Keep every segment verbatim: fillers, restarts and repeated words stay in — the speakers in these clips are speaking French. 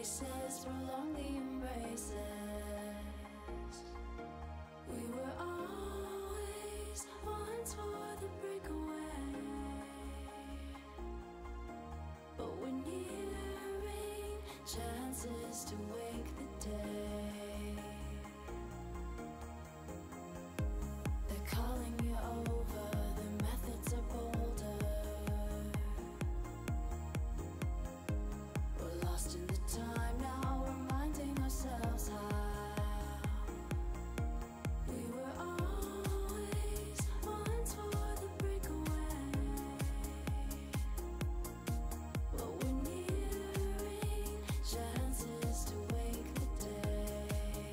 faces prolong the embraces. We were always once for the breakaway, but we're nearing chances to wake the day. They're calling you over, the methods are bolder. We're lost in the time now, reminding ourselves how we were always once for the breakaway, but we're nearing chances to wake the day.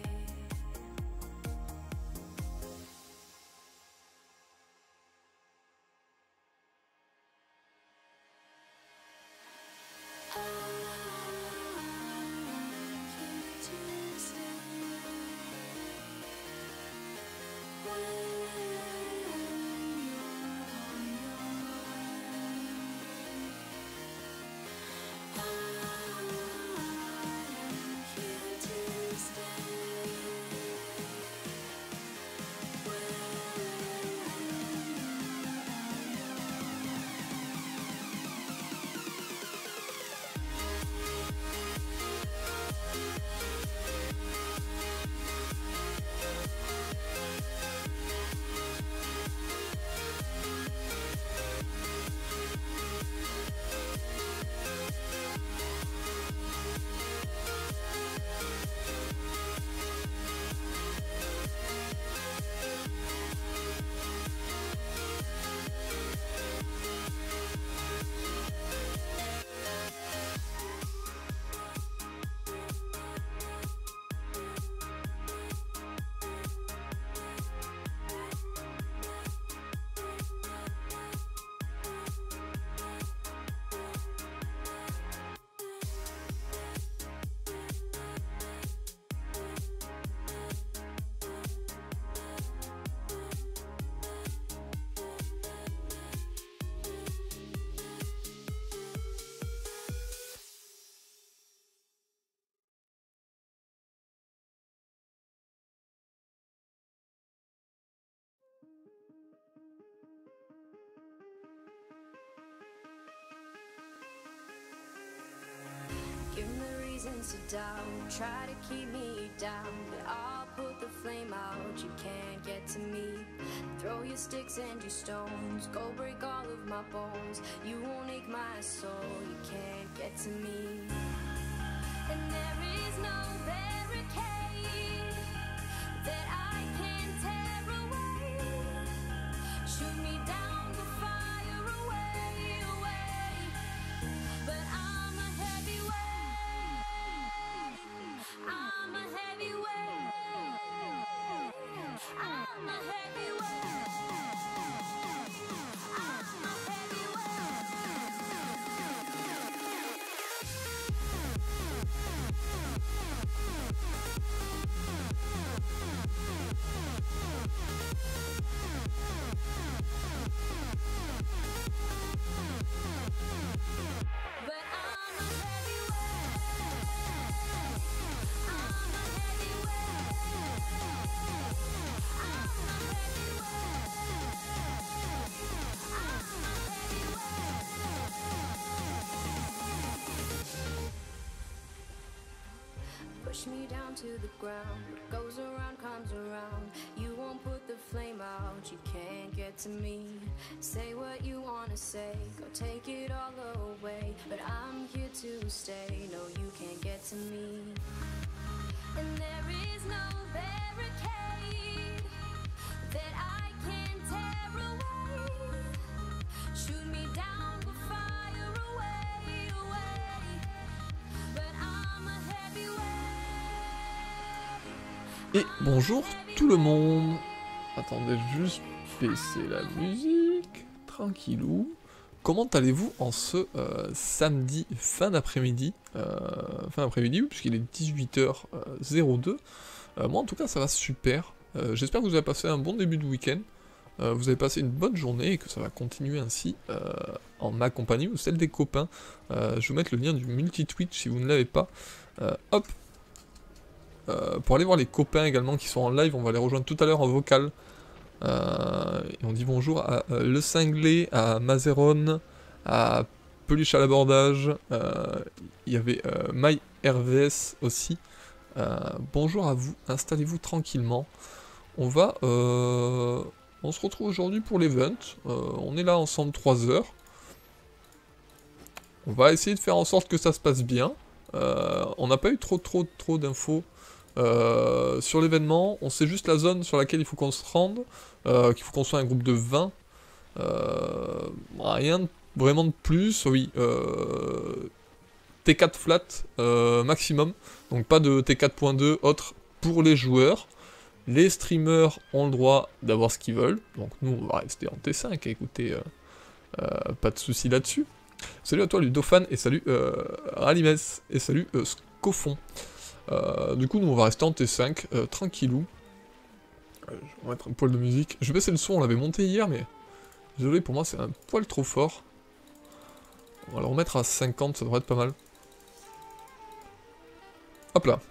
Give me reasons to doubt, try to keep me down, but I'll put the flame out, you can't get to me. Throw your sticks and your stones, go break all of my bones, you won't ache my soul, you can't get to me. And there is no barricade that I can tear away. Shoot me down, but fire away, away. But I'm a heavyweight, I'm a heavyweight, I'm a heavyweight, I'm a heavyweight. Push me down to the ground, what goes around comes around. You won't put the flame out, you can't get to me. Say what you wanna say, go take it all away, but I'm here to stay, no you can't get to me. And there is no barricade that I can tear away. Shoot me down, but fire away, away. But I'm a heavyweight. Et bonjour tout le monde. Attendez juste baisser la musique, tranquillou. Comment allez-vous en ce euh, samedi fin d'après-midi euh, Fin d'après-midi, puisqu'il est dix-huit heures zéro deux. Euh, moi en tout cas ça va super. Euh, J'espère que vous avez passé un bon début de week-end. Euh, vous avez passé une bonne journée et que ça va continuer ainsi euh, en ma compagnie ou celle des copains. Euh, je vais vous mettre le lien du multi-Twitch si vous ne l'avez pas. Euh, hop. Euh, pour aller voir les copains également qui sont en live, on va les rejoindre tout à l'heure en vocal. Euh, et on dit bonjour à euh, Le Cinglé, à Mazeron, à Peluche à l'abordage. Euh, Il y avait euh, My R V S aussi. Euh, bonjour à vous, installez-vous tranquillement. On va... Euh, on se retrouve aujourd'hui pour l'event. Euh, on est là ensemble trois heures. On va essayer de faire en sorte que ça se passe bien. Euh, on n'a pas eu trop trop trop d'infos euh, sur l'événement. On sait juste la zone sur laquelle il faut qu'on se rende. Euh, qu'il faut qu'on soit un groupe de vingt. Euh, rien de, vraiment de plus. Oui. Euh, T quatre flat euh, maximum. Donc pas de T quatre point deux autre pour les joueurs. Les streamers ont le droit d'avoir ce qu'ils veulent. Donc nous on va rester en T cinq. Écoutez, euh, euh, pas de souci là-dessus. Salut à toi Ludofan et salut euh, Ralimes et salut euh, Scofon. Euh, du coup nous on va rester en T cinq, euh, tranquillou. Euh, je vais mettre un poil de musique. Je vais baisser le son, on l'avait monté hier mais... Désolé pour moi c'est un poil trop fort. On va le remettre à cinquante, ça devrait être pas mal. Hop là.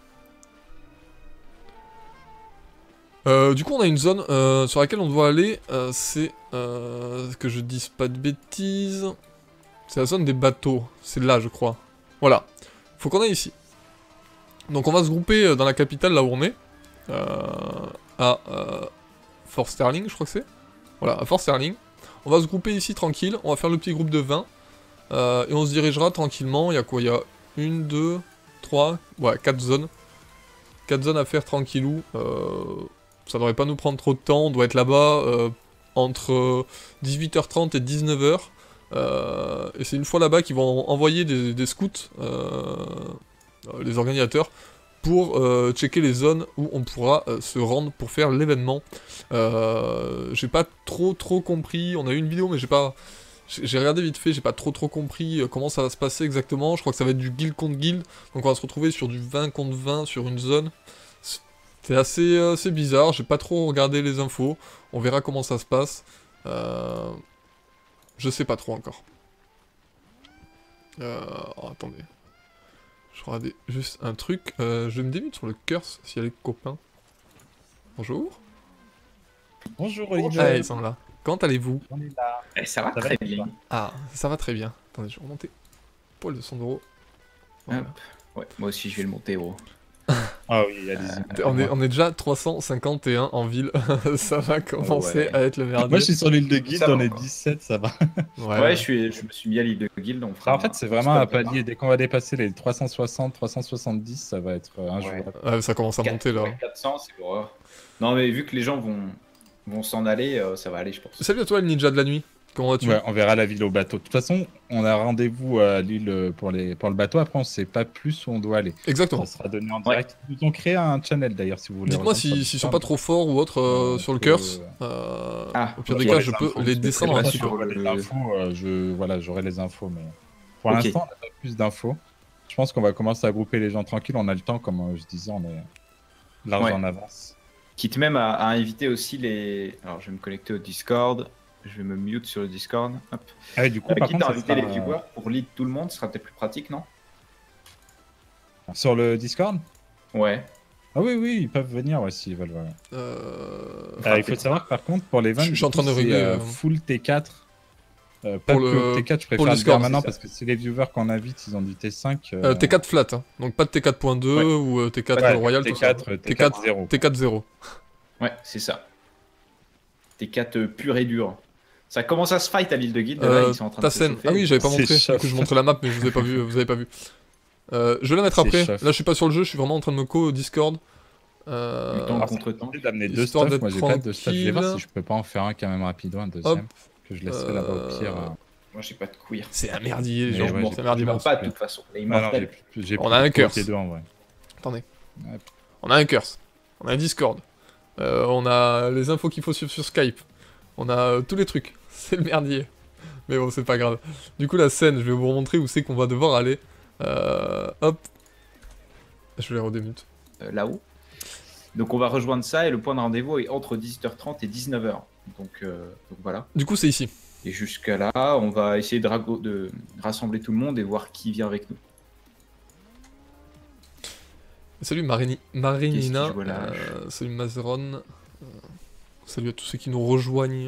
Euh, du coup on a une zone euh, sur laquelle on doit aller, euh, c'est... Euh, que je dise pas de bêtises... C'est la zone des bateaux, c'est là je crois. Voilà, faut qu'on aille ici. Donc on va se grouper dans la capitale là où on est. Euh, à euh, Fort Sterling je crois que c'est. Voilà, à Fort Sterling. On va se grouper ici tranquille, on va faire le petit groupe de vingt. Euh, et on se dirigera tranquillement, il y a quoi? Il y a une, deux, trois, ouais, quatre zones. quatre zones à faire tranquillou. Euh, ça devrait pas nous prendre trop de temps, on doit être là-bas euh, entre dix-huit heures trente et dix-neuf heures. Euh, et c'est une fois là-bas qu'ils vont envoyer des, des scouts, euh, les organisateurs, pour euh, checker les zones où on pourra euh, se rendre pour faire l'événement. Euh, j'ai pas trop trop compris, on a eu une vidéo mais j'ai pas... J'ai regardé vite fait, j'ai pas trop trop compris euh, comment ça va se passer exactement. Je crois que ça va être du guild contre guild, donc on va se retrouver sur du vingt contre vingt sur une zone. C'est assez, assez bizarre, j'ai pas trop regardé les infos, on verra comment ça se passe. Euh... Je sais pas trop encore. Euh... Oh, attendez. Je regardais juste un truc. Euh, je vais me démute sur le curse s'il y a les copains. Bonjour. Bonjour Olivier. Ah, ils sont là. Comment allez-vous? On est là. Eh, ça va Ça très va, bien. Ah, ça va très bien. Attendez, je vais remonter. Poil de cent euros. Voilà. Hop. Ouais, moi aussi je vais le monter, gros. Ah oui, allez-y. On est, on est déjà trois cent cinquante et un en ville. Ça va commencer Ouais. à être le merdier. Moi je suis sur l'île de Guild, Ça va on est encore. dix-sept, ça va. Ouais, Ouais, je, suis, je me suis mis à l'île de guild, on fera En fait, c'est vraiment un palier. Dès qu'on va dépasser les trois cent soixante, trois cent soixante-dix, ça va être un jour. Ouais. Ouais, ça commence à monter là. quatre cents, c'est l'horreur. Non, mais vu que les gens vont, vont s'en aller, euh, ça va aller, je pense. Salut à toi le ninja de la nuit. Comment vas-tu? Ouais, on verra la ville au bateau. De toute façon, on a rendez-vous à l'île pour, les... pour le bateau. Après, on sait pas plus où on doit aller. Exactement. Ça sera donné en direct. Ils nous ont créé un channel d'ailleurs, si vous voulez. Dites-moi rejoindre sur si- le s'ils sont Discord. pas trop forts ou autre euh, Euh, sur le que- curse. Euh, Ah, au pire ok. des cas, Les je peux infos, les c'est descendre très un bien petit peu. sûr. J'aurai les le- infos, euh, je... voilà, j'aurai les infos, mais pour Ok. l'instant, on n'a pas plus d'infos. Je pense qu'on va commencer à grouper les gens tranquilles. On a le temps, comme euh, je disais, on est large Ouais. en avance. Quitte même à, à inviter aussi les... Alors, je vais me connecter au Discord. Je vais me mute sur le Discord. Hop. Ah, et du coup, Euh, par quitte contre, à ça inviter sera, les viewers pour lead tout le monde, ce sera peut-être plus pratique, non? euh, sur le Discord. Ouais. Ah oui, oui, ils peuvent venir ouais, s'ils veulent. Voilà. Euh, Ah, il faut savoir que par contre, pour les vingt, Je- je suis en train de c'est, régler, euh, euh, full T quatre. Euh, pas pour que le- T quatre, je pour préfère le le Discord, dire maintenant c'est ça. parce que c'est les viewers qu'on invite, ils ont du T cinq. euh, euh, T quatre flat, hein. Donc pas de T quatre point deux Ouais. ou euh, T quatre ouais, royal, tout ça. T quatre, T quatre T quatre zéro. T quatre zéro. Ouais, c'est ça. T quatre euh, pur et dur. Ça commence à se fight à l'île de guild. là, Euh, ils sont en train ta de se scène. chauffer. Ah oui, j'avais pas C'est montré. Du chaud. coup, je montre la map, mais je vous ai pas vu. Vous avez pas vu. Euh, je vais la mettre C'est après. chaud. Là, je suis pas sur le jeu. Je suis vraiment en train de me co au Discord. Euh, Du temps Ah, contre temps. J'ai d'amener deux Histoire stuff, d'être moi j'ai pas de stuff. Je vais voir tranquille. si je peux pas en faire un quand même rapide, un deuxième. Hop. Que je laisserai là-bas au pire. Euh, euh. Moi, j'ai pas de queer. C'est un merdier, les Mais gens. ouais, c'est j'ai- un merdier Il meurt monstre. pas de toute façon. Là, il Ah non, meurt j'ai plus- j'ai On plus a un de curse. les deux en vrai. Attendez. Hop. On a un curse. On a un Discord. Euh, on a les infos qu'il faut suivre sur Skype. On a euh, tous les trucs. C'est le merdier. Mais bon, c'est pas grave. Du coup, la scène, je vais vous montrer où c'est qu'on va devoir aller. Euh, hop. Je vais les redémute. euh, là-haut. Donc on va rejoindre ça et le point de rendez-vous est entre dix-huit heures trente et dix-neuf heures. Donc, euh, donc voilà. Du coup, c'est ici. Et jusqu'à là, on va essayer de, rago- de rassembler tout le monde et voir qui vient avec nous. Salut Marini... Marinina, joue à la hache euh, salut Mazeron, euh, salut à tous ceux qui nous rejoignent.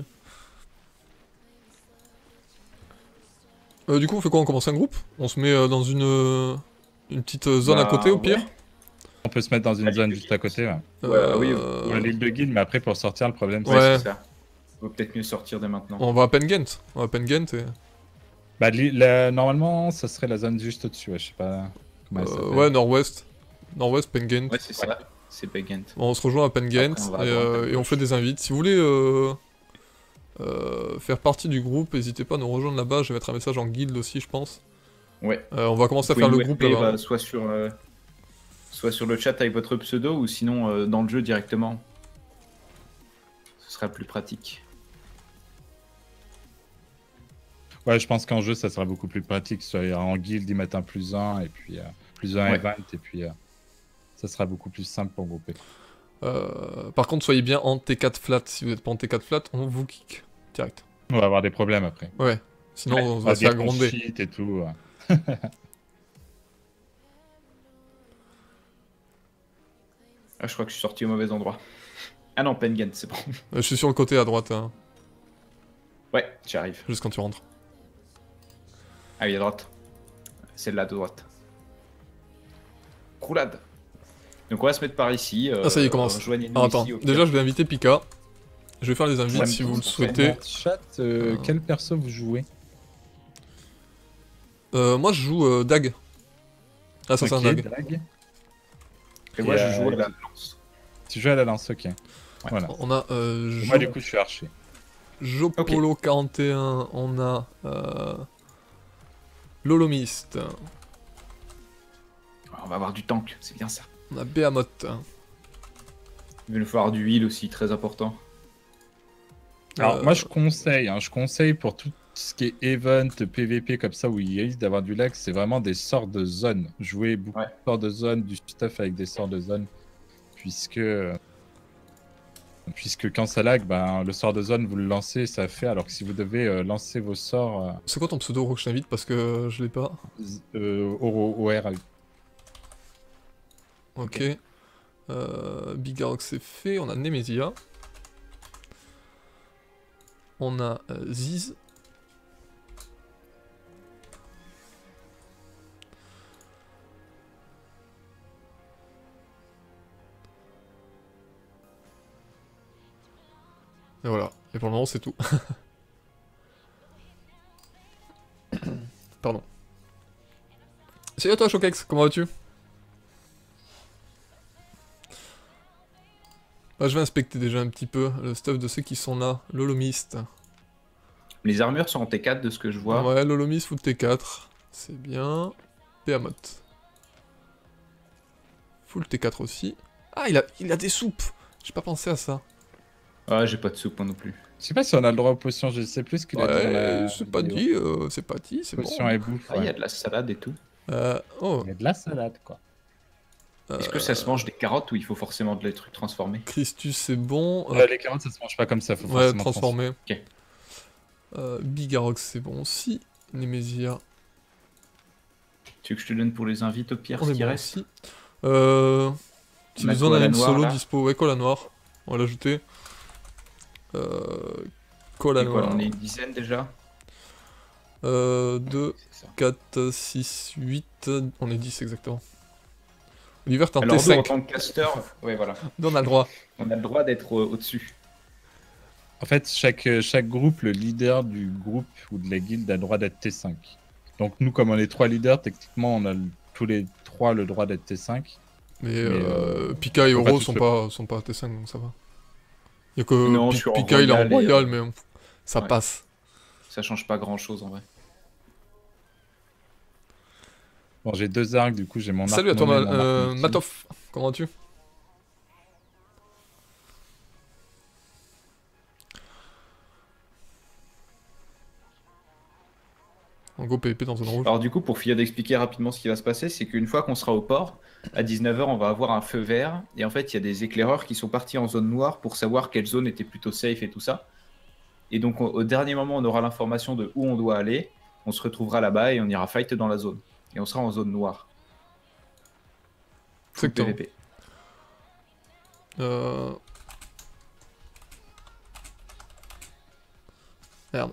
Euh, du coup, on fait quoi? On commence un groupe? On se met euh, dans une, euh, une petite euh, zone Bah, à côté au pire? ouais. On peut se mettre dans une La zone Ligue de juste à côté. Ouais. Ouais, oui, Euh, Pour la ligue de guild, mais après pour sortir, le problème c'est Ouais, Ouais. c'est ça. Vaut peut-être mieux sortir dès maintenant. On va à Pengent. On va à Pengent et... Bah, li- la- normalement, ça serait la zone juste au-dessus. Ouais, je sais pas comment elle Euh, s'appelle. ouais, nord-ouest. Nord-ouest, Pengent. Ouais, c'est ça. C'est Pegent. Bon, on se rejoint à Pengent Après, on va à et, droite, à euh, et on gauche. fait des invites. Si vous voulez euh, euh, faire partie du groupe, n'hésitez pas à nous rejoindre là-bas. Je vais mettre un message en guild aussi, je pense. Ouais. Euh, on va commencer à Vous faire le pouvez nous groupe R P, là-bas. bah, soit sur, euh, soit sur le chat avec votre pseudo ou sinon euh, dans le jeu directement. Ce sera plus pratique. Ouais, je pense qu'en jeu, ça sera beaucoup plus pratique. Soit en guild, ils mettent un plus un, et puis euh, plus un Ouais. event, et puis euh, ça sera beaucoup plus simple pour grouper. Euh, par contre, soyez bien en T quatre flat. Si vous n'êtes pas en T quatre flat, on vous kick direct. On va avoir des problèmes après. Ouais. Sinon, Ouais, on On va se dire faire qu'on gronder. cheat et tout. ouais. Ah, je crois que je suis sorti au mauvais endroit. Ah non, Pengent, c'est bon. Euh, je suis sur le côté à droite, hein, Ouais, j'y arrive. juste quand tu rentres. Ah oui, à droite. Celle-là de droite. Roulade. Donc on va se mettre par ici. euh, Ah, ça y est, il commence. rejoignez-nous Ah, attends, ici, au pire. déjà, je vais inviter Pika. Je vais faire les invites Ouais, si vous le parfait. souhaitez. Dans le chat, euh, Euh. quel perso vous jouez? Euh, moi, je joue euh, Dag. Ah, ça, c'est un Ok, Dag. Dag. Et moi, Et, je euh, joue à la lance. Tu joues à la lance, ok. Voilà. On a euh, Et Jo- Moi, du coup, je suis archer. Jopolo quarante et un, on a euh, Lolomist, On va avoir du tank, c'est bien ça. on a Behemoth. Il va nous falloir du heal aussi, très important. Alors, Euh, moi, je conseille, hein, je conseille pour tout ce qui est event, P V P comme ça, où il risque d'avoir du lag, c'est vraiment des sorts de zone. Jouer beaucoup Ouais. de sorts de zone, du stuff avec des sorts de zone, puisque, puisque quand ça lag, ben, le sort de zone, vous le lancez, ça fait, alors que si vous devez euh, lancer vos sorts euh, C'est quoi ton pseudo, Rock, je t'invite parce que je l'ai pas. z- euh, au, au R A U. Ok. Euh, Bigarok c'est fait, on a Nemesia. On a euh, Ziz. Et voilà, et pour le moment c'est tout. Pardon. Salut à toi Shokex, comment vas-tu? Bah, je vais inspecter déjà un petit peu le stuff de ceux qui sont là. Lolomist. Les armures sont en T quatre de ce que je vois. Ouais, Lolomist full T quatre. C'est bien. Behemoth. Full T quatre aussi. Ah, il a, il a des soupes. J'ai pas pensé à ça. Ah, j'ai pas de soupe moi non plus. Je sais pas si on a le droit aux potions, je sais plus ce qu'il a dit dans Ouais, la c'est pas vidéo. dit, euh, c'est pas dit, c'est bon. Potions et bouffe, Ah, il y ouais. a de la salade et tout. Euh, oh, Il y a de la salade, quoi. Est-ce que ça se mange des carottes ou il faut forcément des trucs transformés? Christus c'est bon. Euh, les carottes, ça se mange pas comme ça, faut Ouais, forcément transformé. Ok. Euh, Bigarok c'est bon aussi. Nemesia, Tu veux que je te donne pour les invites au pire on ce est qui bon reste? aussi. Euh, si On a besoin Koala d'un Noir, solo là. dispo, ouais, Cola Noir. On va l'ajouter. Euh, Cola Et quoi, Noir. on est une dizaine déjà? Euh, deux, C'est ça. quatre, six, huit, on est dix exactement. Oliver, t'es en Alors T nous, en cinq, tant que caster, ouais, voilà. nous on a le droit. On a le droit d'être euh, au-dessus. En fait, chaque, euh, chaque groupe, le leader du groupe ou de la guilde a le droit d'être T cinq. Donc nous, comme on est trois leaders, techniquement, on a le- tous les trois le droit d'être T cinq. Mais, Mais, euh, euh, Pika et on va Oro tous sont le- pas, sont pas T cinq donc ça va. Y'a que Non, Pi- je suis en Pika il est en royal et, royal euh, mais ça ouais. passe. Ça change pas grand-chose en vrai. Bon, j'ai deux arcs, du coup, j'ai mon Salut à arc toi nommé, Ma- mon arc euh, multi. Matoff, comment vas-tu? En go P V P dans zone rouge. Alors du coup, pour finir d'expliquer rapidement ce qui va se passer, c'est qu'une fois qu'on sera au port, à dix-neuf heures, on va avoir un feu vert. Et en fait, il y a des éclaireurs qui sont partis en zone noire pour savoir quelle zone était plutôt safe et tout ça. Et donc au, au dernier moment, on aura l'information de où on doit aller. On se retrouvera là-bas et on ira fight dans la zone. Et on sera en zone noire. Full Exactement. P V P. Euh... Merde.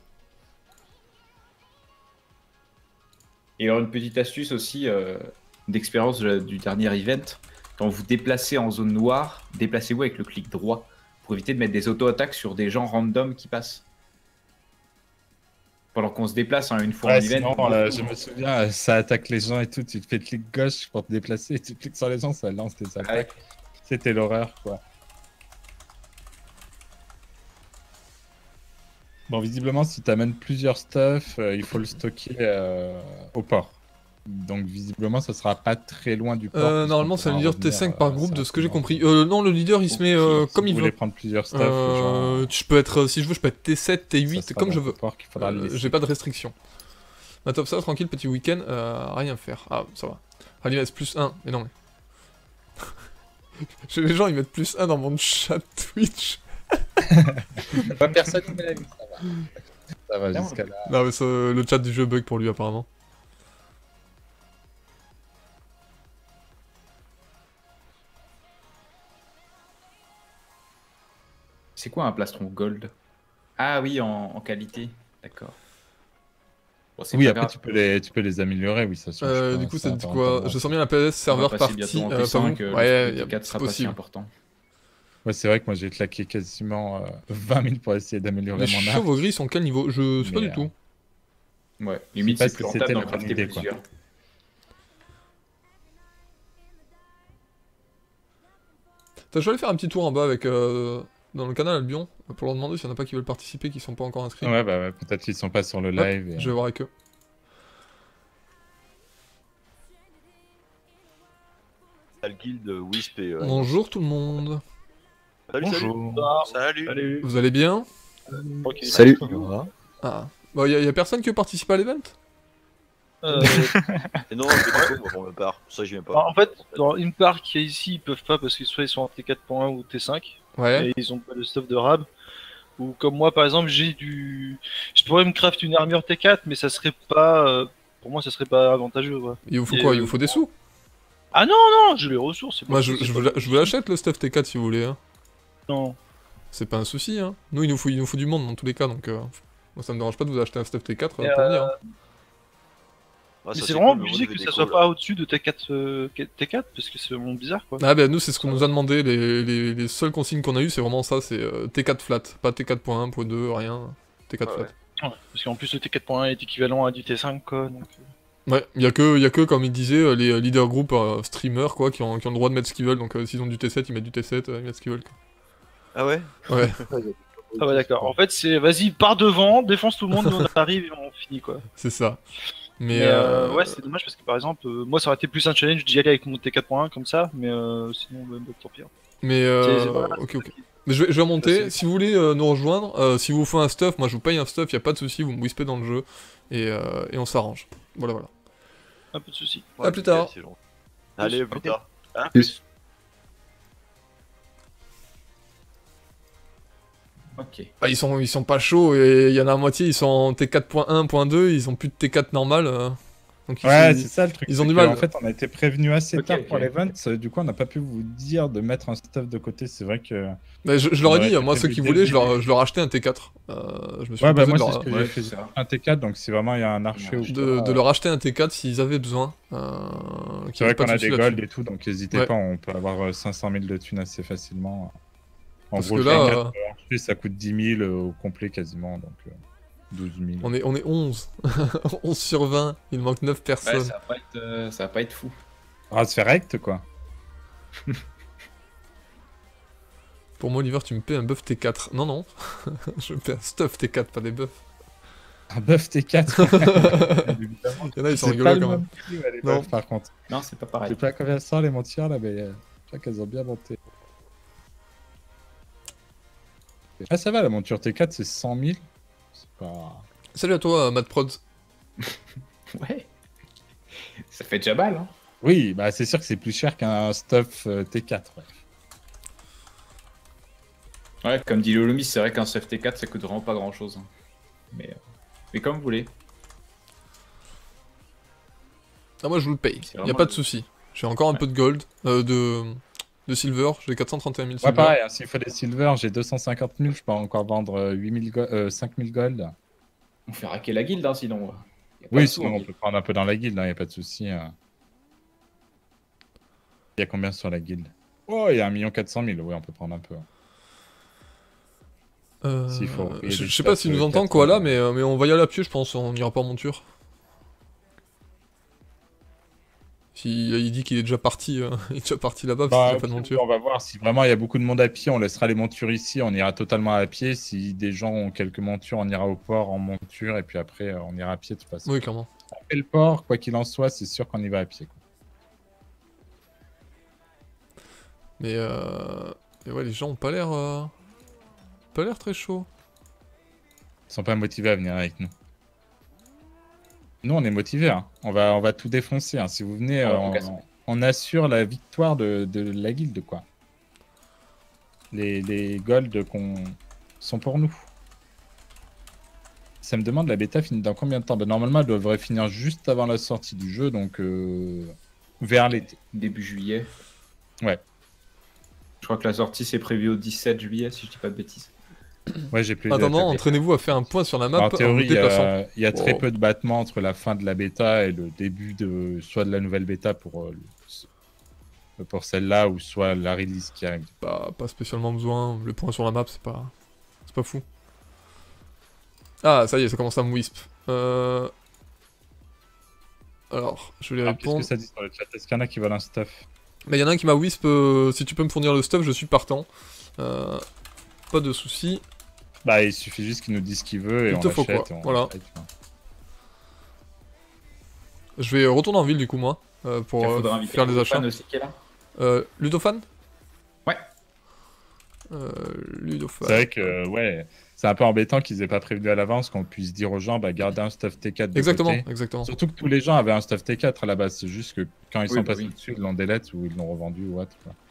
Et alors une petite astuce aussi euh, d'expérience de la- du dernier event, quand vous déplacez en zone noire, déplacez-vous avec le clic droit pour éviter de mettre des auto-attaques sur des gens random qui passent. Pendant qu'on se déplace hein, une fois Ouais, en event. sinon, euh, je me souviens, euh, ça attaque les gens et tout. Tu te fais clic gauche pour te déplacer, tu cliques sur les gens, ça lance des attaques. Ouais. C'était l'horreur, quoi. Bon, visiblement, si tu amènes plusieurs stuff, euh, il faut le stocker euh, au port. Donc, visiblement, ça sera pas très loin du port. Euh, puisqu'on normalement, c'est un pourra leader revenir, T cinq par euh, groupe, assez de ce que j'ai rapidement. compris. Euh, non, le leader, il se met euh, Ok, comme Si il vous veut. voulez prendre plusieurs stuff, les Euh, gens, tu peux être, euh, si je veux, je peux être T sept, T ça huit, sera comme dans je le veux. port qu'il faudra le Euh, laisser. j'ai pas de restriction. Bah top, ça, tranquille, petit week-end, euh, rien faire. Ah, ça va. Allez, il reste plus un, mais non, mais... J'ai les gens, ils mettent plus un dans mon chat Twitch. Pas personne qui met la vie, ça va. Ça va Non, jusqu'à là. Non, mais ça, le chat du jeu bug pour lui, apparemment. C'est quoi un plastron gold? Ah oui, en, en qualité. D'accord. Bon, c'est Oui, pas après, grave. tu peux, les, tu peux les améliorer, oui, ça change Euh, pas, du coup, ça ça dit va quoi? pas Je sens bien la P S On va serveur passer partie, bientôt en euh, T pas cinq, vous. euh, Ouais, le y a- T quatre c'est sera pas si possible. important. Ouais, c'est vrai que moi j'ai claqué quasiment euh, vingt mille pour essayer d'améliorer Les mon arc. chevaux gris sont quel niveau? Je sais pas Mais, du tout. Ouais, Je limite sais pas c'est plus si rentable c'était d'en la bonne crafter idée, quoi. plusieurs. T'as je vais aller faire un petit tour en bas avec euh, dans le canal Albion pour leur demander s'il y en a pas qui veulent participer, qui sont pas encore inscrits. Ouais, bah ouais, peut-être qu'ils sont pas sur le Ouais, live. et- Je vais voir avec eux. T'as le guild Wisp et. euh, Bonjour tout le monde. Salut, Bonjour. salut. Salut. Vous allez bien? Salut. Ah. Bon, y, a- y a personne qui veut participer à l'event? Euh, Et non, je vais moi pour ma part. Ça, j'y viens pas. en fait, dans une part qui est ici, ils peuvent pas parce que soit ils sont en T quatre point un ou T cinq Ouais. et ils ont pas de stuff de rab. Ou comme moi, par exemple, j'ai du. Je pourrais me craft une armure T quatre, mais ça serait pas. euh, Pour moi, ça serait pas avantageux. Quoi. Il vous faut Et, quoi? euh, Il vous faut des sous? Ah non, non, j'ai les ressources. c'est pas- Moi, je, c'est je pas- vous la- je vous l'achète le stuff T quatre si vous voulez. Hein. Non. C'est pas un souci. Hein. Nous, il nous faut, il nous faut du monde dans tous les cas, donc euh, moi, ça me dérange pas de vous acheter un stuff T quatre euh, Et, pour euh, venir. Hein. Ah, mais ça, c'est vraiment cool, mais moi, obligé je que fais ça des soit calls. pas au-dessus de T quatre, euh, T quatre parce que c'est vraiment bizarre quoi. Ah, bah, nous, c'est ce qu'on nous a demandé. Les, les, les seules consignes qu'on a eues, c'est vraiment ça c'est euh, T quatre flat, pas T quatre point un, point deux, rien. T quatre Ah flat. ouais. Ouais, parce qu'en plus le T quatre point un est équivalent à du T cinq quoi. Donc... euh, Ouais, y a que, y a que comme il disait, euh, les euh, leader group euh, streamers quoi, qui ont, qui ont le droit de mettre ce qu'ils veulent. Donc euh, s'ils ont du T sept, ils mettent du T sept, euh, ils mettent ce qu'ils veulent. Ah ouais? Quoi. Ouais, Ah ouais d'accord. En fait c'est vas-y pars devant, défonce tout le monde, nous on arrive et on finit quoi. c'est ça. Mais, Mais euh, euh, ouais, c'est dommage parce que par exemple, euh, moi ça aurait été plus un challenge d'y aller avec mon T quatre point un comme ça, mais euh, sinon, bah, bah, tant pis. hein. mais euh, C'est- c'est- voilà, ok, c'est ok. ça qui- Mais je vais, je vais remonter. c'est- Si vous voulez euh, nous rejoindre, euh, si vous faut un stuff, moi je vous paye un stuff, y a pas de souci, vous me wispez dans le jeu et, euh, et on s'arrange. Voilà, voilà. Un peu de soucis. À plus tard. c'est gentil. Allez, plus Ok. tard. À Plus. Ok. Bah, ils sont, ils sont pas chauds et il y en a la moitié, ils sont en T quatre point un point deux, ils ont plus de T quatre normal. euh, donc ils Ouais, sont- c'est ça le truc. ils ont c'est du que, mal. En fait, on a été prévenu assez Ok, tard ok. pour l'event. euh, Du coup, on n'a pas pu vous dire de mettre un stuff de côté. C'est vrai que. Mais je, je leur ai Ouais, dit, t'as moi ceux prévu qui dès voulaient, le je leur, début. je leur achetais un T quatre. Euh, je me suis Ouais, bah proposé moi, de, c'est ce leur, que ouais, j'ai fait. c'est ça. Un T quatre, donc si vraiment il y a un archer ou de, quoi, de leur acheter un T quatre s'ils avaient besoin. Euh, qu'il C'est y ait vrai pas qu'on de a souci des là-dessus. golds et tout, donc n'hésitez Ouais. pas, on peut avoir euh, cinq cent mille de thunes assez facilement. En Parce gros, que le là, T quatre, euh, euh, archer, ça coûte dix mille euh, au complet quasiment, donc euh, douze mille. On est, on est onze. onze sur vingt, il manque neuf Ouais, personnes. ça va pas être, euh, ça va pas être fou. Ah, c'est rect quoi. Pour moi, Oliver, tu me paies un buff T quatre. Non, non. Je paie un stuff T quatre, pas des buffs. Un buff T quatre. Évidemment. Il y en a, ils sont C'est rigolos pas le quand même. même prix, ouais, les Non. buffs, par contre. Non, c'est pas Je pareil. sais pas à combien ça les montières là, mais euh, je crois qu'elles ont bien monté. Ah, ça va, la monture T quatre c'est cent mille. C'est pas. Salut à toi, euh, Matt Prod. Ouais. Ça fait déjà mal, hein. Oui, bah c'est sûr que c'est plus cher qu'un stuff euh, T quatre. Ouais. Ouais, comme dit Lolomis, c'est vrai qu'un stuff T quatre ça coûte vraiment pas grand chose. Mais, euh, mais comme vous voulez. Ah, moi, je vous le paye. C'est Y a vraiment pas de le- souci. J'ai encore un peu de gold, euh, de, de silver, j'ai quatre cent trente et un mille Ouais, silver. pareil, hein, s'il faut des silver, j'ai deux cent cinquante mille, je peux encore vendre euh, huit mille go- euh, cinq mille gold. On fait raquer la guilde, hein, sinon. Y a pas Oui, de sous, sinon hein. on peut prendre un peu dans la guilde, il n'y a pas de souci. euh. Il y a combien sur la guilde? Oh, il y a un million quatre cent mille, oui, on peut prendre un peu. Euh, S'il faut payer je des je sais pas stats, s'il nous euh, entend quatre, quoi là, euh. mais, euh, mais on va y aller à pied, je pense, on ira pas en monture. Si il dit qu'il est déjà parti, euh, il est déjà parti là-bas parce Bah, qu'il a pas de au pire, monture. on va voir si vraiment il y a beaucoup de monde à pied, on laissera les montures ici, on ira totalement à pied. Si des gens ont quelques montures, on ira au port en monture et puis après euh, on ira à pied de toute façon. Oui, clairement. On fait le port, quoi qu'il en soit, c'est sûr qu'on y va à pied, quoi. Mais euh... et ouais, les gens ont pas l'air, euh... pas l'air très chaud. Ils sont pas motivés à venir avec nous. Nous, on est motivés, hein. On va, on va tout défoncer, hein. Si vous venez, On euh, va tout on, casser. on assure la victoire de, de la guilde, quoi. Les, les golds qu'on sont pour nous. Ça me demande, la bêta finit dans combien de temps? Bah, normalement, elle devrait finir juste avant la sortie du jeu, donc euh, vers l'été. Début juillet. Ouais. Je crois que la sortie c'est prévu au dix-sept juillet, si je dis pas de bêtises. Ouais, j'ai plus En les dates. attendant, entraînez-vous à faire un point sur la map En en théorie, vous il y déplaçant. a, il y a très Wow. peu de battements entre la fin de la bêta et le début de soit de la nouvelle bêta pour, euh, le- pour celle-là ou soit la release qui arrive. Bah, pas spécialement besoin, le point sur la map, c'est pas... c'est pas fou. Ah, ça y est, ça commence à me wisp. Euh... Alors, je vais les Alors, qu'est-ce que répondre. ça dit sur le chat? Est-ce qu'il y en a qui veulent un stuff? Bah, y en a un qui m'a wisp, euh, si tu peux me fournir le stuff, je suis partant. Euh... Pas de soucis. Bah, il suffit juste qu'il nous dise ce qu'il veut et Il on te faut l'achète. quoi, et on voilà. l'achète, quoi. Je vais retourner en ville du coup, moi, euh, pour Il euh, faudra inviter faire les Ludofan achats. aussi qui est là. Euh, Ludofan Ouais. Euh, Ludofan. C'est vrai que, ouais, c'est un peu embêtant qu'ils aient pas prévenu à l'avance qu'on puisse dire aux gens, bah, gardez un stuff T quatre de Exactement, côté. exactement. Surtout que tous les gens avaient un stuff T quatre à la base. C'est juste que quand ils Oui, sont bah passés oui. dessus, ils l'ont delete ou ils l'ont revendu ou autre, quoi.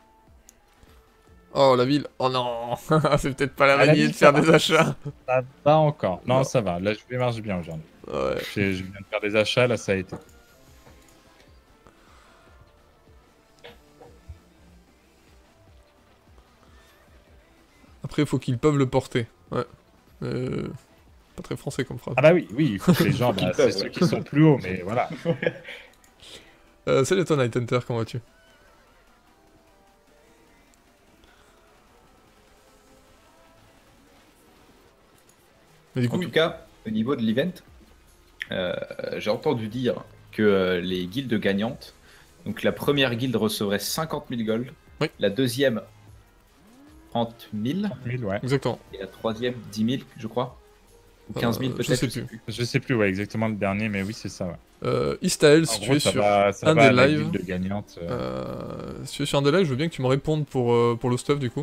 Oh, la ville. Oh non. C'est peut-être pas la Ah, la manière ville, de faire ça des va. achats. Ça va encore. Non, Non. ça va. Là, je marche bien aujourd'hui. Ouais. Je, je viens de faire des achats, là, ça a été. Après, il faut qu'ils peuvent le porter. Ouais. Euh... Pas très français comme phrase. Ah bah oui, oui, il faut que les gens, Qu'ils bah, peuvent, c'est ceux ouais. qui sont plus hauts, mais voilà. Euh, salut toi, Night Hunter, comment vas-tu? Mais du En coup, tout cas, au niveau de l'event, euh, j'ai entendu dire que euh, les guildes gagnantes, donc la première guilde recevrait cinquante mille gold, Oui. la deuxième trente mille, mille, ouais. exactement. et la troisième dix mille, je crois. Ou quinze mille Euh, peut-être. je sais plus. Je sais plus, ouais, exactement le dernier, mais oui, c'est ça, ouais. Euh, Istael, En si tu gros, es ça sur va, ça un va à des la lives. guilde gagnante. euh. Euh, si tu es sur un des lives, je veux bien que tu me répondes pour, euh, pour le stuff du coup.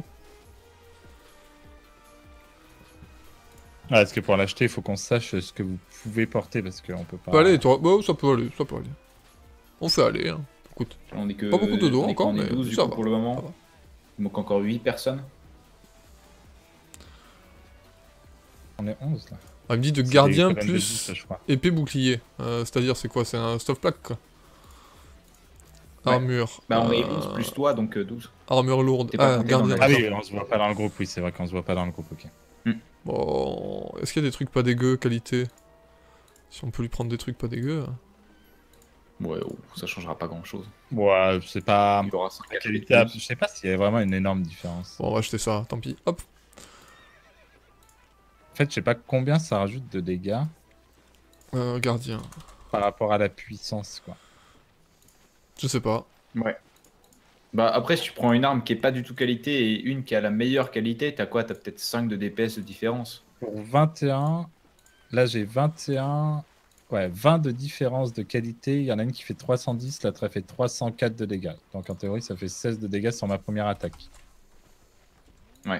Ah, parce que pour l'acheter, il faut qu'on sache ce que vous pouvez porter, parce qu'on peut pas... Ça peut aller, toi. Bah, ça peut aller, ça peut aller. On fait aller, hein. Écoute. On est que, Pas beaucoup de dos on est encore, qu'on est mais douze du ça coup, va, pour le ça moment. va. Il manque encore huit personnes. On est onze, là. Ah, il me dit de C'est gardien des colonnes de plus dix, je crois. épée bouclier. Euh, C'est-à-dire, c'est quoi? C'est un stuff plaque quoi. Ouais. Armure. Bah on est euh, douze plus toi, donc euh, douze. Armure lourde. T'es pas Ah, compté gardien. dans Ah la- d'accord. oui, on se voit pas dans le groupe, oui, c'est vrai qu'on se voit pas dans le groupe, ok. Bon, est-ce qu'il y a des trucs pas dégueux, qualité? Si on peut lui prendre des trucs pas dégueux. hein. Ouais, oh, ça changera pas grand chose. Ouais, c'est pas... Il y aura cinq La H P qualité, de à- plus. je sais pas s'il y a vraiment une énorme différence. Bon, on va acheter ça, tant pis. Hop. En fait, je sais pas combien ça rajoute de dégâts Euh, gardien. par rapport à la puissance, quoi. Je sais pas. Ouais. Bah après, si tu prends une arme qui est pas du tout qualité et une qui a la meilleure qualité, t'as quoi? T'as peut-être cinq de D P S de différence. Pour vingt et un, là j'ai vingt et un, ouais, vingt de différence de qualité. Il y en a une qui fait trois cent dix, l'autre elle fait trois cent quatre de dégâts. Donc en théorie, ça fait seize de dégâts sur ma première attaque. Ouais.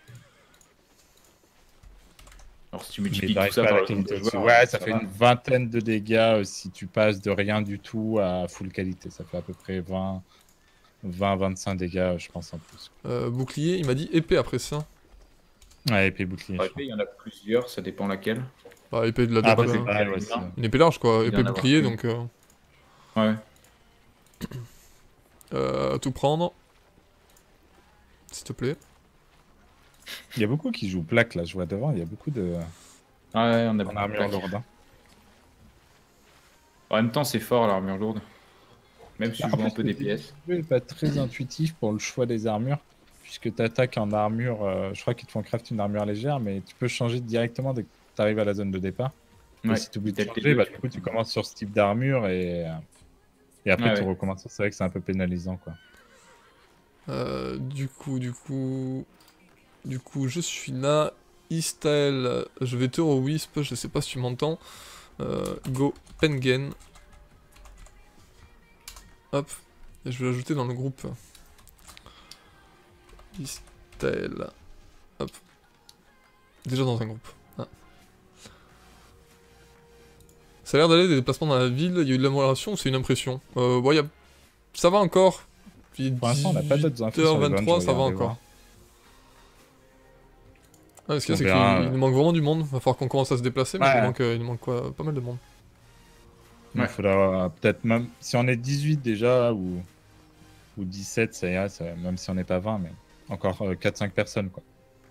Alors si tu Mais multiplies tout t'arrives ça pas à par la le nombre qualité de au-dessus. joueurs, Ouais, ça, fait va. une vingtaine de dégâts euh, si tu passes de rien du tout à full qualité. Ça fait à peu près vingt, vingt, vingt-cinq dégâts, je pense, en plus. Euh, bouclier, il m'a dit épée après ça. Ouais, épée bouclier. Par je crois. épée, il y en a plusieurs, ça dépend laquelle. Bah, épée de la Ah, de bah, c'est base. pareil, ouais, c'est- Une épée large quoi, Il doit épée en avoir bouclier plus. donc. euh, Ouais. Euh, tout prendre. S'il te plaît. Il y a beaucoup qui jouent plaque là, je vois devant, il y a beaucoup de. Ah ouais, on a En beaucoup de armure plaques. lourde. hein. En même temps, c'est fort l'armure lourde. Même si Bah, je en vois un plus, peu le D P S. jeu n'est pas très intuitif pour le choix des armures, puisque tu attaques en armure. euh, je crois qu'ils te font craft une armure légère, mais tu peux changer directement dès que tu arrives à la zone de départ. Et Ouais, si tu oublies de tel T changer, deux, bah, tu du peux coup, tu prendre. commences sur ce type d'armure et, euh, et après Ouais, tu ouais. recommences. C'est vrai que c'est un peu pénalisant, quoi. Euh, du coup, du coup... Du coup, je suis là. Istal, je vais te re-wisp, je sais pas si tu m'entends. Euh, go Pengen. Hop. Et je vais l'ajouter dans le groupe. Istal. Hop. Déjà dans un groupe. Ah. Ça a l'air d'aller des déplacements dans la ville, il y a eu de l'amélioration ou c'est une impression? Euh, bon, il y a... Ça va encore. Puis Pour l'instant, on n'a pas d'autres infos sur les zones, vingt-trois, je ça va regardais encore. voir. Ah, ce qu'il y a, On c'est verra, qu'il euh. il nous manque vraiment du monde. Va falloir qu'on commence à se déplacer, mais il, Ouais. nous manque, euh, il nous manque quoi, pas mal de monde. Il Ouais. faudra peut-être même. Si on est dix-huit déjà, ou, ou dix-sept, ça ira, ça- même si on n'est pas vingt, mais encore euh, quatre cinq personnes, quoi.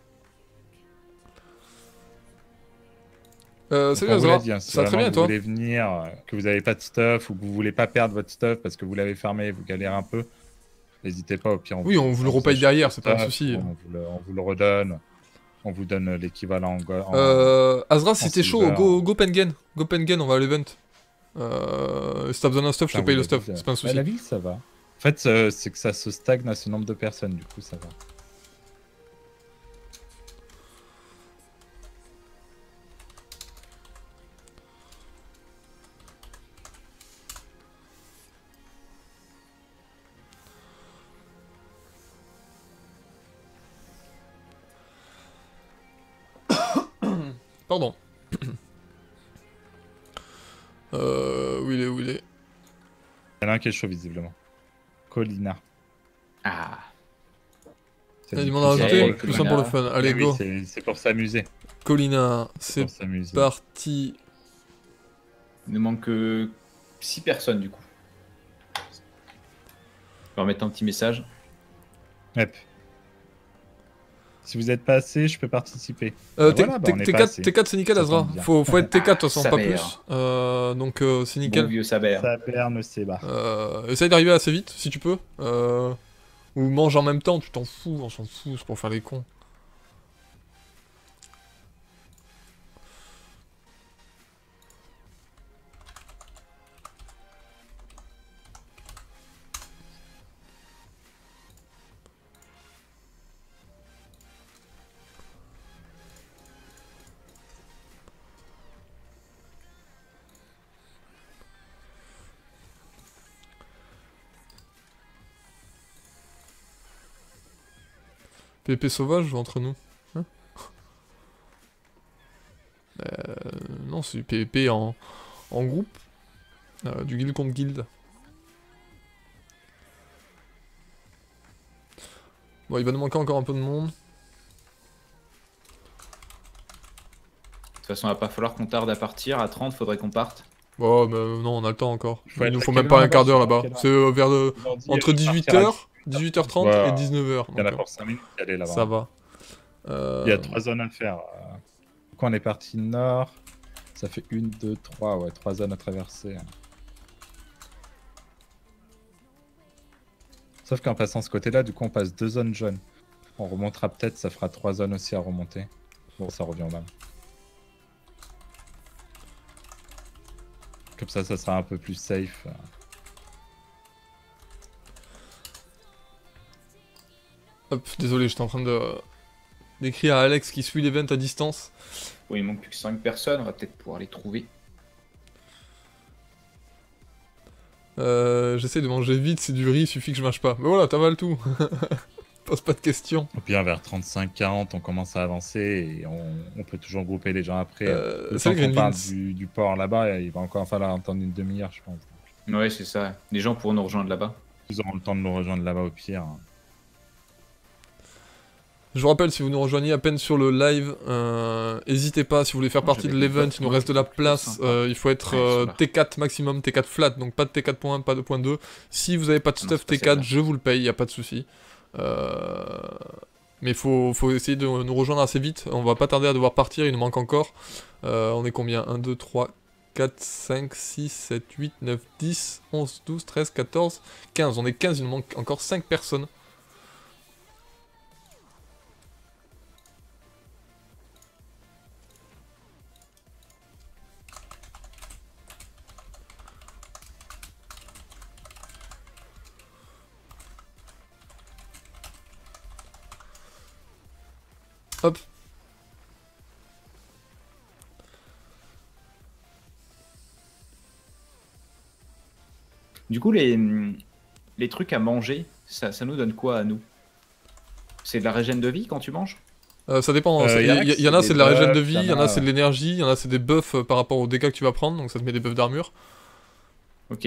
Euh, Donc, salut on vous l'a Azra, dit, hein, si ça va très vraiment bien et vous toi? voulez venir, euh, que vous n'avez pas de stuff ou que vous voulez pas perdre votre stuff parce que vous l'avez fermé, vous galérez un peu, n'hésitez pas, au pire on Oui, on vous le repaye achète derrière, le c'est pas un stuff, souci. On vous, le, on vous le redonne, on vous donne l'équivalent en, go- en- Euh, Azra, si t'es chaud, silver. go, go Pengen. Go Pengen, on va à l'event. Euh, si t'as besoin d'un stuff, je Putain, te paye vous le l'avez stuff, dit, c'est pas un euh, souci. la ville, ça va. En fait, euh, c'est que ça se stagne à ce nombre de personnes, du coup, ça va. Pardon. euh, où il est, où il est? Il y en a un qui est chaud, visiblement. Colina. Ah. Ça Il y a dit du monde à plus ça rajouter, pour simple le plus que simple pour le Colina. fun. Allez, Mais oui, go. c'est- c'est pour s'amuser. Colina, c'est Pour s'amuser. parti. Il nous manque six personnes du coup. On va mettre un petit message. Hop. Si vous êtes pas assez, je peux participer. Euh, Bah T- voilà, bah T- on est T pas quatre, assez. T quatre c'est nickel Ça Azra. tombe bien. Faut, faut être T quatre de toute façon, Sa pas mère. plus. Euh, donc euh, c'est Bon nickel. vieux Saber. Saber ne sait pas. Euh, essaye d'arriver assez vite si tu peux. Euh, ou mange en même temps, tu t'en fous, on s'en fout, c'est pour faire les cons. P P sauvage ou entre nous? Hein? euh, non, c'est du P V P en, en groupe. Euh, du guild contre guild. Bon, il va nous manquer encore un peu de monde. De toute façon, il va pas falloir qu'on tarde à partir. À trente, faudrait qu'on parte. Bon, mais euh, non, on a le temps encore. Faut Il être nous à faut quelle même pas heure un quart d'heure là-bas, là-bas. quelle heure C'est euh, vers de... Ils ont dit, entre euh, partir à dix-huit heures, dix-huit heures trente Voilà. et dix-neuf heures. Il y en a donc, pour cinq minutes qui allaient euh, là-bas. ça va. Euh, Il y a trois zones à faire. Euh, Quand on est parti nord, ça fait une, deux, trois, ouais, trois zones à traverser. Sauf qu'en passant ce côté-là, du coup, on passe deux zones jaunes. On remontera peut-être, ça fera trois zones aussi à remonter. Bon, ça revient au même. Comme ça, ça sera un peu plus safe. Hop, désolé, j'étais en train de d'écrire à Alex qui suit l'event à distance. Bon, il manque plus que cinq personnes. On va peut-être pouvoir les trouver. Euh, J'essaie de manger vite, c'est du riz, il suffit que je mâche pas. Mais voilà, t'avales tout. Pose pas de questions. Et puis vers trente-cinq quarante, on commence à avancer et on, on peut toujours grouper les gens après. Euh, Le salut temps qu'on parle Greenvins. du, du port là-bas, il va encore falloir attendre une demi-heure, je pense. Ouais, c'est ça. Les gens pourront nous rejoindre là-bas. Ils auront le temps de nous rejoindre là-bas au pire. Je vous rappelle, si vous nous rejoignez à peine sur le live, n'hésitez pas, si vous voulez faire Oh, partie de j'avais l'event, compris. il nous reste de la place, Sympa. euh, il faut être Ouais, ils sont euh, là. T quatre maximum, T quatre flat, donc pas de T quatre point un, pas de point deux. Si vous n'avez pas de Ah non, stuff c'est pas T quatre, celle-là. je vous le paye, il n'y a pas de souci. Euh... Mais faut, faut essayer de nous rejoindre assez vite, on va pas tarder à devoir partir, il nous manque encore. Euh, on est combien? un, deux, trois, quatre, cinq, six, sept, huit, neuf, dix, onze, douze, treize, quatorze, quinze. On est quinze, il nous manque encore cinq personnes. Hop. Du coup, les, les trucs à manger, ça, ça nous donne quoi à nous? C'est de la régène de vie quand tu manges? Euh, ça dépend, Euh, ça- y il en y, a y- qui y en a c'est c'est de des la régène de buffs, vie, y en il y en a a- c'est de l'énergie, il y en a c'est des buffs euh, par rapport aux dégâts que tu vas prendre, donc ça te met des buffs d'armure. Ok.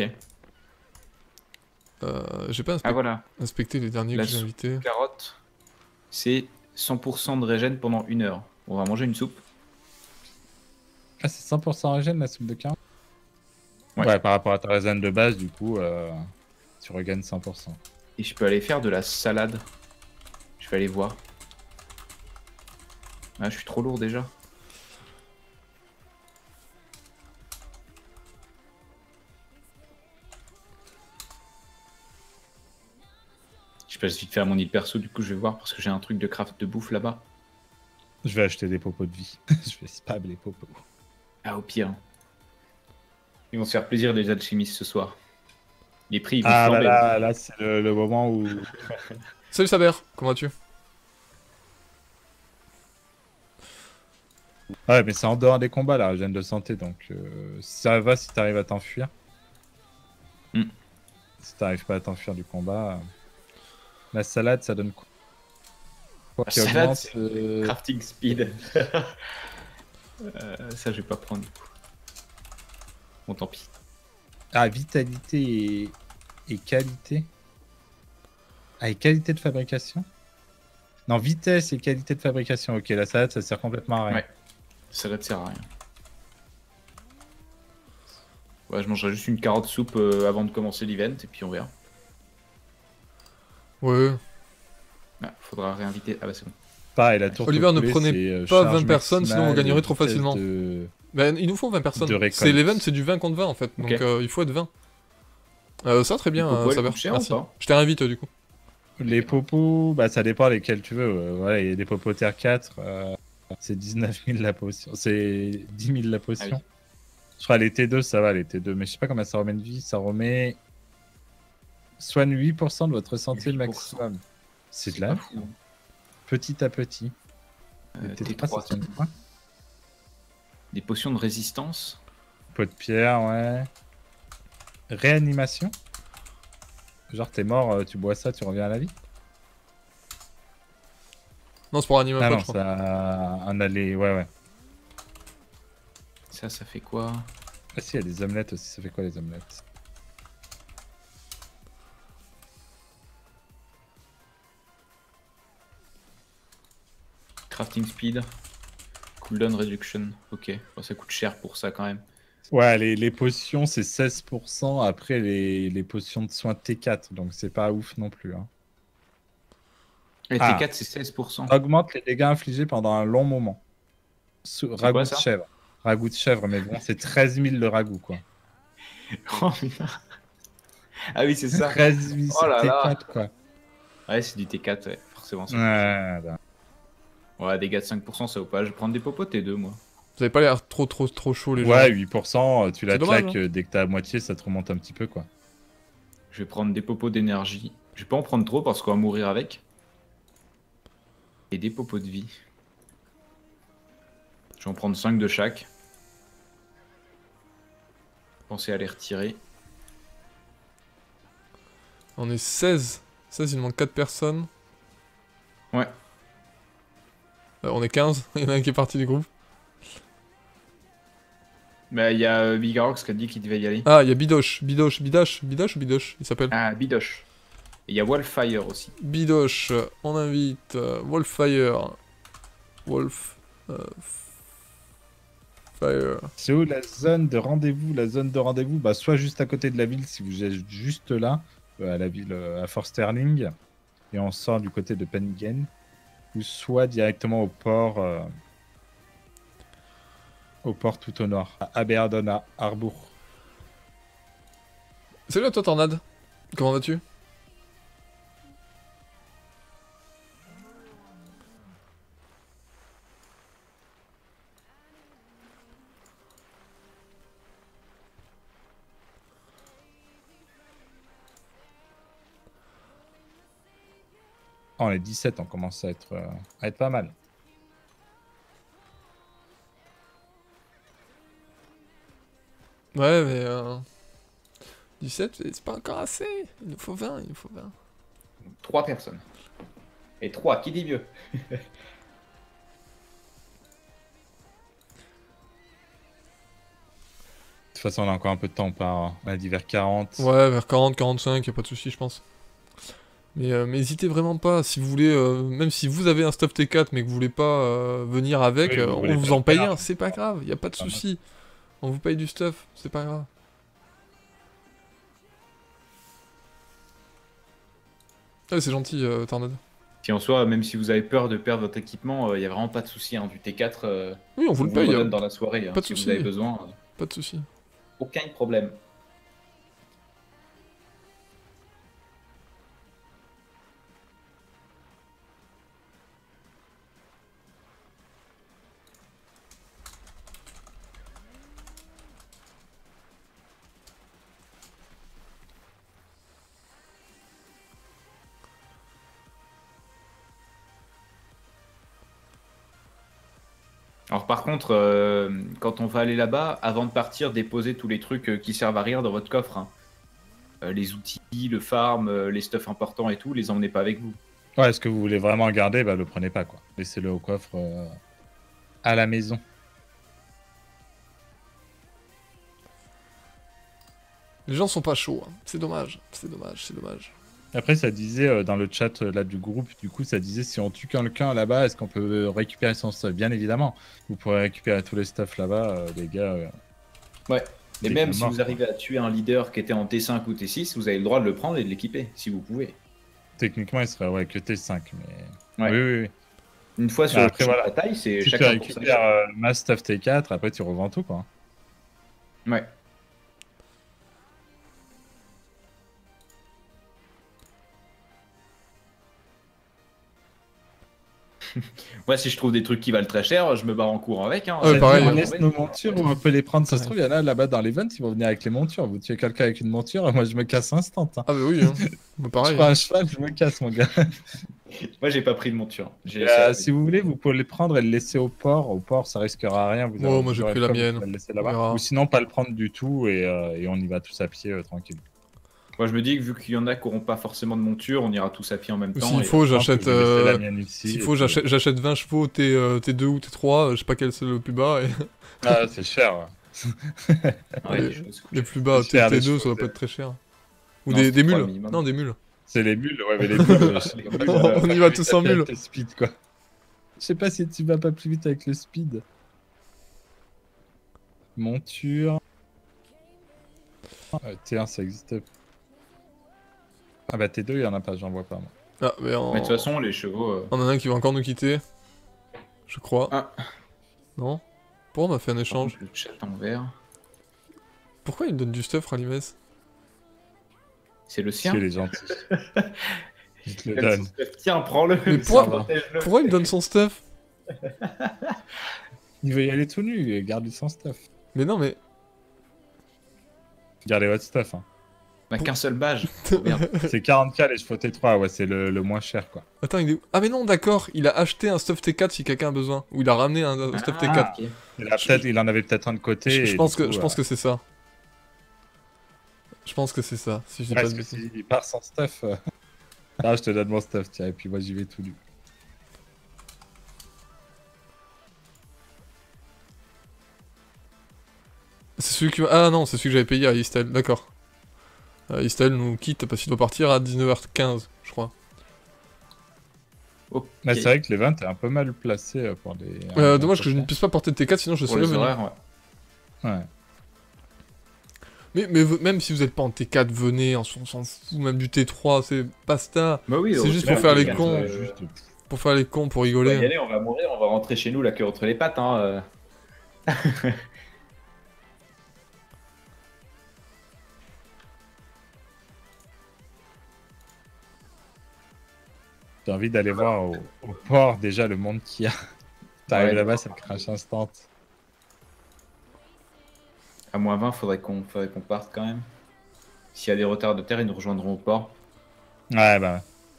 Euh, J'ai pas Ah inspec- voilà, inspecté les derniers La que j'ai soupe. invités. carotte, c'est cent pour cent de régène pendant une heure. On va manger une soupe. Ah, c'est cent pour cent régène la soupe de carotte. Ouais. Ouais. Par rapport à ta régène de base, du coup, euh, tu regagnes cent pour cent. Et je peux aller faire de la salade. Je vais aller voir. Ah, je suis trop lourd déjà. Je passe vite fait à mon île perso, du coup je vais voir parce que j'ai un truc de craft de bouffe là-bas. Je vais acheter des popos de vie. Je vais spam les popos. Ah, au pire. Ils vont se faire plaisir les alchimistes ce soir. Les prix ils vont Ah, bah flamber. là, là c'est le, le moment où. Salut Saber, comment vas-tu? Ouais, mais c'est en dehors des combats, la régène de santé, donc euh, ça va si t'arrives à t'enfuir. Hmm. Si t'arrives pas à t'enfuir du combat. euh, La salade, ça donne quoi? Quoi La qui salade, augmente, c'est euh, Crafting speed. Euh, ça je vais pas prendre du coup. Bon tant pis. Ah, vitalité et... et qualité. Ah, et qualité de fabrication? Non, vitesse et qualité de fabrication. Ok, la salade, ça sert complètement à rien. Ouais. Ça ne sert à rien. Ouais, je mangerai juste une carotte soupe euh, avant de commencer l'event et puis on verra. Ouais. Ah, faudra réinviter. Ah bah c'est bon. Pareil, la tour Oliver, ne prenez pas vingt personnes, sinon vous gagnerez trop facilement. De... Ben, il nous faut vingt personnes. De récolte. C'est l'event, c'est du vingt contre vingt en fait, donc Ok. euh, il faut être vingt. Euh, ça très bien, Les popos, euh, elles Saber, coûtent cher ou merci. pas Je t'ai réinvité du coup. Les popos, bah ça dépend lesquels tu veux. euh, voilà, il y a des popos Terre quatre, euh, c'est dix-neuf mille la potion. C'est dix mille la potion. Ah oui. Je crois les T deux, ça va, les T deux, mais je sais pas combien ça remet de vie. Ça remet. Soigne huit pour cent de votre santé huit pour cent. maximum. C'est de pas la fou. petit à petit. Euh, Les T T trois, trois, ça soigne quoi? Des potions de résistance. Pot de pierre, ouais. Réanimation. Genre t'es mort, euh, tu bois ça, tu reviens à la vie. Non, c'est pour animer un Ah peu, non, je crois. ça un aller, ouais ouais. Ça, ça fait quoi? Ah si, il y a des omelettes aussi, ça fait quoi les omelettes? Crafting speed. Cooldown reduction. Ok. Bon, ça coûte cher pour ça quand même. Ouais, les, les potions c'est seize pour cent, après les, les potions de soins T quatre, donc c'est pas ouf non plus. Hein. Et Ah. T quatre c'est seize pour cent. Augmente les dégâts infligés pendant un long moment. Sous- C'est ragoût quoi, de ça chèvre. Ragoût de chèvre, mais bon, c'est treize mille le ragoût quoi. Oh putain. Ah oui, c'est ça. treize mille, Oh là c'est T là. quatre quoi. Ouais, c'est du T quatre, ouais. Forcément. ça. Ouais, bah. Ouais, dégâts de cinq pour cent, ça vaut pas. Je vais prendre des popos T deux, moi. Vous avez pas l'air trop trop trop chaud les gens. Ouais, huit pour cent, tu la C'est dommage, claques, euh, dès que t'as à moitié, ça te remonte un petit peu quoi. Je vais prendre des popos d'énergie. Je vais pas en prendre trop parce qu'on va mourir avec. Et des popos de vie. Je vais en prendre cinq de chaque. Pensez à les retirer. On est seize. seize, il manque quatre personnes. Ouais. Euh, on est quinze, il y en a un qui est parti du groupe. Bah, il y a euh, Bigarox qui a dit qu'il devait y aller. Ah, il y a Bidoche, Bidoche, Bidache, Bidoche ou Bidoche, il s'appelle. Ah, Bidoche. Et il y a Wildfire aussi. Bidoche, on invite euh, Wolfire. Wolf. euh, Fire. C'est où la zone de rendez-vous? La zone de rendez-vous, bah, soit juste à côté de la ville, si vous êtes juste là, euh, à la ville, euh, à Fort Sterling, et on sort du côté de Penningen, ou soit directement au port, euh, au port tout au nord, à Aberdeen, à Harbour. Salut à toi, Tornade. Comment vas-tu? Oh, les dix-sept, on commence à être, euh, à être pas mal. Ouais, mais... Euh... dix-sept, c'est pas encore assez. Il nous faut vingt, il nous faut vingt. Trois personnes. Et trois, qui dit mieux? De toute façon, on a encore un peu de temps, on part, on a dit vers quarante. Ouais, vers quarante, quarante-cinq, y a pas de souci, je pense. Mais euh, mais n'hésitez vraiment pas, si vous voulez, euh, même si vous avez un stuff T quatre mais que vous voulez pas euh, venir avec, Oui, euh, vous on voulez vous pas en paye le faire. un, c'est pas grave, y a pas de Pas mal. souci. On vous paye du stuff, c'est pas grave. Ah, c'est gentil, euh, Tornade. Si en soi, même si vous avez peur de perdre votre équipement, il n'y a vraiment pas de souci. Hein, du T quatre, euh, Oui, on vous on le vous le paye, redonne euh, dans la soirée. Hein, pas de si souci. vous avez besoin, euh, pas de souci. aucun problème. Alors par contre, euh, quand on va aller là-bas, avant de partir, déposez tous les trucs euh, qui servent à rien dans votre coffre. Hein. Euh, les outils, le farm, euh, les stuffs importants et tout, les emmenez pas avec vous. Ouais, est-ce que vous voulez vraiment le garder? Bah, le prenez pas, quoi. Laissez-le au coffre euh, à la maison. Les gens sont pas chauds, hein. C'est dommage, c'est dommage, c'est dommage. Après, ça disait euh, dans le chat euh, là du groupe, du coup, ça disait si on tue quelqu'un là-bas, est-ce qu'on peut récupérer son stuff? Bien évidemment, vous pourrez récupérer tous les stuffs là-bas, euh, les gars. euh, Ouais. Et Des même coups si morts, vous quoi. arrivez à tuer un leader qui était en T cinq ou T six, vous avez le droit de le prendre et de l'équiper, si vous pouvez. Techniquement, il serait ouais, que T cinq, mais. Ouais. Oui, oui, oui. Une fois sur Bah, le après, champ de voilà. bataille, c'est Si tu chacun pour sa récupères euh, ma stuff T quatre, après tu revends tout, quoi. Ouais. Moi, si je trouve des trucs qui valent très cher, je me barre en courant avec. Hein. Ah ouais, Ça pareil, dit, on hein. laisse nos montures ou on peut les prendre. Ça se trouve, il y en a là-bas dans l'event, ils vont venir avec les montures. Vous tuez quelqu'un avec une monture, moi je me casse instant. Hein. Ah bah oui, hein. Bah, Je pareil. prends un cheval, je me casse, mon gars. Moi, j'ai pas pris de monture. J'ai Et, laissé euh, la- si vous voulez, vous pouvez les prendre et le laisser au port. Au port, ça risquera rien. Vous Ouais, aurez- moi, vous j'ai aurez pris la pas, vous mienne. pouvez le laisser On là-bas. verra. Ou sinon, pas le prendre du tout et, euh, et on y va tous à pied, euh, tranquille. Moi, je me dis que vu qu'il y en a qui n'auront pas forcément de monture, on ira tous à pied en même Ou temps. s'il et- faut, Je pense que j'achète... je vais laisser la euh, mienne ici, S'il et faut, puis- j'achète j'achète vingt chevaux T, euh, T deux ou T trois, euh, je sais pas quel c'est le plus bas, et Ah, c'est cher. ouais. Ouais, les- des choses que les je- plus bas, C'est cher, T les deux, ça chevaux, va pas c'est- être très cher. Ou Non, des, c'est des trois mules. minimum. Non, des mules. C'est les bulles, ouais, mais les bulles. euh, je- Les les bulles, bulles, euh, On y va tous en avec mule. le speed, quoi. Je sais pas si tu vas pas plus vite avec le speed. Monture. Euh, T un, ça existe. Ah bah T deux, il y en a pas, j'en vois pas. Moi. Ah, mais en... Mais de toute façon, les chevaux. euh, on en a un qui va encore nous quitter. Je crois. Ah. Non? Pourquoi on m'a fait un par échange? contre, le chat en vert. Pourquoi il me donne du stuff, Ralimes? C'est le sien. Si, elle est gentille. Je te le Donne son donne. stuff. Tiens, prends-le. Mais ça pourquoi- protège-le. Pourquoi il me donne son stuff? Il veut y aller tout nu, garde son stuff. Mais non, mais... Gardez votre stuff. Hein. On a qu'un seul badge. Oh, merde. C'est quarante K les chevaux T trois, ouais, c'est le, le moins cher, quoi. Attends, il est où? Ah mais non, d'accord, il a acheté un stuff T quatre si quelqu'un a besoin. Ou il a ramené un, un stuff T quatre. Ah, ok. Il, a peut-être- il en avait peut-être un de côté. Je, je et pense du que, coup, je euh, pense que c'est ça. Je pense que c'est ça, si je dis ouais, pas de parce que bêtises. s'il part sans stuff. euh, ah, je te donne mon stuff, tiens, et puis moi j'y vais tout nu. C'est celui que... Ah non, c'est celui que j'avais payé à Eastel, d'accord. Euh, Istel nous quitte parce qu'il doit partir à dix-neuf heures quinze, je crois. Ok. Mais c'est vrai que l'event est un peu mal placé euh, pour les. Euh, dommage que je ne puisse pas porter de T quatre, sinon je Pour serais les venu. horaires, ouais. Ouais. Mais, mais v- même si vous n'êtes pas en T quatre, venez, on s'en on s'en fout, même du T trois, c'est basta. Bah oui, C'est au juste final, pour faire les T quatre, cons. euh, Juste... Pour faire les cons, pour On va y rigoler. aller, on va mourir, on va rentrer chez nous la queue entre les pattes. Hein. euh. J'ai envie d'aller voir au, au port déjà le monde qu'il y a. T'arrives Ouais, là-bas, ça crache instant. À moins vingt, faudrait qu'on faudrait qu'on parte quand même. S'il y a des retards de terre, ils nous rejoindront au port. Ouais, bah.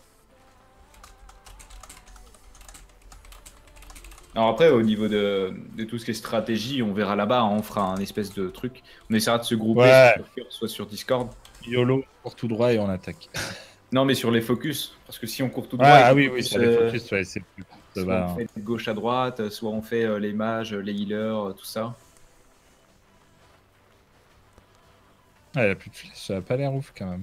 Alors après, au niveau de, de tout ce qui est stratégie, on verra là-bas, hein, on fera un espèce de truc. On essaiera de se grouper, Ouais. soit sur Cure, soit sur Discord. YOLO, pour tout droit et on attaque. Non, mais sur les focus, parce que si on court tout Ouais, droit, ah et oui, qu'on oui, focus, sur les euh, focus, ouais, c'est le plus. soit Bah, on fait de gauche à droite, soit on fait euh, les mages, les healers, euh, tout ça. Ouais, il a plus de flèches, ça a pas l'air ouf quand même.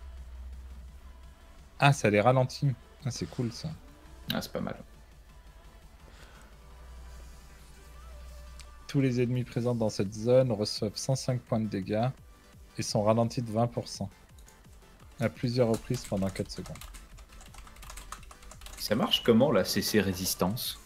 Ah, ça les ralentit. Ah, c'est cool ça. Ah, c'est pas mal. Tous les ennemis présents dans cette zone reçoivent cent cinq points de dégâts et sont ralentis de vingt pour cent. À plusieurs reprises pendant quatre secondes. Ça marche comment la C C résistance?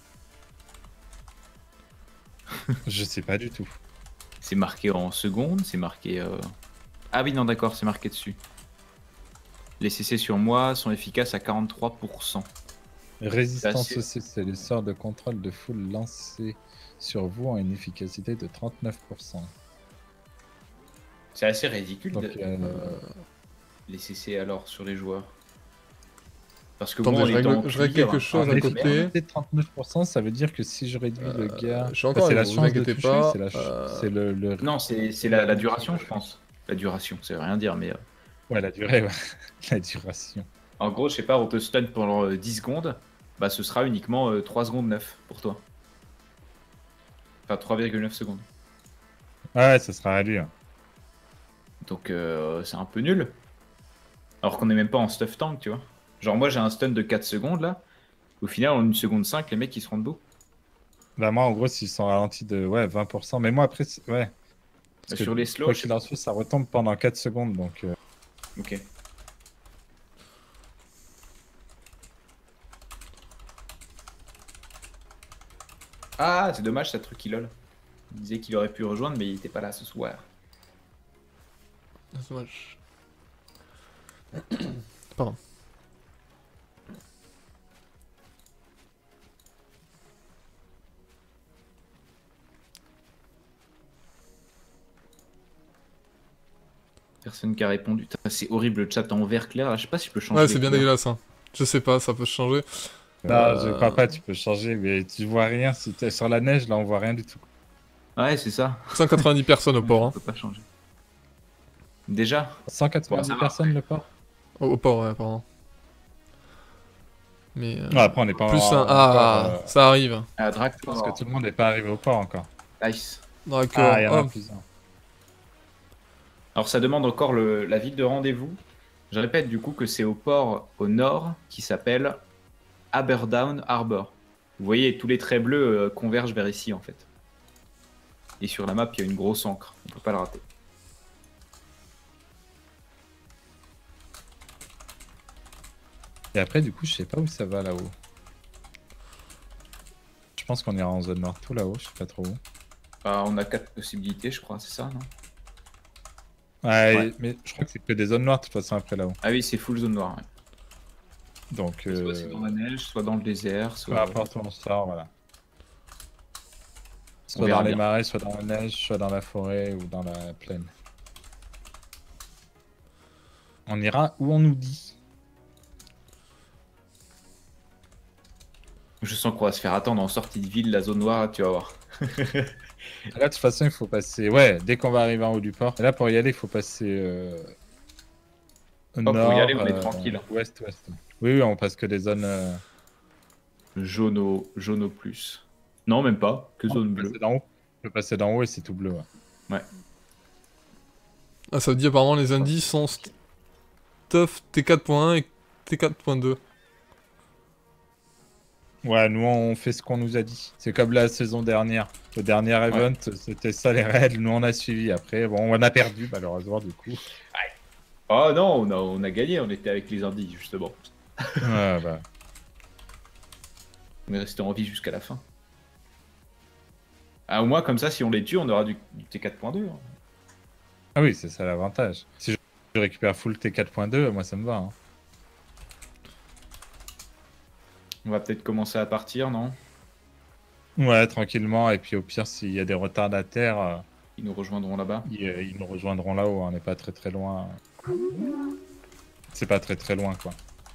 Je sais pas du tout. C'est marqué en secondes, c'est marqué... euh, Ah oui, non, d'accord, c'est marqué dessus. Les C C sur moi sont efficaces à quarante-trois pour cent. Résistance C'est assez- aussi, c'est les sorts de contrôle de foule lancés sur vous ont une efficacité de trente-neuf pour cent. C'est assez ridicule, Donc, de- euh, les C C alors sur les joueurs. Parce que Attendez, bon, en je règle- étant je règle clear, quelque chose un à mec, côté. merde. de trente-neuf pour cent, ça veut dire que si je réduis le Euh, gars... je suis encore c'est la avec vous, vous chance de inquiétez toucher, pas, c'est la ch- euh, c'est le, le- Non, c'est c'est la, la duration, je pense. La duration, ça veut rien dire, mais... euh, Ouais, la durée, ouais. La duration. En gros, je sais pas, on te stun pendant euh, dix secondes, bah ce sera uniquement euh, trois secondes neuf pour toi. Enfin, trois virgule neuf secondes. Ouais, ça sera réduit. hein. Donc euh, c'est un peu nul. Alors qu'on est même pas en stuff tank, tu vois. Genre moi j'ai un stun de quatre secondes là. Au final, en une seconde cinq, les mecs ils se rendent debout. Bah moi, en gros, s'ils sont ralentis de ouais, vingt pour cent. Mais moi, après, c'est- ouais. Parce Sur que, les slows, quoi je qu'il en soit, ça retombe pendant quatre secondes, donc... euh, Ok. Ah, c'est dommage, ça truc qui lol. Il disait qu'il aurait pu rejoindre, mais il était pas là ce soir. C'est dommage. Pardon. Personne qui a répondu. Putain, c'est horrible le chat en vert clair. Là, je sais pas si je peux changer. Ouais, les c'est bien couleurs. dégueulasse. Hein. Je sais pas, ça peut changer. Non, Euh, je crois pas, tu peux changer, mais tu vois rien. Si t'es sur la neige, là, on voit rien du tout. Ouais, c'est ça. cent quatre-vingt-dix personnes au port. On Hein. peut pas changer. Déjà. cent quatre-vingt-dix Bon, ça va, personnes, le port. Au, au port, ouais, pardon. Mais. euh, Non, après, on n'est pas plus en- un. encore, Ah, euh, ça arrive. Ah, Drac. Parce que tout le monde n'est pas arrivé au port encore. Nice. D'accord. Ah, il y en a Oh, plusieurs. Alors ça demande encore le- la ville de rendez-vous. Je répète du coup que c'est au port au nord qui s'appelle Aberdown Harbor. Vous voyez, tous les traits bleus euh, convergent vers ici en fait. Et sur la map, il y a une grosse encre. On peut pas le rater. Et après, du coup, je sais pas où ça va là-haut. Je pense qu'on ira en zone nord tout là-haut, je sais pas trop où. Ah, on a quatre possibilités, je crois, c'est ça, non? Ouais, Ouais. mais je crois que c'est que des zones noires de toute façon après là-haut. Ah oui, c'est full zone noire. Ouais. Donc, Soit euh, c'est dans la neige, soit dans le désert, peu soit... importe où on sort, voilà. On Soit verra dans les bien. marais, soit dans la neige, soit dans la forêt ou dans la plaine. On ira où on nous dit. Je sens qu'on va se faire attendre en sortie de ville, la zone noire, tu vas voir. Là, de toute façon, il faut passer. Ouais, dès qu'on va arriver en haut du port. Et là, pour y aller, il faut passer. Euh... au pour y nord, aller, on est euh, tranquille. Ouest, ouest. Oui, oui, on passe que des zones. Euh... Jauno, jauno plus. Non, même pas, que on zone peut bleue. passer d'en haut. On peut passer d'en haut et c'est tout bleu. Ouais. Ah, ça veut dire apparemment les indices sont st- stuff T quatre point un et T quatre point deux. Ouais, nous on fait ce qu'on nous a dit. C'est comme la saison dernière. Le dernier event, c'était ça les règles. Nous on a suivi. Après, bon, on a perdu malheureusement du coup. Oh non, on a, on a gagné, on était avec les indices justement. Ouais, bah. On est resté en vie jusqu'à la fin. Ah, au moins, comme ça, si on les tue, on aura du, du T quatre point deux. Hein. Ah oui, c'est ça l'avantage. Si je, je récupère full T quatre point deux, moi ça me va. Hein. On va peut-être commencer à partir, non? Ouais, tranquillement. Et puis au pire, s'il y a des retardataires, euh, Ils nous rejoindront là-bas. ils, euh, ils nous rejoindront là-haut. On n'est pas très très loin. C'est pas très très loin, quoi.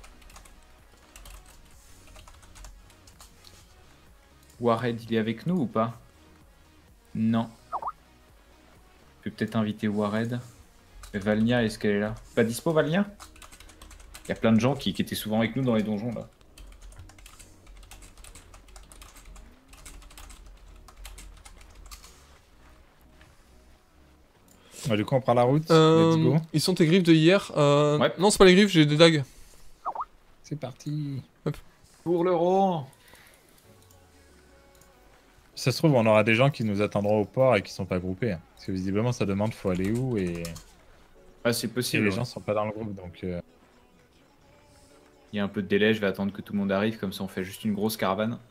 Warhead, il est avec nous ou pas? Non. Je peux peut-être inviter Warhead. Valnia, est-ce qu'elle est là? Pas dispo, Valnia? Il y a plein de gens qui, qui étaient souvent avec nous dans les donjons, là. Bah, du coup, on prend la route. Euh, Let's go. ils sont tes griffes de hier. Euh, Ouais. Non, c'est pas les griffes, j'ai des dagues. C'est parti. Pour l'euro. Si ça se trouve, on aura des gens qui nous attendront au port et qui sont pas groupés. Hein. Parce que visiblement, ça demande faut aller où et, Ah, c'est et possible. les ouais. gens sont pas dans le groupe. Donc, euh, Il y a un peu de délai, je vais attendre que tout le monde arrive, comme ça on fait juste une grosse caravane.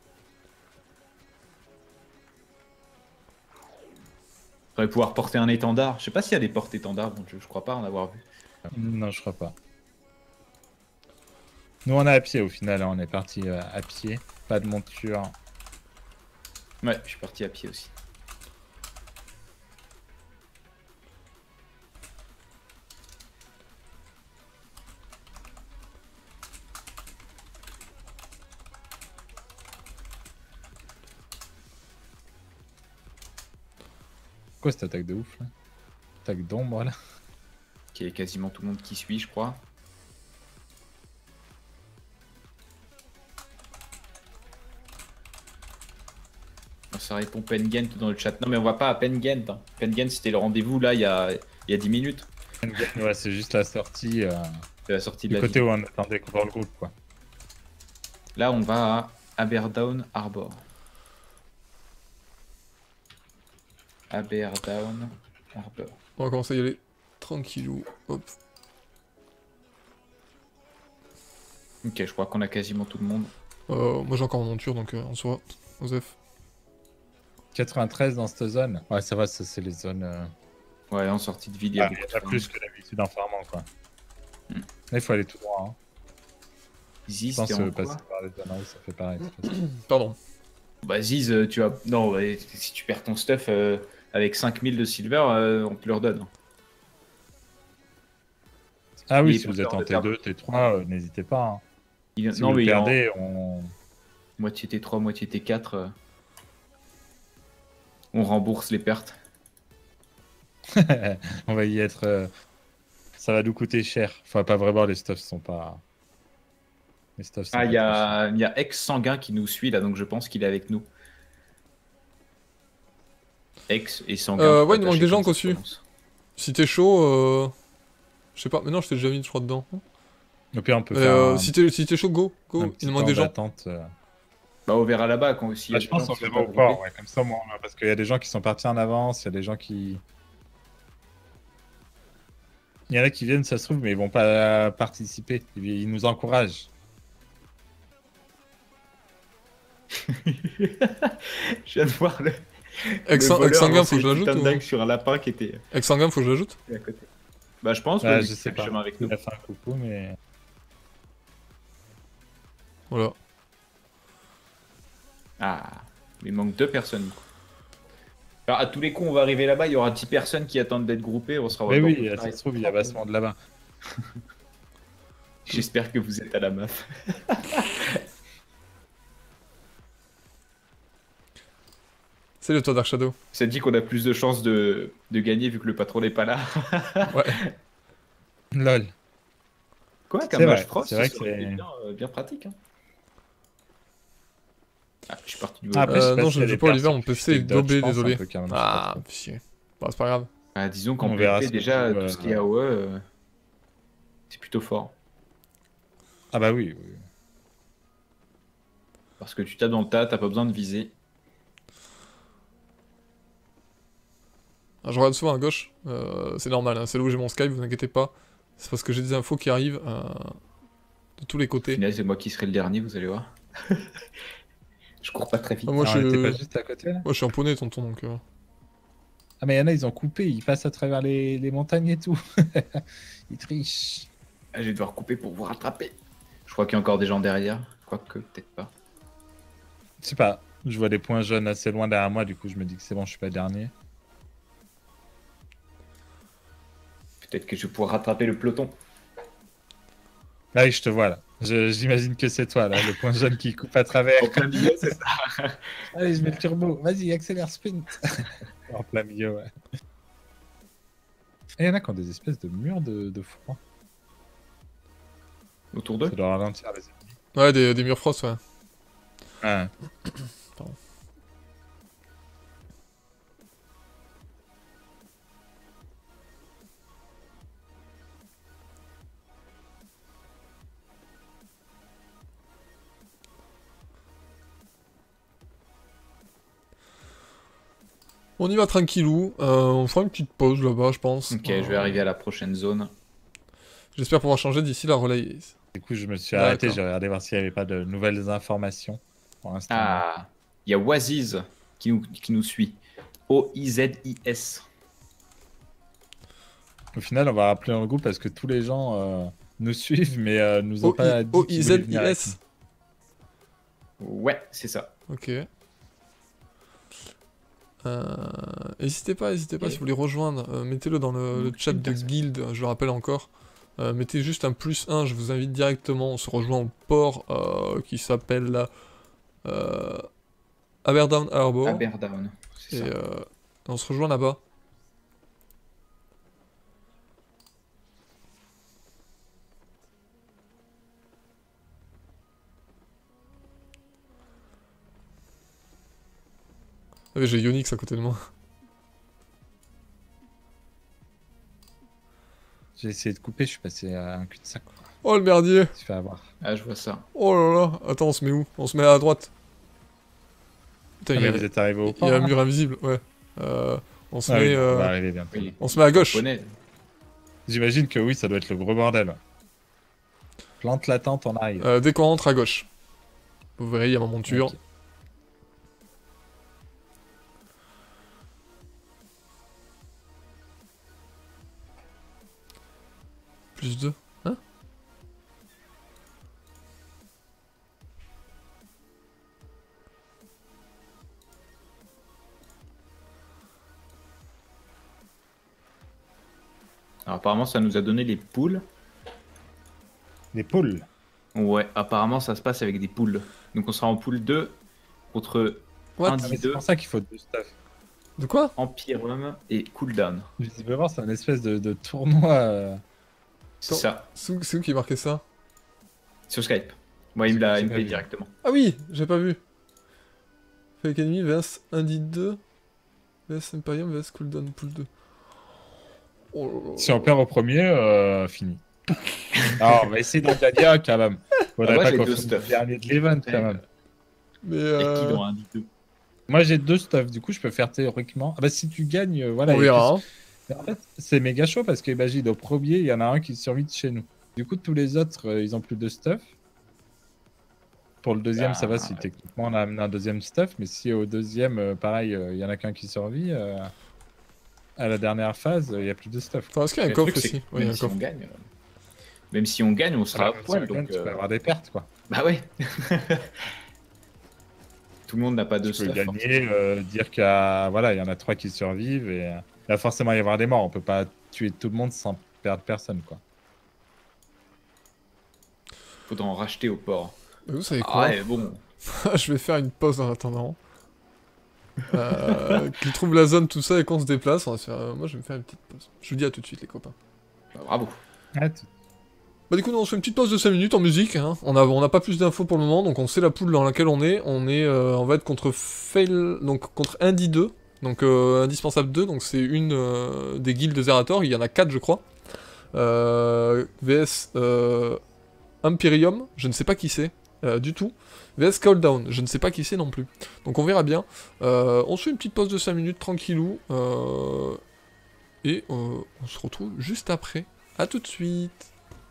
Faudrait pouvoir porter un étendard. Je sais pas s'il y a des porte-étendards dans le jeu, je crois pas en avoir vu. non, je crois pas. Nous, on est à pied au final. Hein. On est parti euh, à pied. Pas de monture. Ouais, je suis parti à pied aussi. Quoi cette attaque de ouf là? Attaque d'ombre là? Qui est quasiment tout le monde qui suit, je crois. Ça répond Pengen tout dans le chat. Non mais on va pas à Pengen. Hein. Pengen c'était le rendez-vous là il y a, il y a dix minutes. Ouais, c'est juste la sortie euh, C'est la sortie de du la côté ville. où on attendait qu'on voit le groupe quoi. Là on va à Aberdown Harbor. Aberdown Harbor. On va commencer à y aller tranquillou. Hop. Ok, je crois qu'on a quasiment tout le monde. Euh, moi j'ai encore mon monture donc euh, en soi, Osef. quatre-vingt-treize dans cette zone. Ouais, ça va, ça c'est les zones. Euh... Ouais, en sortie de ville, il y a Ah, beaucoup il y de a femmes. plus que d'habitude en farmant quoi. Hmm. Là, il faut aller tout droit. Hein. Ziz, Je pense t'es en euh, quoi passer par les zones, ça fait pareil. c'est facile. Pardon. Bah Ziz, euh, tu as... Non, ouais, si tu perds ton stuff euh, avec cinq mille de silver, euh, on te le redonne. Ah Il oui, est si pas vous êtes peur en de T deux, T trois, euh, n'hésitez pas. Hein. Il... Si non, vous mais le il est en perdez, on... moitié T trois, moitié T quatre. euh, On rembourse les pertes. on va y être. euh, Ça va nous coûter cher. Enfin, pas vraiment, les stuffs sont pas. Les stuffs sont Ah, pas il y très chers. a, il y a Ex Sanguin qui nous suit là, donc je pense qu'il est avec nous. Ex et Sanguin. Euh, tout ouais, il nous manque attaché des gens comme ça, qu'au-dessus. je pense. Si t'es chaud, euh... je sais pas, mais non, je t'ai déjà mis, je crois, dedans. Au pire, on peut Mais, faire euh, un, si t'es si t'es chaud, go, un go, petit il nous manque temps des gens. d'attente. euh. Bah, on verra là-bas quand aussi. Bah, je pense qu'on verra au port, ouais, comme ça, moi, parce qu'il y a des gens qui sont partis en avance, il y a des gens qui. Il y en a qui viennent, ça se trouve, mais ils vont pas participer. Ils, ils nous encouragent. Je viens de voir le. Ex le voleur Sanguin, lancer faut que je une l'ajoute putain de ou... dague sur un lapin qui était Ex Sanguin, faut que je l'ajoute. à côté. Bah, je pense Bah, que je c'est sais le pas. chemin avec nous. Il a fait un coucou, mais. Voilà. Ah, il manque deux personnes. Alors, à tous les coups, on va arriver là-bas, il y aura dix personnes qui attendent d'être groupées, on sera Mais au oui, bord de ça la se trouve, il y a bassement de là-bas. J'espère que vous êtes à la M A F. Salut toi, Dark Shadow. Ça dit qu'on a plus de chances de, de gagner vu que le patron n'est pas là. Ouais. Lol. Quoi, C'est comme vrai, match Frost, c'est vrai ça que aurait été c'est- bien, euh, bien pratique. Hein. Ah, je suis parti du Ah, après, je sais Euh, pas non, s'il y je a joue des pas Oliver, personnes mon qui P C est font des dodges, dobé, je pense, désolé. un peu quand même, je Ah, sais pas trop. chier. Bon, c'est pas grave. Ah, disons qu'en On verra P V P, ce que déjà, tu tout veux, ce qui est euh, A O E, euh, C'est plutôt fort. Ah bah oui, oui. Parce que tu tapes dans le tas, t'as pas besoin de viser. Ah, je regarde souvent à gauche, euh, c'est normal, hein, c'est là où j'ai mon Skype, vous inquiétez pas. C'est parce que j'ai des infos qui arrivent euh, de tous les Au côté. final, c'est moi qui serai le dernier, vous allez voir. Je cours pas très vite. Ah, moi, Alors, je... t'es pas juste à côté là? moi je suis en poney, tonton, donc... euh, Ah mais il y en a, ils ont coupé, ils passent à travers les, les montagnes et tout. Ils trichent. Ah, je vais devoir couper pour vous rattraper. Je crois qu'il y a encore des gens derrière. Quoique, peut-être pas. Je sais pas, je vois des points jaunes assez loin derrière moi, du coup je me dis que c'est bon, je suis pas le dernier. Peut-être que je vais pouvoir rattraper le peloton. Là, oui, je te vois là. Je- J'imagine que c'est toi là, le point jaune qui coupe à travers. En plein milieu, c'est ça. Allez, je mets le turbo. Vas-y, accélère, sprint. En plein milieu, ouais. Et il y en a qui ont des espèces de murs de, de froid. Autour d'eux. Ça doit ralentir les ennemis. Ouais, des, des murs frost, ouais. Ah. Pardon. On y va tranquillou, euh, on fera une petite pause là-bas, je pense. Ok, Euh, je vais arriver à la prochaine zone. J'espère pouvoir changer d'ici la relais. Du coup, je me suis arrêté, D'accord. j'ai regardé voir s'il n'y avait pas de nouvelles informations. Pour l'instant. Ah, il y a Oasis qui nous, qui nous suit. O I Z I S. Au final, on va rappeler dans le groupe parce que tous les gens euh, nous suivent, mais euh, nous ont pas dit O qu'ils I voulaient Z venir I avec S. Ouais, c'est ça. Ok. Euh, N'hésitez pas, n'hésitez pas Et- si vous voulez rejoindre, euh, mettez-le dans le, le Donc, chat une de personne. guild, je le rappelle encore. Euh, mettez juste un plus un, je vous invite directement, on se rejoint au port euh, qui s'appelle euh, Aberdown Harbour. Aberdown. C'est Et ça. euh, on se rejoint là-bas. Ah mais j'ai Yonix à côté de moi. J'ai essayé de couper, je suis passé à un cul-de-sac. quoi. Oh le merdier. Je me suis fait avoir. Ah, je vois ça. Oh là là. Attends, on se met où? On se met à droite. Putain, Ah, il y mais a, vous êtes arrivé au il port y a un hein mur invisible, ouais. Euh, on se Ah met, oui, euh, on va arriver bientôt. Oui. on se met à gauche. Poney. J'imagine que oui, ça doit être le gros bordel. Plante la tente, on arrive. Euh, dès qu'on rentre à gauche. Vous verrez, il y a ma monture. Ok. Plus deux. Hein? Alors, apparemment, ça nous a donné les poules. Les poules. Ouais, apparemment, ça se passe avec des poules. Donc, on sera en poule deux contre What? un Ah, mais c'est D deux, pour ça qu'il faut deux stuff. De quoi? Empyreum et Cooldown. Visiblement, c'est un espèce de, de tournoi. euh, C'est Attends. ça. C'est où, c'est où qui marquait ça? Sur Skype. Moi, il me l'a J'ai il me pas l'a vu. directement. Ah oui, j'ai pas vu. Fake Enemy vs un D deux vs Imperium vs Cooldown Pool deux. Oh là là. Si on perd au premier, euh, fini. Alors, on va essayer d'en gagner un quand même. Faudrait Ah, moi, pas j'ai qu'on deux fasse le stuff. dernier de l'event quand même. Mais Et qui euh... dans un D deux? Moi j'ai deux stuff, du coup je peux faire théoriquement. Ah bah si tu gagnes, euh, voilà. on il y a verra. hein. plus- Mais en fait, c'est méga chaud parce que imagine au premier, il y en a un qui survit de chez nous. Du coup, tous les autres, euh, ils ont plus de stuff. Pour le deuxième, Ah, ça va si techniquement on a amené un deuxième stuff, mais si au deuxième, euh, pareil, euh, il y en a qu'un qui survit, euh, à la dernière phase, euh, il y a plus de stuff. Enfin, est-ce qu'il y a un Le coffre truc, c'est aussi? que Ouais, il y a même un si coffre. on gagne, euh, même si on gagne, on sera Alors, à si poil. on gagne, Donc, tu peux euh, avoir des pertes quoi. bah ouais. Tout le monde n'a pas de Tu peux stuff. gagner, euh, dire qu'il y a, voilà, il y en a trois qui survivent et euh, il va forcément y avoir des morts. On peut pas tuer tout le monde sans perdre personne quoi. Faudra en racheter au port. Mais vous savez Ah quoi? ouais, bon. Je vais faire une pause en attendant. Euh, qu'il trouve la zone, tout ça, et qu'on se déplace. On va se faire... euh, Moi, je vais me faire une petite pause. Je vous dis à tout de suite, les copains. Bah, bravo. Ouais, tu- Bah, du coup, nous, on se fait une petite pause de cinq minutes en musique. Hein. On a, on a pas plus d'infos pour le moment, donc on sait la poule dans laquelle on est. On est, euh, on va être contre Fail, donc contre Indy deux, donc euh, indispensable deux. Donc c'est une euh, des guildes de Zerator. Il y en a quatre, je crois. Euh, V S euh, Imperium, je ne sais pas qui c'est euh, du tout. V S Countdown, je ne sais pas qui c'est non plus. Donc on verra bien. Euh, on se fait une petite pause de cinq minutes, tranquillou. Euh, et euh, on se retrouve juste après. A tout de suite.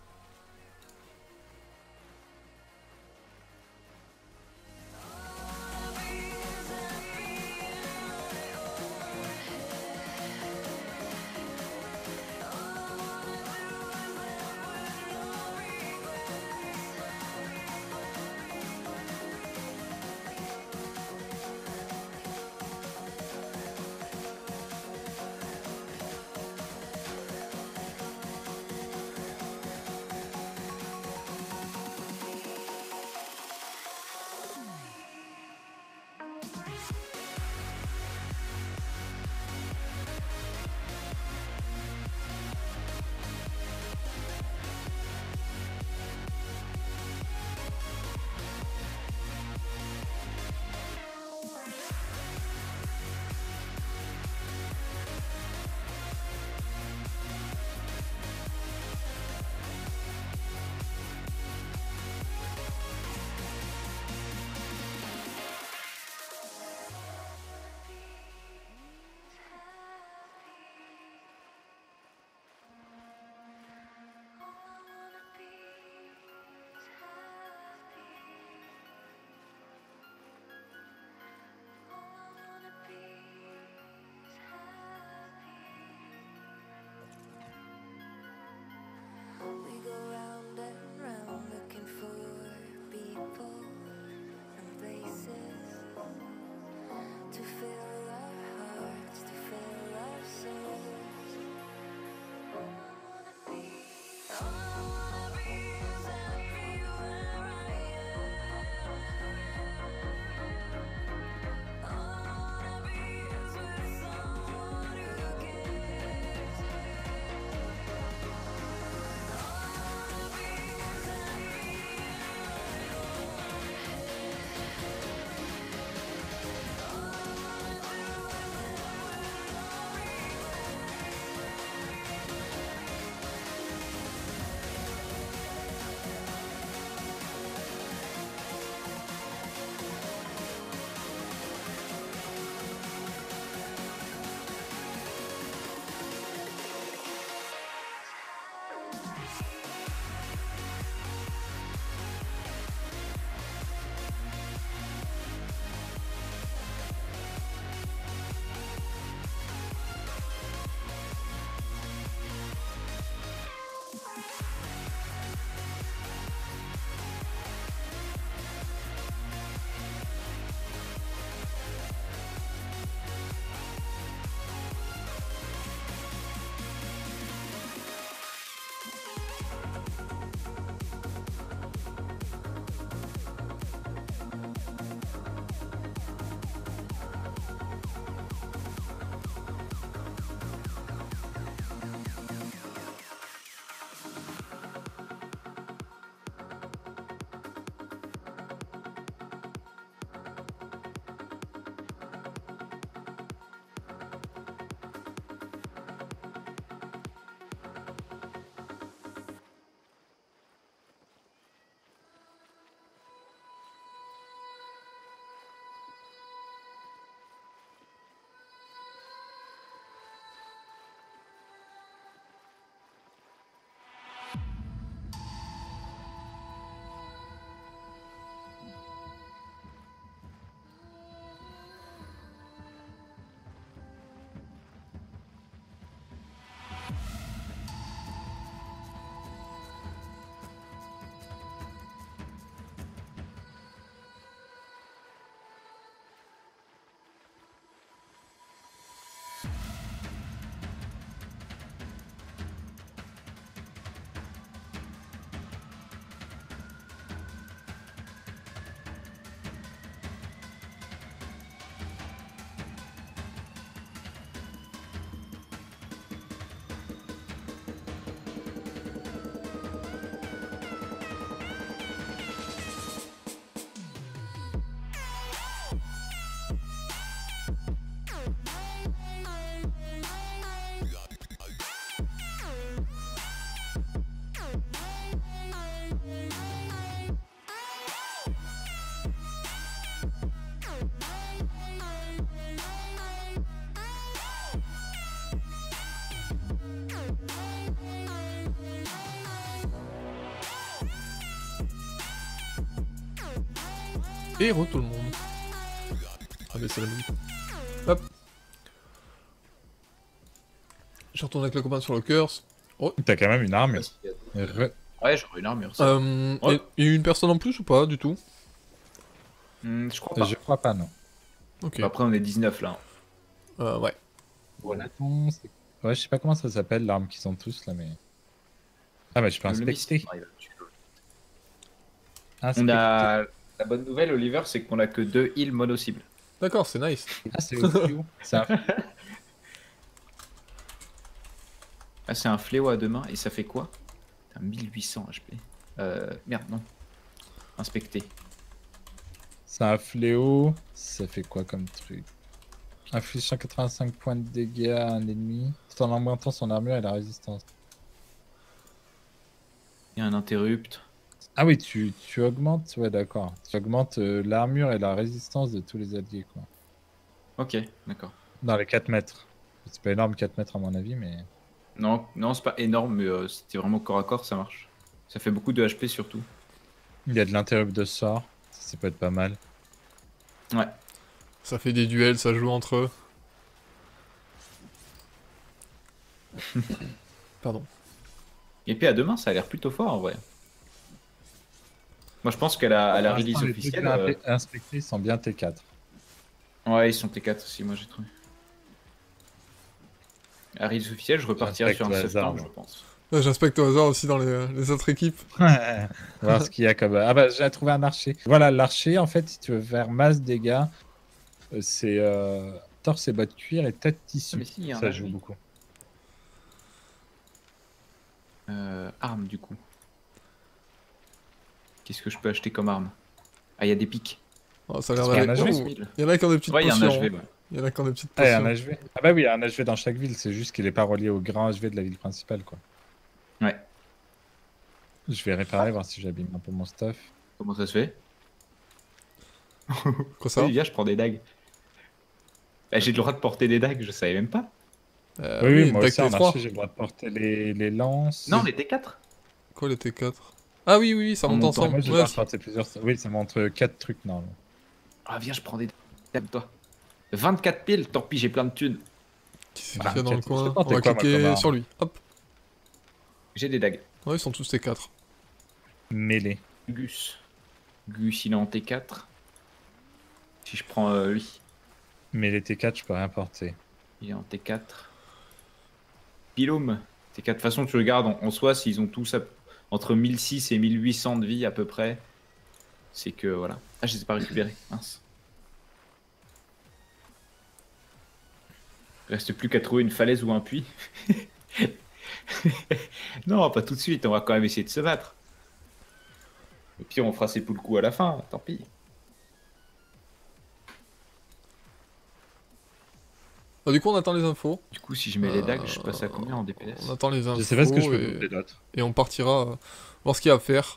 We go round and round looking for people and places to fill our hearts, to fill our souls. All I wanna be, all I wanna be is everywhere I am. All I wanna be is with someone who gives. All I wanna Et re tout le monde. Ah mais c'est la musique. Hop. Je retourne avec la commande sur le curse. T'as quand même une armure. Ouais, Re- j'aurais une armure. Ça. Euh, Ouais. et, et une personne en plus ou pas du tout? Hmm, je crois pas. Je crois pas, non. Ok. Après, on est dix-neuf là. Euh, ouais. Voilà. Attends, c'est- Ouais, je sais pas comment ça s'appelle, l'arme qu'ils ont tous là, mais. Ah, bah, je peux Le inspecter. mystère arrive à tuer le- On Inspecter. a. La bonne nouvelle, Oliver, c'est qu'on a que deux heals mono-cibles. D'accord, c'est nice. Ah, c'est le fléau. C'est un Ah, c'est un fléau à deux mains et ça fait quoi? T'as mille huit cents H P. Euh. Merde, non. Inspecter. C'est un fléau. Ça fait quoi comme truc? Inflige cent quatre-vingt-cinq points de dégâts à un ennemi, tout en augmentant son armure et la résistance. Il y a un interrupt. Ah oui, tu, tu augmentes, ouais, d'accord. Tu augmentes euh, l'armure et la résistance de tous les alliés, quoi. Ok, d'accord. Dans les quatre mètres. C'est pas énorme, quatre mètres à mon avis, mais. Non, non c'est pas énorme, mais euh, c'était vraiment corps à corps, ça marche. Ça fait beaucoup de H P surtout. Il y a de l'interrupt de sort. Ça, ça peut être pas mal. Ouais. Ça fait des duels, ça joue entre eux. Pardon. Épée à deux mains, ça a l'air plutôt fort en vrai. Moi je pense qu'à la, à la Pour release l'instant, les trucs officielle. à euh, inspecter sont bien T quatre. Ouais, ils sont T quatre aussi, moi j'ai trouvé. À la release officielle, je repartirai sur un J'inspecte au hasard, septembre, je moi. pense. Ouais, J'inspecte au hasard aussi dans les, les autres équipes. Ouais. Voir ce qu'il y a comme. Ah bah j'ai trouvé un archer. Voilà, l'archer, en fait, si tu veux faire masse dégâts, euh, c'est euh, torse et bas de cuir et tête tissu. Mais si, il y en Ça a, joue oui. beaucoup. Euh, arme du coup. Qu'est-ce que je peux acheter comme arme? Ah, il y a des pics. Oh, ça a l'air C'est pas d'aller. un H V. Oh, il y en a qui ont des petites Ouais, il y a un potions. H V. hein. Ouais. Il y en a qui ont des petites Ah, il y a un potions. H V. Ah bah oui, il y a un H V dans chaque ville, c'est juste qu'il est pas relié au grand H V de la ville principale, quoi. Ouais. Je vais réparer, voir si j'abîme un peu mon stuff. Comment ça se fait? Quoi ça? Oui, viens, je prends des dagues. Bah, j'ai le droit de porter des dagues, je savais même pas. Euh, oui, oui, moi deck aussi en T trois. archer, j'ai le droit de porter les, les lances. Non, les T quatre. Quoi les T quatre? Ah oui, oui, oui, ça En monte montant, ensemble. Moi, j'ai le Ouais, droit de porter plusieurs. Oui, ça montre quatre trucs normalement. Ah, viens, je prends des dagues, toi. vingt-quatre piles, tant pis, j'ai plein de thunes. qui c'est Voilà, qu'il y a dans le je sais coin? pas, On t'es va quoi, moi, cliquer comme arme sur lui. Hop. J'ai des dagues. Ouais, ils sont tous T quatre. Mêlée. Gus. Gus, il est en T quatre. Si je prends euh, lui, Mais les T quatre, je peux rien porter. il est en T quatre. Pilum, T quatre. De toute façon, tu regardes en, en soi, s'ils ont tous à- entre mille six et mille huit cents de vie à peu près, c'est que voilà. Ah, je les ai pas récupérés. Mince. Il reste plus qu'à trouver une falaise ou un puits. Non, pas tout de suite, on va quand même essayer de se battre. Et puis on fera ses poules coups à la fin, tant pis. Bah, du coup, on attend les infos. Du coup, si je mets les dagues, je Euh, passe à combien en D P S? On attend les infos. Je sais pas ce que je peux et... doubler d'autres. et on partira euh, voir ce qu'il y a à faire.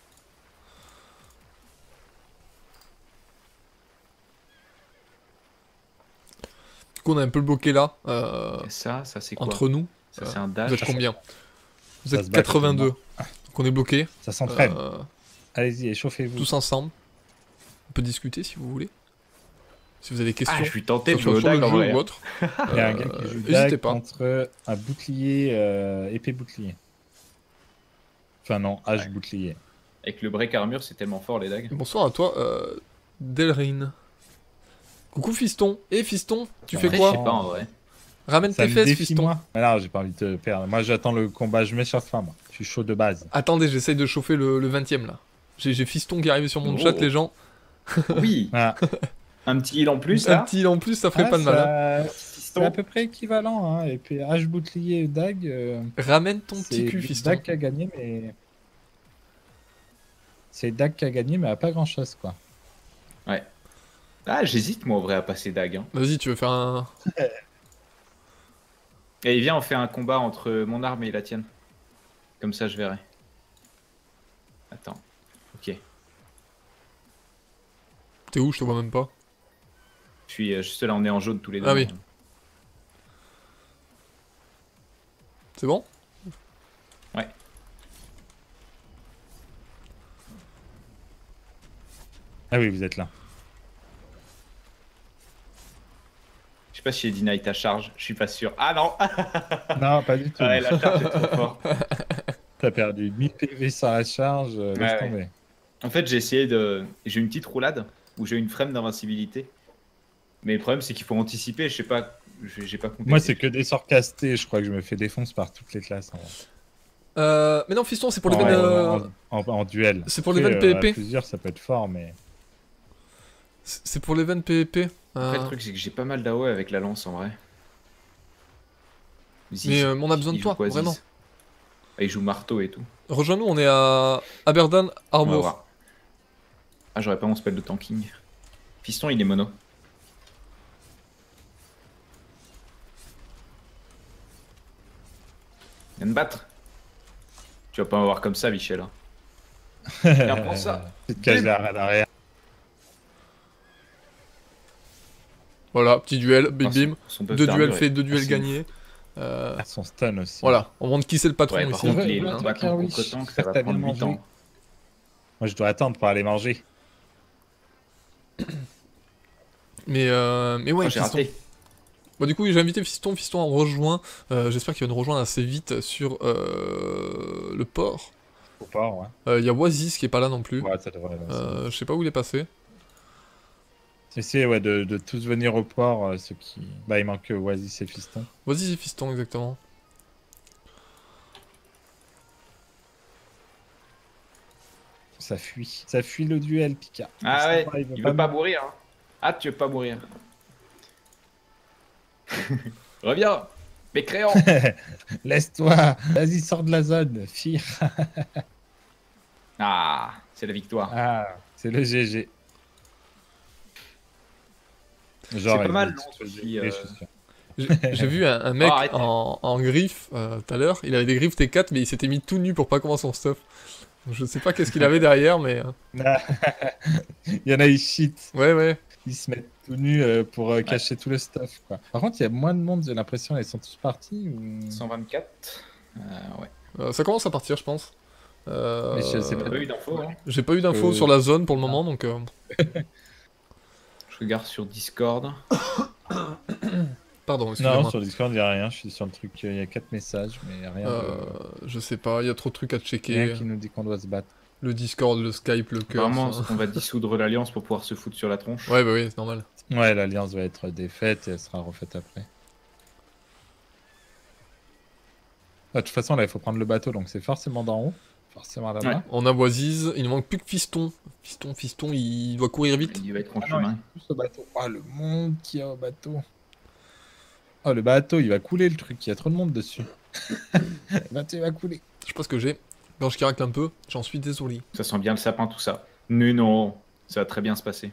Du coup, on a un peu bloqué là, euh, Et ça, ça c'est quoi? entre nous. Ça Euh, c'est un Vous dash. êtes combien? Vous Ça êtes se bat quatre-vingt-deux. Donc on est bloqué. Ça s'entraîne. Euh, Allez-y, échauffez-vous. tous ensemble. On peut discuter si vous voulez. Si vous avez des questions. Ah, je suis tenté que de ce soit jouer au sur le dague en jeu vrai. ou autre. Il y a un gars Euh, qui joue N'hésitez dague pas. contre un bouclier, euh, épée bouclier. Enfin non, H Ouais. bouclier. Avec le break armure, c'est tellement fort les dagues. Et bonsoir à toi, euh, Delrine. Coucou fiston. Et fiston, tu fais Après, quoi je sais pas en vrai. Ramène Ça tes me fesses, défie, fiston. moi. Mais non, j'ai pas envie de te perdre. Moi, j'attends le combat. Je m'échauffe pas, moi. Je suis chaud de base. Attendez, j'essaye de chauffer le, le vingtième là. J'ai j'ai fiston qui arrive sur mon Oh. chat, les gens. Oui, Ah. un petit heal en plus Un là. petit en plus, ça ferait Ah, pas de mal. hein. ça- C'est à peu près équivalent. Hein. Et puis H bouclier et dague. euh, Ramène ton c'est petit cul, fiston. Dag qui a gagné, mais. C'est Dag qui a gagné, mais à pas grand chose, quoi. Ah, j'hésite moi en vrai à passer dague. Hein. Vas-y, tu veux faire un. Et viens, on fait un combat entre mon arme et la tienne. Comme ça, je verrai. Attends. Ok. T'es où? Je te vois même pas. Je suis euh, juste là, on est en jaune tous les deux. Ah oui. C'est bon? Ah oui, vous êtes là. Je sais pas si j'ai deny ta charge, je suis pas sûr. Ah non. Non, pas du tout. Ouais, la charge est trop fort. T'as perdu mille P V sur la charge, euh, laisse Ouais, tomber. En fait, j'ai essayé de. J'ai une petite roulade où j'ai une frame d'invincibilité. Mais le problème, c'est qu'il faut anticiper. Je sais pas. J'ai j'ai pas compté. Moi, c'est que des sorts castés. Je crois que je me fais défoncer par toutes les classes. En, Euh, mais non, fiston, c'est pour les en, veines. euh, en- en- en duel. c'est pour les Après, veines euh, à P V P. plusieurs, ça peut être fort, mais. C'est c'est pour les veines P V P. Après, Euh, le truc, c'est que j'ai pas mal d'A O E avec la lance en vrai. Ziz, Mais euh, on a besoin de il joue toi, quoi, Ziz vraiment. Ah, il joue marteau et tout. Rejoins-nous, on est à Aberdan On va Harbour. voir. Ah, j'aurais pas mon spell de tanking. Fiston, il est mono. Viens me battre. Tu vas pas m'avoir comme ça, Michel. hein. Tiens, prends ça. Tu te caches derrière à l'arrière. Voilà, petit duel, bim Ah, son- bim. son buff Deux d'armure duels est faits, deux duels assez gagnés. Euh, Ah, son stun aussi. voilà, on montre qui c'est le patron Ouais, par ici. contre, Ouais, les ouais, combats ouais, contre oui. tank, ça J'espère va que t'as prendre bien huit mangé. ans. Moi, je dois attendre pour aller manger. Mais, euh, mais ouais, Oh, j'ai fiston. raté. Bon, du coup, j'ai invité Fiston. Fiston en rejoint. Euh, J'espère qu'il va nous rejoindre assez vite sur euh, le port. Faut pas, ouais. Euh, Il y a Oasis qui est pas là non plus. Ouais, ça devrait. là, Euh, je sais pas où il est passé. c'est- Essayez ouais, de, de tous venir au port, euh, ceux qui. Bah, il manque Oasis et Fiston. Oasis et Fiston, exactement. Ça fuit. Ça fuit le duel, Pika. Ah ouais, Sympa, il veut pas mourir. hein. Ah, tu veux pas mourir. Reviens, mécréant. Laisse-toi. Vas-y, sors de la zone. Fire. Ah, c'est la victoire. Ah, c'est le G G. Genre, pas il mal, veut non, exploser aussi, les euh, chaussures. J'ai j'ai vu un, un mec Oh, arrête. en, en griffe euh, tout à l'heure. Il avait des griffes T quatre, mais il s'était mis tout nu pour pas commencer son stuff. Donc, je sais pas qu'est-ce qu'il avait derrière, mais. euh, Ah, il y en a, ils cheat. Ouais, ouais. Ils se mettent tout nus euh, pour euh, cacher tout le stuff. Quoi. Par contre, il y a moins de monde, j'ai l'impression. Ils sont tous partis ou... cent vingt-quatre. Euh, ouais. Euh, ça commence à partir, je pense. Euh, Mais je sais Pas eu d'infos. hein. J'ai pas eu d'infos Euh, sur la zone pour le moment, donc. euh, Je regarde sur Discord. Pardon, Non, excusez-moi. sur Discord, il n'y a rien. Je suis sur le truc, euh, il y a quatre messages, mais rien, Euh, je sais pas, il y a trop de trucs à de... checker. rien qui nous dit qu'on doit se battre. Le Discord, le Skype, le cœur. Vraiment, ça. on va dissoudre l'alliance pour pouvoir se foutre sur la tronche. Ouais, bah oui, c'est normal. Ouais, l'alliance va être défaite et elle sera refaite après. Ah, de toute façon, là, il faut prendre le bateau, donc c'est forcément d'en haut. Forcément là-bas. Ouais. On a Boisise, il ne manque plus que Fiston. Fiston, Fiston, il doit courir vite. Il va être en Ah non, chemin. il pousse au bateau. Oh, le monde qu'il y a au bateau. Oh, le bateau, il va couler le truc. Il y a trop de monde dessus. Le bateau, il va couler. Je sais pas ce que j'ai. Gorge qui racle un peu, j'en suis désolé. Ça sent bien le sapin, tout ça. Mais non, ça va très bien se passer.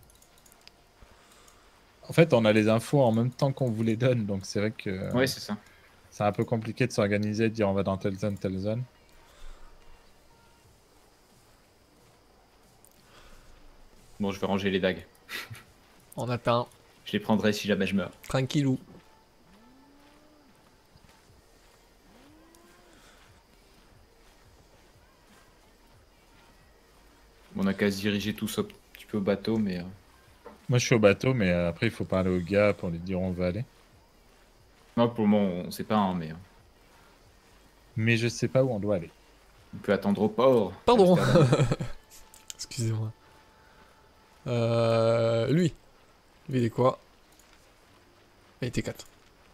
En fait, on a les infos en même temps qu'on vous les donne, donc c'est vrai que Ouais, c'est ça. c'est un peu compliqué de s'organiser, de dire on va dans telle zone, telle zone. Bon, je vais ranger les dagues. On atteint, Je les prendrai si jamais je meurs. tranquillou. On a qu'à se diriger tous un petit peu au bateau, mais... euh, Moi, je suis au bateau, mais euh, après, il faut parler aux gars pour lui dire où on veut aller. Non, pour le moment, on sait pas, hein, mais... euh, Mais je sais pas où on doit aller. On peut attendre au port. Pardon. Amsterdam. Excusez-moi. Euh, lui. Lui, il est quoi? Il était quatre.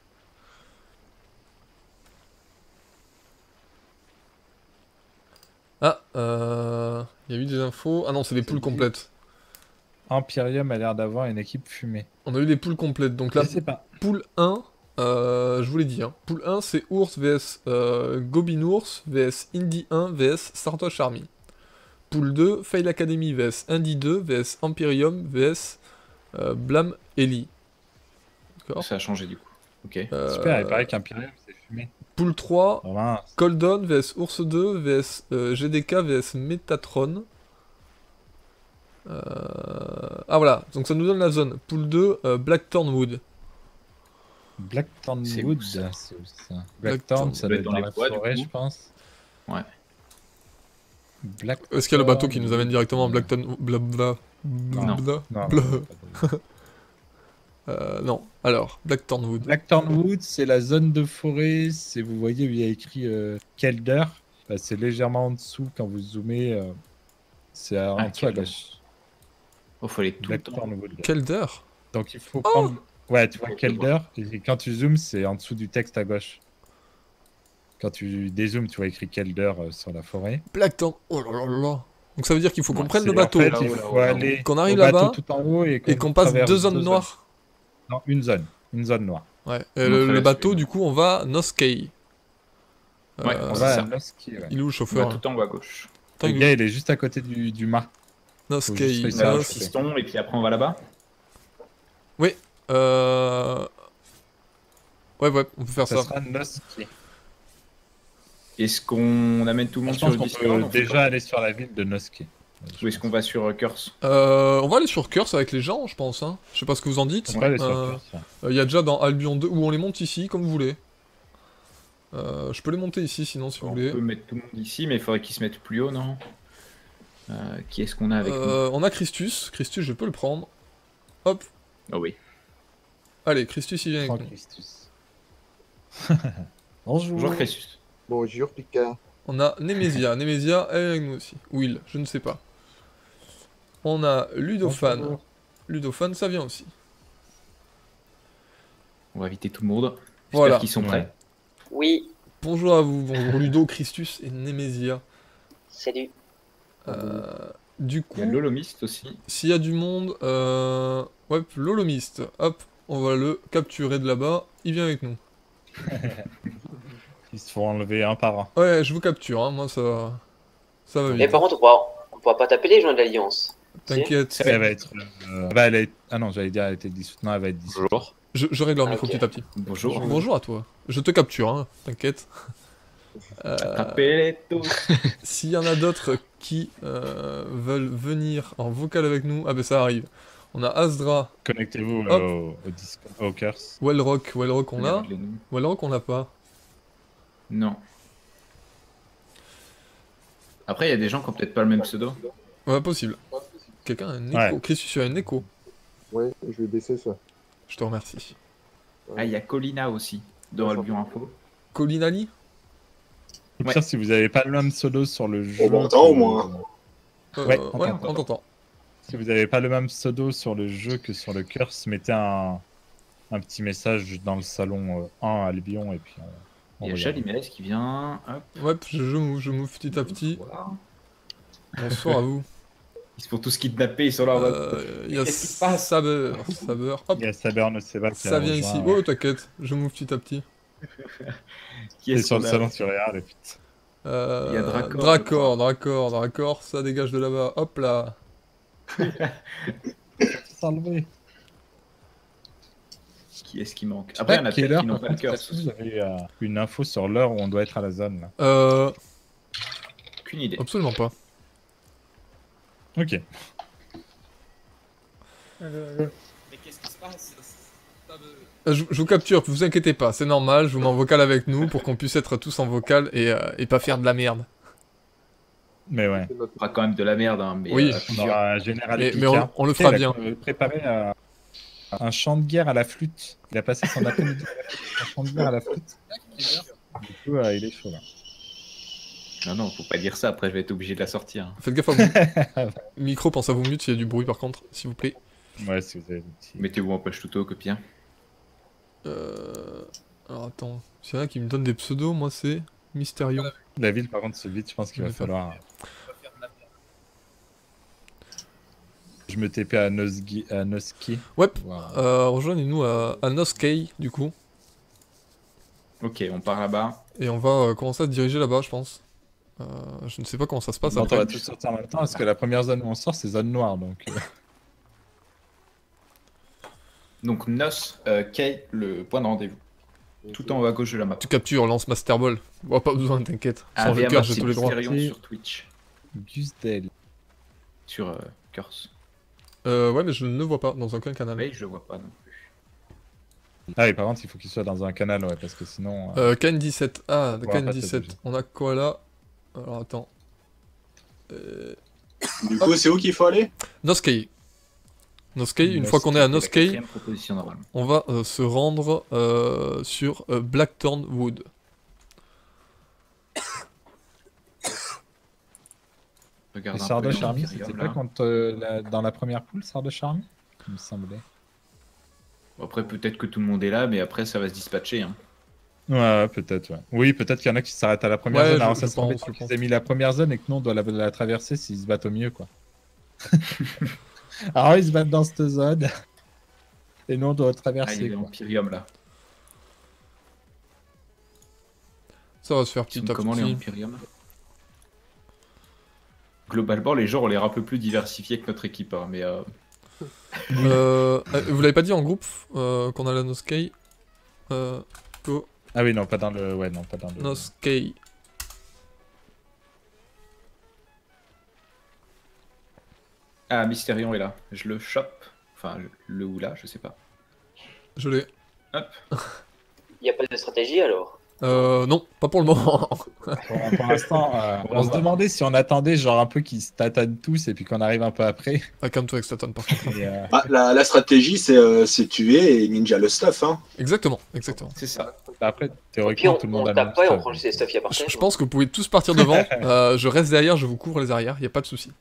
Ah, euh... il y a eu des infos. Ah non, c'est des C'est poules dit. complètes. Empyrium a l'air d'avoir une équipe fumée. On a eu des poules complètes. Donc là, Je sais pas. poule un, euh, je vous l'ai dit, hein. Poule un, c'est Ours vs euh, Gobinours vs Indie un vs Sartoche Army. Poule deux, Fail Academy vs Indie deux vs Empyrium vs euh, Blam Eli. D'accord. Ça a changé du coup. Ok. Euh, Super, il paraît qu'Imperium c'est fumé. Poule trois, Vraiment, Coldon vs Ours deux vs euh, G D K vs Metatron. Euh, Ah voilà, donc ça nous donne la zone. Poule deux, euh, Blackthornwood. Blackthorn C'est Wood, où, ça c'est où ça Blackthorn, Blackthorn, ça doit être dans, les la bois, du forêt, coup. je pense. Ouais. Blackthorn Est-ce qu'il y a le bateau qui nous amène directement à Blackthorn, Bla- Bla- Bla- bla- Non, bla- non, pas de- Euh, non. Alors, Blackthornwood. Blackthornwood, c'est la zone de forêt. C'est, vous voyez où il y a écrit euh, Kelder. Bah, c'est légèrement en dessous quand vous zoomez. euh, c'est à- en Ah, dessous à Kelder. gauche. Oh, faut aller tout le temps. Blackthornwood. Kelder. Donc il faut prendre. Ouais, tu vois Kelder. Et quand tu zoomes, c'est en dessous du texte à gauche. Quand tu dézoomes, tu vois écrit Kelder euh, sur la forêt. Blackthorn. Oh là là là là. Donc ça veut dire qu'il faut qu'on Ouais, prenne C'est- le bateau. En fait, Là-haut, il là-haut, faut là-haut. aller Qu'on arrive au bateau là-bas tout en haut et Et qu'on passe traverse deux zones noires. Non, une zone. Une zone noire. Ouais. On Et en le, le traverse bateau, une. du coup, on va à Noskay. Ouais, Euh, On c'est va ça. à Noski, ouais. Il est où le On va chauffeur là tout en haut à gauche. Attends, Le il est gars, il est juste à côté du, du mât. où faut Noskay. juste On réussir va à au Nos- choper. piston et puis après on va là-bas. Euh... Ouais, ouais, on peut faire Ça ça. sera Noski. Est-ce qu'on amène tout le monde Je sur pense le qu'on Discord peut on fait déjà quoi aller sur la ville de Noski. Ou est-ce qu'on va sur euh, Curse Euh, on va aller sur Curse avec les gens, je pense. Hein. Je sais pas ce que vous en dites. On va aller sur Euh, Curse, ouais. Il y a déjà dans Albion deux, où on les monte ici, comme vous voulez. Euh, je peux les monter ici, sinon, si vous On voulez. peut mettre tout le monde ici, mais il faudrait qu'ils se mettent plus haut, non euh, Qui est-ce qu'on a avec Euh, on a Christus. Christus, je peux le prendre. Hop. nous Oh oui. Allez, Christus, il vient avec Franck nous. Christus. Bonjour. Bonjour Christus. Bonjour Pika. On a Nemesia. Nemesia, elle est avec nous aussi. Will, je ne sais pas. On a Ludophane. Bonjour. Ludophane, ça vient aussi. On va inviter tout le monde. J'espère Voilà. qu'ils sont Ouais. prêts. Oui, Bonjour à vous. Bonjour Ludo, Christus et Nemesia. salut. Euh, du coup... Il y a l'Holomiste aussi. S'il y a du monde, euh... ouais, l'holomiste, hop, on va le capturer de là-bas, il vient avec nous. Ils se font enlever un par un. Ouais, je vous capture, hein, moi ça... Ça va Mais vite. par contre, on pourra, on pourra pas taper les gens de l'Alliance. T'inquiète, Ça Elle va être. euh, bah, elle est... Ah non, j'allais dire elle a été dissoute. Non, elle va être dissoute. Bonjour. je, je règle leur Ah, micro ok. petit à petit. Bonjour. Bonjour à toi. Je te capture, hein, t'inquiète. Euh, Attrapez-les tous. S'il y en a d'autres qui euh, veulent venir en vocal avec nous, ah ben ça arrive. On a Asdra, Connectez-vous Hop. euh, au, au Discord, au Curse. Wellrock, Wellrock on a, Regardez-nous. Wellrock on n'a pas. Non. Après, il y a des gens qui ont peut-être pas le même pseudo. Ouais, possible. Quelqu'un a un écho. Ouais. Christus, tu as un écho. Ouais, je vais baisser ça. Je te remercie. Ah, il y a Colina aussi, dans Albion Info. Colinali Au Ouais. pire, si vous n'avez pas le même pseudo sur le jeu. m'entend, que- au moins. Euh, Ouais, ouais, on t'entend. on t'entend. Si vous n'avez pas le même pseudo sur le jeu que sur le Curse, mettez un, un petit message dans le salon euh, un à Albion et puis on, on Il y a regarde. Chalimès qui vient. Hop. Ouais, je, je move, je move petit à petit. Voilà. Bonsoir à vous. Ils se font tous kidnapper, ils sont là en mode. Euh, Il y a Qu'est-ce qui se passe Saber, Saber, hop, Il y a Saber Seba qui ça a vient rejoint, ici. ouais. Oh, t'inquiète, je move petit à petit. Qui Et est-ce sur qu'on le a salon, tu regardes et puis. Euh, Il y a Dracor, Dracor, Dracor, Dracor, ça dégage de là-bas. Hop là. S'enlever. Qui est-ce qui manque Après, il y en a Quelle peut-être heure, qui n'ont par pas le contre, cœur. est-ce que vous avez euh, une info sur l'heure où on doit être à la zone là. Euh, Aucune idée. absolument pas. Ok. Mais qu'est-ce qui se passe Euh, Je, je vous capture, vous inquiétez pas, c'est normal, je vous mets en vocal avec nous pour qu'on puisse être tous en vocal et, euh, et pas faire de la merde. Mais ouais. C'est notre- On fera quand même de la merde, hein, mais Oui. euh, On plusieurs. aura un général Mais, Picard. mais on, on le Tu sais, fera il a bien. euh, préparé euh, un chant de guerre à la flûte. Il a passé son après-midi à la flûte, un chant de guerre à la flûte. Du coup, euh, il est chaud là. Non, non, faut pas dire ça, après je vais être obligé de la sortir. Faites gaffe à vous. Micro, pense à vous mute s'il y a du bruit par contre, s'il vous plaît. Ouais, si vous avez des petits. Mettez-vous en poche tout au copien. Euh... Alors attends, s'il y en a qui me donnent des pseudos, moi c'est Mysterion. La ville, par contre, c'est vite, je pense qu'il va D'accord. falloir. Je me T P à Nosgi, à Noski. Ouais, Wow. euh, rejoignez-nous à, à Noskay du coup. Ok, on part là-bas. Et on va euh, commencer à se diriger là-bas, je pense. Euh, je ne sais pas comment ça se passe Donc, on après. va tous sortir en même temps parce que la première zone où on sort, c'est zone noire. Donc, euh, Donc Nos, euh, Kay, le point de rendez-vous. Tout en haut à gauche de la map. Tu captures, lance Master Ball. Bon, pas besoin, t'inquiète. Sans A V A joker, Map, j'ai c'est tous les droits. Mysterion sur Twitch. Gusdel. Sur euh, Curse. Euh, ouais, mais je ne le vois pas dans aucun canal. Oui, je le vois pas non plus. Ah, et par contre, il faut qu'il soit dans un canal, ouais, parce que sinon. euh, Euh, Ken dix-sept. Ah, Ouais, Ken en fait, c'est dix-sept. obligé. On a quoi là? Alors attends. Euh... Du coup, c'est où qu'il faut aller? Noskay. Noskei, une fois qu'on est à La Noskei, quatrième proposition normale. on va euh, se rendre euh, sur euh, Blackthorn Wood. Regarde Et un peu Sardoche les Army, Imperium, c'était là. pas quand, euh, la- dans la première poule, Sardoche Army il me semblait. Bon, après, peut-être que tout le monde est là, mais après, ça va se dispatcher. Hein. Ouais, ouais, peut-être, ouais. Oui, peut-être qu'il y en a qui s'arrêtent à la première Ouais, zone. je- Alors je ça serait pense, embêtant je qu'ils pense. aient mis la première zone et que nous on doit la, la traverser s'ils se battent au mieux, quoi. Alors ils se battent dans cette zone et nous on doit Ah, il y traverser, a quoi. l'Empyrium là. Ça va se faire Ils petit sont à comment les petit. Empyrium? Globalement, les gens ont l'air un peu plus diversifiés que notre équipe, hein, mais euh, Euh, euh, vous l'avez pas dit en groupe euh, qu'on a la Noskei euh, Go Ah oui, non, pas dans le... Ouais, non, pas dans le... Noskei. ah, Mystérion est là. Je le chope. Enfin, je- le ou là, je sais pas. Je l'ai. Hop. Il n'y a pas de stratégie alors? Euh, non, pas pour le moment. Pour, pour l'instant, euh, On on se va. demandait si on attendait genre un peu qu'ils se tâtonnent tous et puis qu'on arrive un peu après. Ah, calme-toi avec Staton par contre. Et, euh, Ah, la, la stratégie, c'est euh, c'est tuer et ninja le stuff. Hein. Exactement, exactement. C'est ça. Après, Puis théoriquement, on, tout le on monde a le tape même pas et on stuff. prend juste les stuff qu'il y a par Je, terre. je pense que vous pouvez tous partir devant. Euh, je reste derrière, je vous couvre les arrières, y a pas de souci.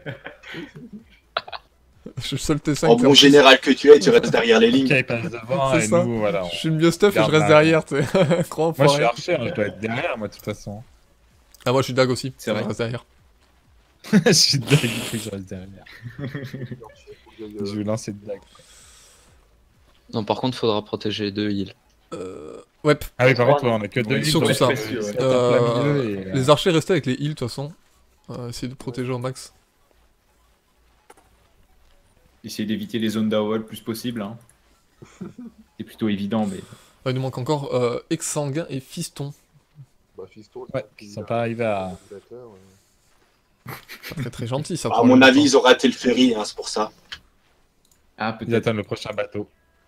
Je suis le seul T cinq. En qui est bon plus- général que tu es, tu restes derrière les Ok, lignes. ils passent devant C'est et ça. nous, voilà. on- Je suis le mieux stuff et je Garde reste la- derrière, tu sais. Crois Moi, je suis enfoiré. archer, hein, je dois être derrière, moi, de toute façon. Ah, moi je suis dag aussi. C'est vrai. Je reste derrière. Je suis dingue, il faut que je reste derrière. Je vais lancer de dague. Non, par contre, faudra protéger les deux heals. Euh, ouais. Ah oui, par contre, ouais, on a que deux Oui, heals, surtout donc, ça. euh, Ouais. ils se tapent Euh, en plein milieu et, euh, Les archers restaient avec les heals de toute façon. Euh, essayer de protéger au max. Essayer d'éviter les zones d'A O E le plus possible. Hein. C'est plutôt évident, mais. Ah, il nous manque encore euh, Exsanguin et Fiston. Bah, Fiston, Ouais, qui sont pas arrivés à... Pas très très gentil ça. À pour mon le avis, moment. ils ont raté le ferry, hein, c'est pour ça. Ah, Ils peut-être. attendent le prochain bateau.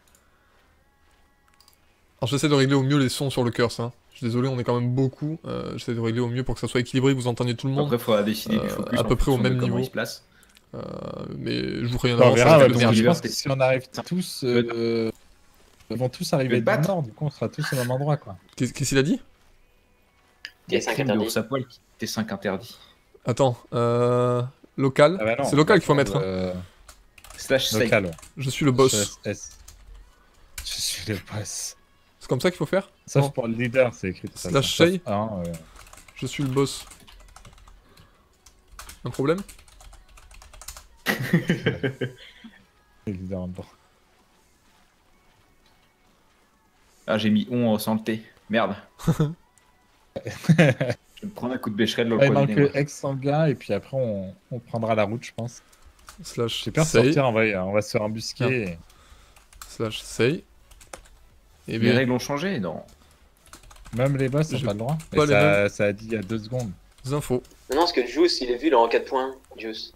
Alors j'essaie de régler au mieux les sons sur le curse. Hein. Je suis désolé, on est quand même beaucoup. Euh, j'essaie de régler au mieux pour que ça soit équilibré, que vous entendiez tout le monde. Après, il faudra décider Euh, du focus à en peu près au fonction de même comment niveau. il se place. Euh, mais je vous préviens Bon, on d'avance, ça verra, va ouais, être parce que merde. je pense que si on arrive tous... euh, Ils vont tous arriver Le du battre. nord, du coup on sera tous au même endroit, quoi. Qu'est-ce qu'est-ce qu'il a dit? Il y a T cinq crime de interdit. ours à poil qui T cinq interdit. Attends, euh... local. Ah bah non, C'est local qu'il faut on va mettre. hein. prendre, euh, Slash save. Local, ouais. Je suis le boss. H S. Je suis le boss. C'est comme ça qu'il faut faire? Sauf Non. pour le leader, c'est écrit. de toute Slash façon. Shay. Sauf un, euh, Je suis le boss. Un problème? le leader en bord. Ah, j'ai mis on sans le T. Merde. Je vais me prendre un coup de bécherel dans le Ouais, il coin manque du nez, moi. que ex-sanguin et puis après on, on prendra la route, je pense. Slash J'ai peur de say. sortir, on va, on va se faire embusquer. et- Slash say. Et Les bien, règles ont changé, non? Même les boss n'ont J'ai pas le droit. pas Et les ça, ça a dit il y a deux secondes. des infos. Non, non, parce que Juice, il est vu là en quatre points. Juice.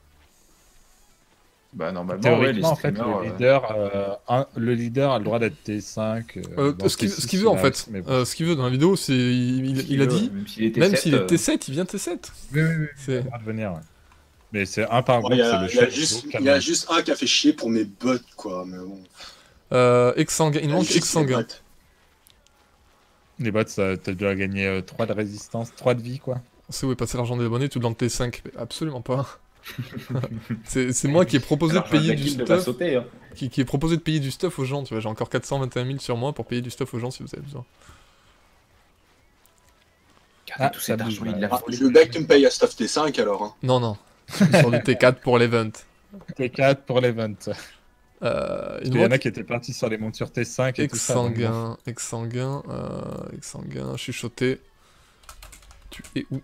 Bah, normalement, ouais, les Théoriquement, en fait, streamers. le euh, leader, euh, un- le leader a le droit d'être T cinq. euh, Euh, dans ce qu'il T six, ce qu'il veut en il a fait. aussi, mais bon. Euh, ce qu'il veut dans la vidéo, c'est. Il, il- il a veut, dit. Même s'il était Même sept, s'il est euh, T sept, il vient T sept. Oui, oui, oui. C'est. Il a le droit de venir, ouais. Mais c'est un par Ouais, groupe, Il y, c'est a, le il y a chef. juste, donc, il y a juste un qui a fait chier pour mes bots, quoi. Mais bon. Euh, Exsanguin. Il nous manque Juste les Exsanguin. bots. Les bots, ça- t'as dû gagner euh, trois de résistance, trois de vie, quoi. On sait où est passé l'argent des abonnés, tout dans le T cinq. Mais absolument pas. c'est c'est moi qui ai proposé de l'argent de payer la du guilde va stuff. sauter, hein. Qui, qui ai proposé de payer du stuff aux gens. Tu vois, j'ai encore quatre cent vingt et un mille sur moi pour payer du stuff aux gens si vous avez besoin. Regardez Ah, tout ça cet bouge, argent, là. il l'a Ah, volé. je veux bien que tu me payes à stuff T cinq alors. Hein. Non, non. Je suis sur du T quatre pour l'event. T quatre pour l'event. Euh, il Il nous y en manque a qui étaient partis sur les montures T cinq et tout ça. donc bon. Exsanguin, Exsanguin, euh, Exsanguin, chuchoté. Tu es où?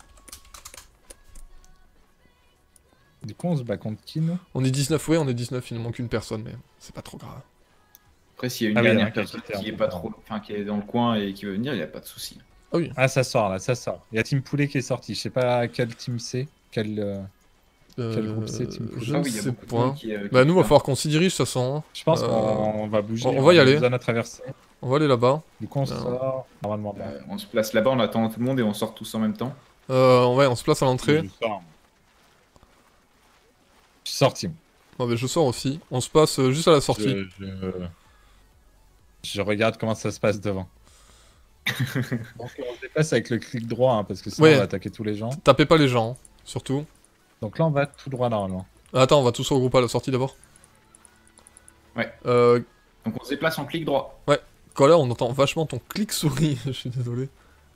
Du coup, on se bat contre qui, nous? On est dix-neuf, ouais, on est dix-neuf, il nous manque une personne, mais c'est pas trop grave. Après, s'il y a une Ah oui, il y en a dernière qui a personne quitté qui est en pas tout cas. trop, enfin, qui est dans le coin et qui veut venir, il n'y a pas de souci. Ah oui. Ah, ça sort, là, ça sort. Il y a Team Poulet qui est sorti. Je sais pas quel team c'est. Quel, euh, Quel groupe c'est, Team Poulet Je Ah ne oui, il y a sais beaucoup de pas. monde qui, euh, qui Bah est nous, va là. falloir qu'on s'y dirige, de toute façon. hein. Je pense Euh, qu'on va bouger. on va y a aller. une zone à traverser. On va aller là-bas. Du coup, on Euh, sort. Normalement, là. Euh, on se place là-bas, on attend tout le monde et on sort tous en même temps. Euh, ouais, on se place à l'entrée. Je sors. Je suis sorti. Non, mais je sors aussi. On se passe euh, juste à la sortie. Je, je... je regarde comment ça se passe devant. Donc on se déplace avec le clic droit, hein, parce que sinon Ouais. on va attaquer tous les gens. Tapez pas les gens, hein, surtout. Donc là on va tout droit normalement. Attends, on va tous se regrouper à la sortie d'abord. Ouais. Euh, Donc on se déplace en clic droit. ouais. Quand là, on entend vachement ton clic souris. Je suis désolé.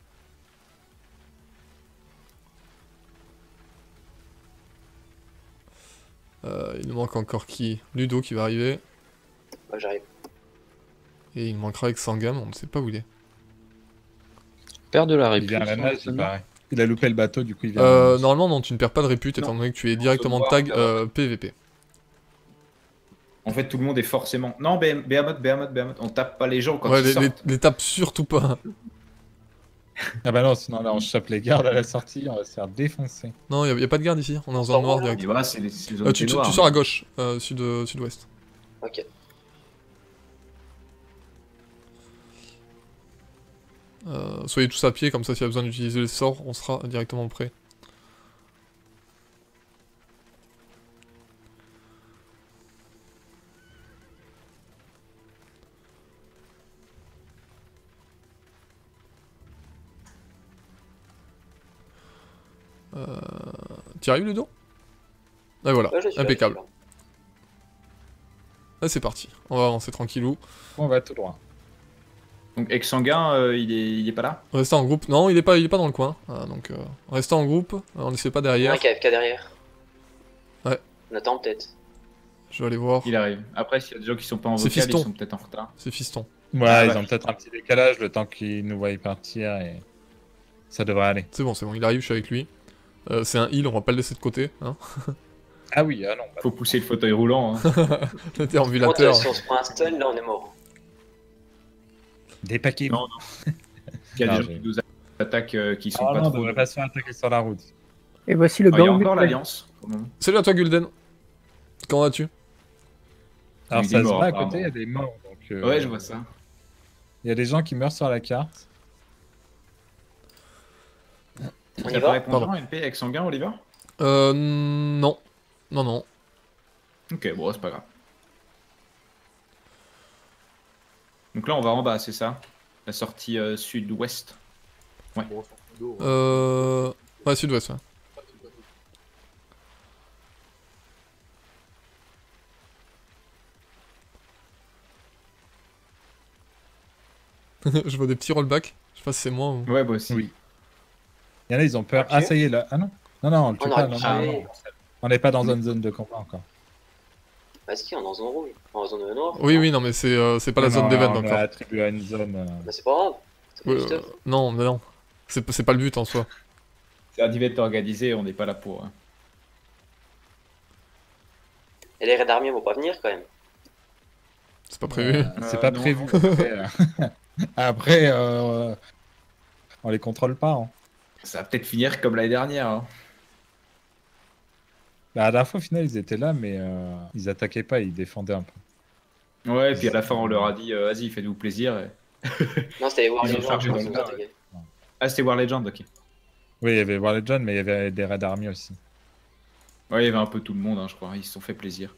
Euh, il nous manque encore qui? Ludo qui va arriver. Ouais, j'arrive. Et il manquera avec Sangam, on ne sait pas où il est. Père de la Il répute. vient à la nage, il paraît. Il a loupé le bateau, du coup il vient. à Euh, la nage. normalement, non, tu ne perds pas de répute étant Non. donné que tu es On directement se voit, tag on va euh, P V P. En fait, tout le monde est forcément. Non, Behemoth, Behemoth, Behemoth, Behemoth. On tape pas les gens quand Ouais, ils les, les, sortent. les tape surtout pas. Ah bah non, sinon là on chope les gardes à la sortie, on va se faire défoncer. Non, il n'y a, pas de garde ici, on est en zone noire direct. Et voilà, c'est les, c'est les zones Euh, tu, tu, noires, tu hein. sors à gauche, euh, sud, euh, sud-ouest. Ok. Euh, soyez tous à pied, comme ça s'il y a besoin d'utiliser les sorts, on sera directement prêt. Euh... Tu arrives Ludo? Et voilà, Ouais, je suis là, impeccable. je suis Là c'est parti, on va avancer tranquillou. On va tout droit. Donc, ex-sanguin, euh, il, est, il est pas là. Restez en groupe, non il est pas, il est pas dans le coin, Ah, donc euh, restez en groupe, on ne laissez pas Il y en a derrière. un qui a F K derrière. Ouais. On attend peut-être. Je vais aller voir, Il arrive. Après, s'il y a des gens qui sont pas en C'est vocal, ils fiston. sont peut-être en retard. c'est fiston. Ouais, Ah, ils ouais. ont peut-être un petit décalage le temps qu'ils nous voient partir et ça devrait aller. C'est bon, c'est bon, il arrive, je suis avec lui. Euh, c'est un heal, on va pas le laisser de côté, hein. Ah oui, ah non. Bah... Faut pousser le fauteuil roulant. Hein. Le Contre, déambulateur. si on se prend un stun, là on est mort. Des paquets. Non, Il y a Ah, des gens j'ai- qui nous attaquent euh, qui sont Ah pas non, on trop. devrait pas se faire attaquer sur la route. Et voici le Ah, il y a gang encore du l'alliance. pour le moment. Salut à toi Gulden. Comment vas-tu? Alors Il est ça se mort, voit à apparemment. côté, il y a des morts. Donc, euh, Ouais, je vois ça. Il y a des gens qui meurent sur la carte. On y T'as pas va répondu en N P avec sanguin, Oliver? Euh... Non. Non, non. Ok, bon, c'est pas grave. Donc là, on va en bas, c'est ça? La sortie euh, sud-ouest. Ouais. Euh... Ouais, sud-ouest, ouais. Je vois des petits rollbacks. Je sais pas si c'est moi ou... Ouais, moi aussi. Oui. Il y en a, ils ont peur. Ok. Ah, ça y est, là. Ah non. Non, non, on le tue On pas. aurait Non, pu non, tuer. non. On n'est pas dans une zone de combat encore. Bah si, on est en zone rouge. En zone noire. Oui, oui, non, mais c'est euh, c'est pas la Non, zone non, d'event on est encore. attribué à une zone. euh, Bah c'est pas grave. C'est pas Ouais, du stuff. euh, non, mais non. C'est c'est pas le but en soi. C'est un event organisé, on n'est pas là pour. hein. Et les raids d'armée vont pas venir quand même. C'est pas prévu. euh, c'est Euh, pas non, prévu. non. Après, euh, Après, euh, on les contrôle pas. Hein. Ça va peut-être finir comme l'année dernière. hein. Bah, la dernière fois, au final, ils étaient là, mais euh, ils attaquaient pas, ils défendaient un peu. Ouais, et puis à la fin, on leur a dit euh, vas-y, faites-vous plaisir. et- Non, c'était les War Ils ont Legends, chargé je pense, dans qui le ont tas, attaqué. Ah, c'était War Legend, ok. Oui, il y avait War Legend, mais il y avait des raids armées aussi. Ouais, il y avait un peu tout le monde, hein, je crois. Ils se sont fait plaisir.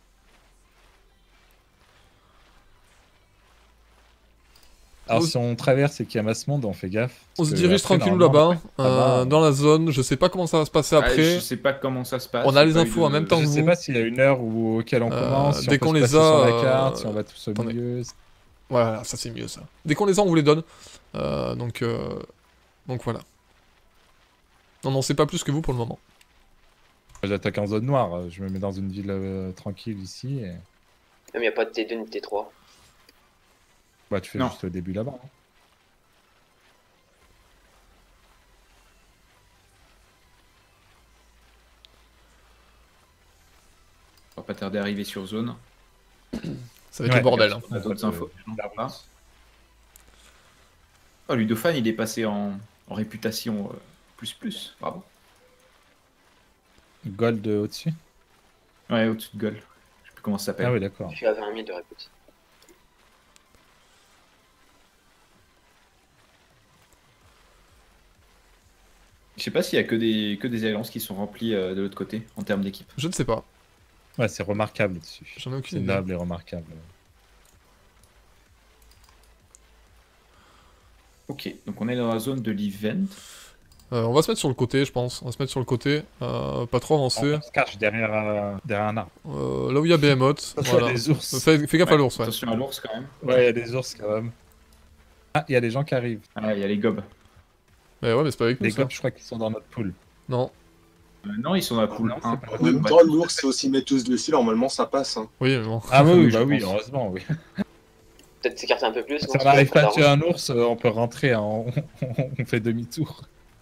Alors, On- si on traverse et qu'il y a masse monde, on fait gaffe. On parce se que dirige après, tranquillou normalement, là-bas, là-bas, euh, dans la zone. Je sais pas comment ça va se passer Ah, après. je sais pas comment ça se passe. On a j'ai les pas eu infos en de- même temps Je que sais vous. pas s'il y a une heure où, auquel on Euh, commence, si dès on peut qu'on se les placer a, sur la euh, carte, si on va tous au attendez. milieu. Voilà, ça c'est mieux ça. Dès qu'on les a, on vous les donne. Euh, donc, euh, donc voilà. Non, non, c'est pas plus que vous pour le moment. J'attaque en zone noire, je me mets dans une ville euh, tranquille ici. Et... Même y a pas de T deux ni de T trois. Bah, tu fais Non. juste le début là-bas. hein. On va pas tarder à arriver sur zone. Ça va être Ouais, le bordel. hein. On a d'autres Euh, infos. je n'en parle pas. Oh, Ludofan, il est passé en, en réputation euh, plus plus. Bravo. Gold euh, au-dessus. Ouais, au-dessus de Gol. Je sais plus comment ça s'appelle. Ah oui, d'accord. Je suis à vingt mille de répute. Je sais pas s'il y a que des, que des alliances qui sont remplies euh, de l'autre côté en termes d'équipe. Je ne sais pas. Ouais, c'est remarquable dessus. J'en ai aucune C'est idée. noble et remarquable. Ok, donc on est dans la zone de l'event. Euh, on va se mettre sur le côté, je pense. On va se mettre sur le côté. Euh, pas trop avancer. On se cache derrière, euh, derrière un arbre. Euh, là où il y a Behemoth. Il y a Voilà. des ours. Fais, fais gaffe à Ouais, l'ours, ouais. Attention à l'ours quand même. Ouais, il y a des ours quand même. Ah, il y a des gens qui arrivent. Ah, il y a les gobs. Mais ouais, mais c'est pas avec nous, Les ça. gobs, je crois qu'ils sont dans notre pool. Non. Euh, non, ils sont dans la poule Non, un. c'est pas la En même Ouais. temps, l'ours, c'est aussi mettre tous dessus, normalement, ça passe. Hein. Oui, mais bon. Ah oui, Oui, oui, je bah oui, pense. heureusement, oui. Peut-être s'écarter un peu plus. Si non, on parce n'arrive que pas à ça tuer un ours, euh, on peut rentrer, hein. on... on fait demi-tour.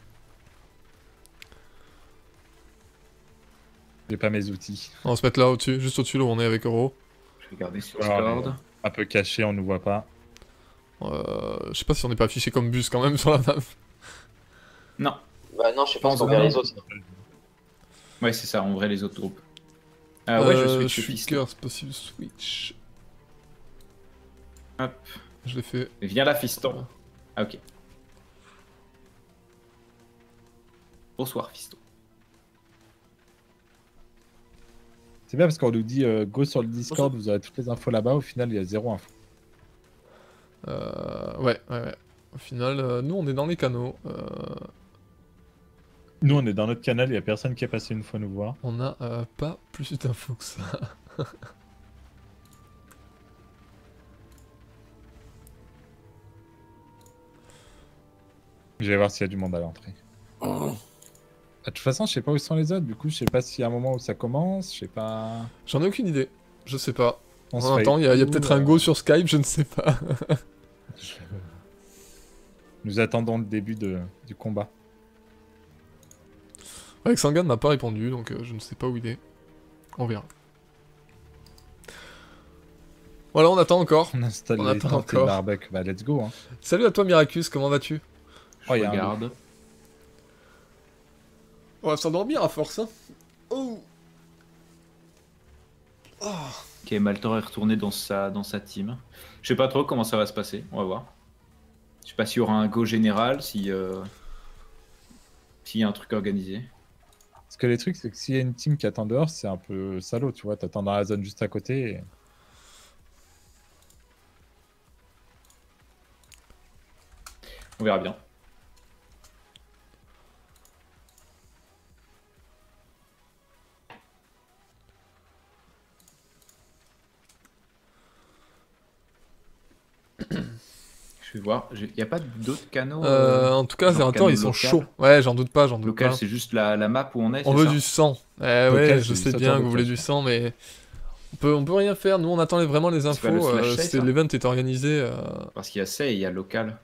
J'ai pas mes outils. On va se mettre là au-dessus, juste au-dessus là où on est avec Euro. Je vais regarder sur Voilà, Discord. Un peu caché, on nous voit pas. Euh, je sais pas si on n'est pas affiché comme bus quand même sur la map. Non. Bah non, je sais pas Pense qu'on verra vraiment. les autres. Ouais, c'est ça, en vrai, les autres groupes. Ah ouais, je Euh, switch je le suis piston. cœur, c'est possible switch. Hop. Je l'ai fait. Viens là, fiston. Ah, ok. Bonsoir, fiston. C'est bien parce qu'on nous dit euh, go sur le Discord, vous aurez toutes les infos là-bas. Au final, il y a zéro info. Euh, ouais, ouais, ouais. Au final, euh, nous on est dans les canaux. Euh, Nous, on est dans notre canal, il y a personne qui est passé une fois nous voir. on a euh, pas plus d'infos que ça. Je vais voir s'il y a du monde à l'entrée. De toute façon, je sais pas où sont les autres. Du coup, je sais pas s'il y a un moment où ça commence. Je sais pas. J'en ai aucune idée. Je sais pas. On se En fait attend, il y a, il y a tout, peut-être euh, un go sur Skype, je ne sais pas. Nous attendons le début de... du combat. Avec Sangan m'a pas répondu, donc euh, je ne sais pas où il est. On verra. Voilà, on attend encore. On installe On les attend tentes et le encore. barbecue. Bah, let's go. Hein. Salut à toi Miraculous, comment vas-tu? Je Oh, il y a un regarde. On va s'endormir à force, hein. Oh. Ok, Maltor est retourné dans sa, dans sa team. Je sais pas trop comment ça va se passer, on va voir. Je sais pas s'il y aura un go général, si euh, s'il y a un truc organisé. Parce que les trucs, c'est que s'il y a une team qui attend dehors, c'est un peu salaud, tu vois. T'attends dans la zone juste à côté. Et... On verra bien. Je vais voir. Il n'y a pas d'autres canaux Euh, en tout cas, genre Zerator, ils canaux sont local. chauds. Ouais, j'en doute pas, j'en doute Local, pas. c'est juste la, la map où on est. On c'est veut ça du sang. Eh Local, ouais, c'est je du sais sauteur bien que vous local. voulez du sang, mais on peut, on peut rien faire. Nous, on attend les- vraiment les C'est infos. pas le slash euh, save, c'est- ça L'event est organisé. euh, Parce qu'il y a ça et il y a local.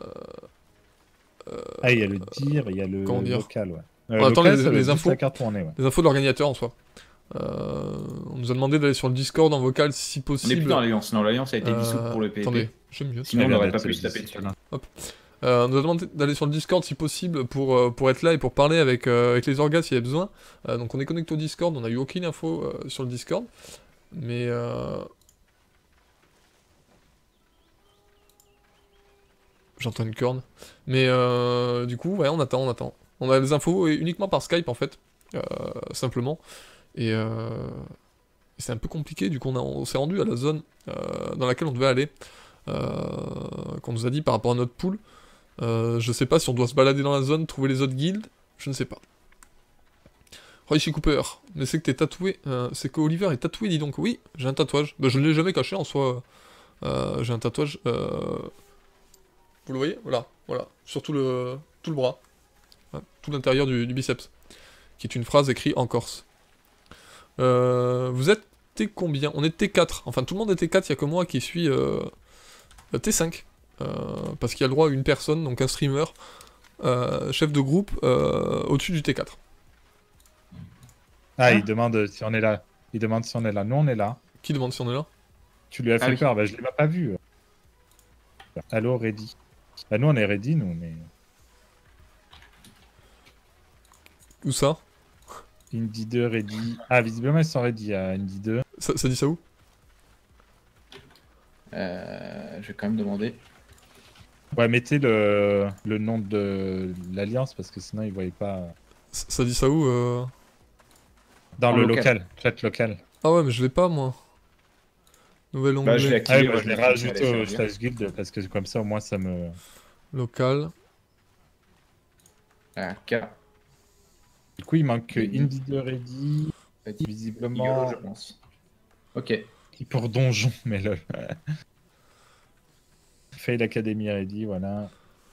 Ah, il y a le dire, il y a le Comment dire local, ouais. On attend local, les- ça doit les être juste infos. la carte où on est, ouais. les infos de l'organisateur en soi. Euh, on nous a demandé d'aller sur le Discord en vocal si On n'est possible. plus dans l'Alliance. Non, l'Alliance a été dissoute Euh, pour le P V P. Attendez, je mieux. Sinon, on Elle vient n'aurait pas d'être pu se taper dissoute, dessus. là. Euh, on nous a demandé d'aller sur le Discord si possible pour, euh, pour être là et pour parler avec, euh, avec les orgas s'il y a besoin. Euh, donc on est connecté au Discord, on n'a eu aucune info euh, sur le Discord. Mais... Euh... J'entends une corne. Mais euh, du coup, ouais, on attend, on attend. On a les infos uniquement par Skype en fait, euh, simplement. Et, euh, et c'est un peu compliqué, du coup on, a- on s'est rendu à la zone euh, dans laquelle on devait aller. Euh, qu'on nous a dit par rapport à notre pool. Euh, je sais pas si on doit se balader dans la zone, trouver les autres guildes, je ne sais pas. Royce Cooper, mais c'est que t'es tatoué, euh, c'est que Oliver est tatoué, dis donc. Oui, j'ai un tatouage. Bah, je ne l'ai jamais caché en soi. Euh, j'ai un tatouage. Euh... Vous le voyez? Voilà, voilà. Sur tout le, tout le bras. Ouais, tout l'intérieur du, du biceps. Qui est une phrase écrite en corse. Euh, vous êtes T combien? On est T quatre. Enfin, tout le monde est T quatre, il n'y a que moi qui suis euh, T cinq. Euh, parce qu'il y a le droit à une personne, donc un streamer, euh, chef de groupe, euh, au-dessus du T quatre. Ah, Hein il demande si on est là. Il demande si on est là. Nous, on est là. Qui demande si on est là? Tu lui as Ah fait oui. peur. Bah, je l'ai même pas vu. Allo, ready. Bah, nous, on est ready, nous, mais... Où ça? Indy deux, ready. Ah, visiblement, ils sont ready à Indy deux. ça Ça dit ça où? Euh, je vais quand même demander. Ouais, mettez le, le nom de l'Alliance, parce que sinon, ils voyaient pas... Ça ça dit ça où euh... Dans En le local. local. Chat local. Ah ouais, mais je l'ai pas, moi. Nouvel onglet. Bah, je l'ai Ah activé. oui, moi, moi je l'ai rajouté allait au servir. Stage Guild parce que comme ça au moins ça me. Local. Ah, K. Du coup il manque Ready. Indie deux Ready, Petit visiblement. YOLO, je pense. Ok. Pour donjon, mais lol. Fail Academy Ready, voilà.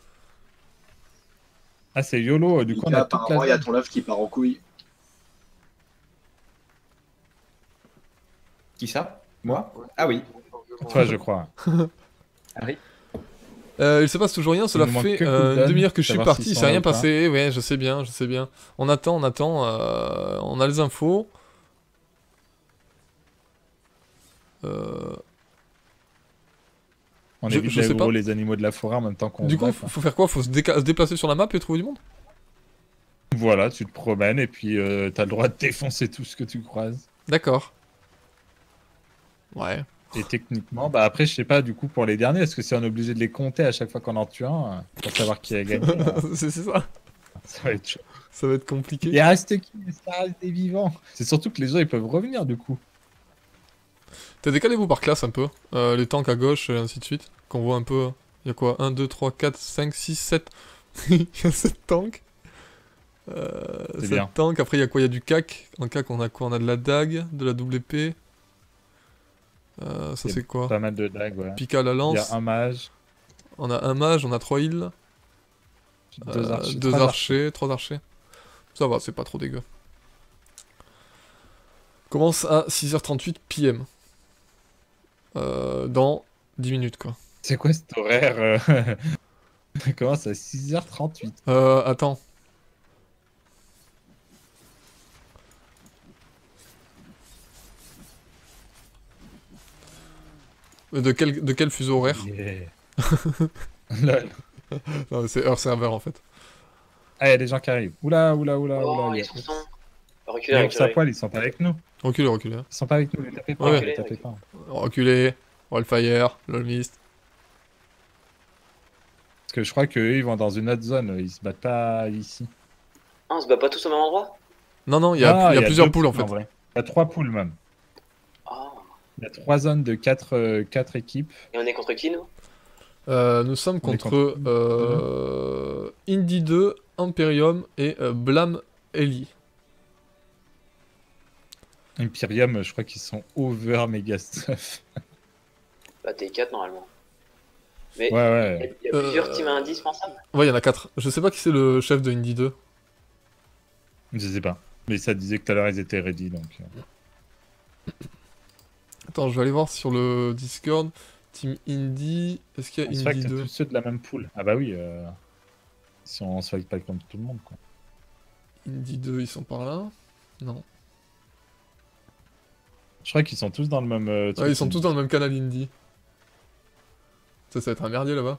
Ah c'est YOLO, du coup on Pika, a toute la apparemment, il y a zone. ton love qui part en couille. Qui ça? Moi? Ah oui. Toi je crois. Harry. Euh, il se passe toujours rien, cela nous manque fait que euh, une Cooldown, demi-heure que je suis savoir parti, s'ils il sont s'est là rien ou pas. passé, ouais, je sais bien, je sais bien. On attend, on attend, euh, on a les infos. Euh... On Je- évite je sais d'aggro pas. les animaux de la forêt en même temps qu'on Du se coup, bat, faut quoi. faut faire quoi? Faut se, déca- se déplacer sur la map et trouver du monde? Voilà, tu te promènes et puis euh, t'as le droit de défoncer tout ce que tu croises. D'accord. Ouais. Et techniquement, bah après je sais pas du coup pour les derniers, est-ce que si on est obligé de les compter à chaque fois qu'on en tue un euh, pour savoir qui a gagné hein, C'est c'est ça. ça va être chaud. Ça va être compliqué. Il reste qui? Ça reste des vivants. C'est surtout que les gens ils peuvent revenir du coup. T'as décalé-vous par classe un peu. Euh, les tanks à gauche et ainsi de suite. Qu'on voit un peu. Il y a quoi? un, deux, trois, quatre, cinq, six, sept. Il y a sept tanks. Euh, C'est sept bien. tanks. Après, il y a quoi? Il y a du C A C. En C A C, on a quoi? On a de la dague, de la double épée. Euh, ça, Il y a c'est quoi? Pas mal de dagues, voilà. Pika à la Il y lance. a un mage, On a un mage, on a trois heals. deux euh, archers, deux trois archers, trois archers. Ça va, c'est pas trop dégueu. Commence à six heures trente-huit P M. Euh, dans dix minutes, quoi. C'est quoi cet horaire euh... Ça commence à six heures trente-huit. Euh, attends. Euh, De quel, de quel fuseau horaire? Yeah. Lol. Non, c'est heure serveur en fait. Ah, il y a des gens qui arrivent. Oula, oula, oula, Oh, oula. il y ils a- sont. Reculez, Les ours à reculez. poil, ils sont pas avec nous. Reculez, reculez. Ils sont pas avec nous, les tapez pas, Ouais. les tapez pas. Reculez. Wildfire, Lolmist. Parce que je crois qu'eux, ils vont dans une autre zone, ils se battent pas ici. Ah, on se bat pas tous au même endroit? Non, non, il y a, Ah, il y a plusieurs deux poules en fait. vrai. Il y a trois poules même. Ah. Il y a trois zones de quatre, euh, quatre équipes. Et on est contre qui, nous? Euh, nous sommes On est contre, contre- euh, Indie deux, Imperium et euh, Blam Ellie. Imperium, je crois qu'ils sont over méga stuff. Bah, t'es quatre normalement. Mais Ouais, ouais. il y a, il y a plusieurs Euh, teams indispensables. Ouais, il y en a quatre. Je sais pas qui c'est le chef de Indie deux. Je sais pas. Mais ça disait que tout à l'heure, ils étaient ready, donc... euh. Attends, je vais aller voir sur le Discord. Team Indie. Est-ce qu'il y a C'est vrai que Indie c'est deux? tous ceux de la même poule. Ah bah oui, euh... si on se fight pas contre tout le monde, quoi. Indie deux, ils sont par là? Non. Je crois qu'ils sont tous dans le même... euh, Ouais, truc. ils sont tous dans le même canal Indie. Ça, ça va être un merdier là-bas.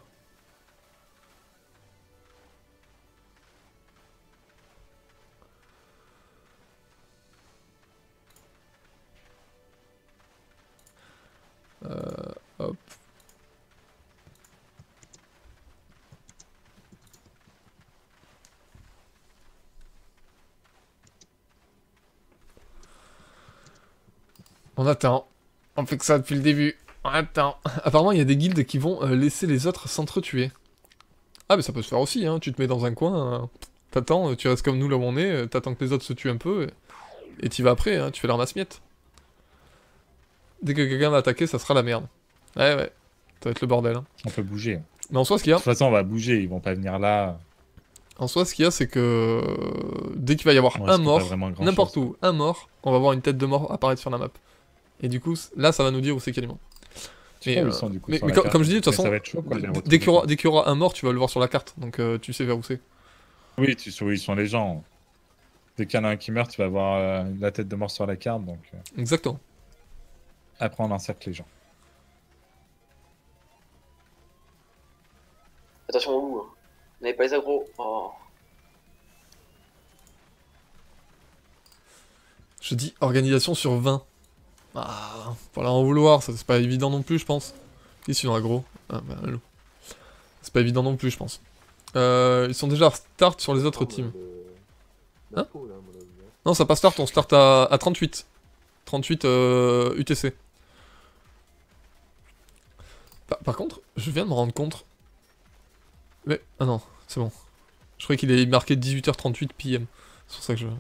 Euh, hop. On attend. On fait que ça depuis le début. On attend. Apparemment, il y a des guildes qui vont euh, laisser les autres s'entretuer. Ah, mais ça peut se faire aussi, hein. Tu te mets dans un coin, euh, t'attends, euh, tu restes comme nous là où on est, euh, t'attends que les autres se tuent un peu, et et t'y vas après, hein. Tu fais leur masse-miette. Dès que quelqu'un va attaquer, ça sera la merde. Ouais, ouais. Ça va être le bordel. Hein. On peut bouger. Mais en soi, ce qu'il y De a, toute façon, on va bouger, ils vont pas venir là. en soi, ce qu'il y a, c'est que euh, dès qu'il va y avoir On un risque pas mort, vraiment grand-chose. n'importe où, un mort, on va voir une tête de mort apparaître sur la map. Et du coup, c- là, ça va nous dire où c'est qu'il y a du monde. Je sais pas où euh, ils sont, du coup, mais sur mais la comme, carte. comme je dis, de toute Mais façon, ça va être chaud, quoi, de les d- retrouver, dès qu'il y, aura- quoi. dès qu'il y aura un mort, tu vas le voir sur la carte, donc euh, tu sais vers où c'est. Oui, tu sais où ils sont les gens. Dès qu'il y en a un qui meurt, tu vas voir euh, la tête de mort sur la carte, donc... euh, Exactement. Après, on encercle les gens. Attention au bout. Hein. On n'avait pas les agros. Oh. Je dis organisation sur vingt. Ah, pas là en vouloir, ça c'est pas évident non plus, je pense. Ils sont aggro. Ah, bah, allô. C'est pas évident non plus, je pense. Euh, ils sont déjà à start sur les autres teams. Hein? Non, ça pas start, on start à, à trente-huit. trente-huit euh, U T C. Par, par contre, je viens de me rendre compte... Mais... Ah non, c'est bon. Je croyais qu'il est marqué dix-huit heures trente-huit P M. C'est pour ça que je...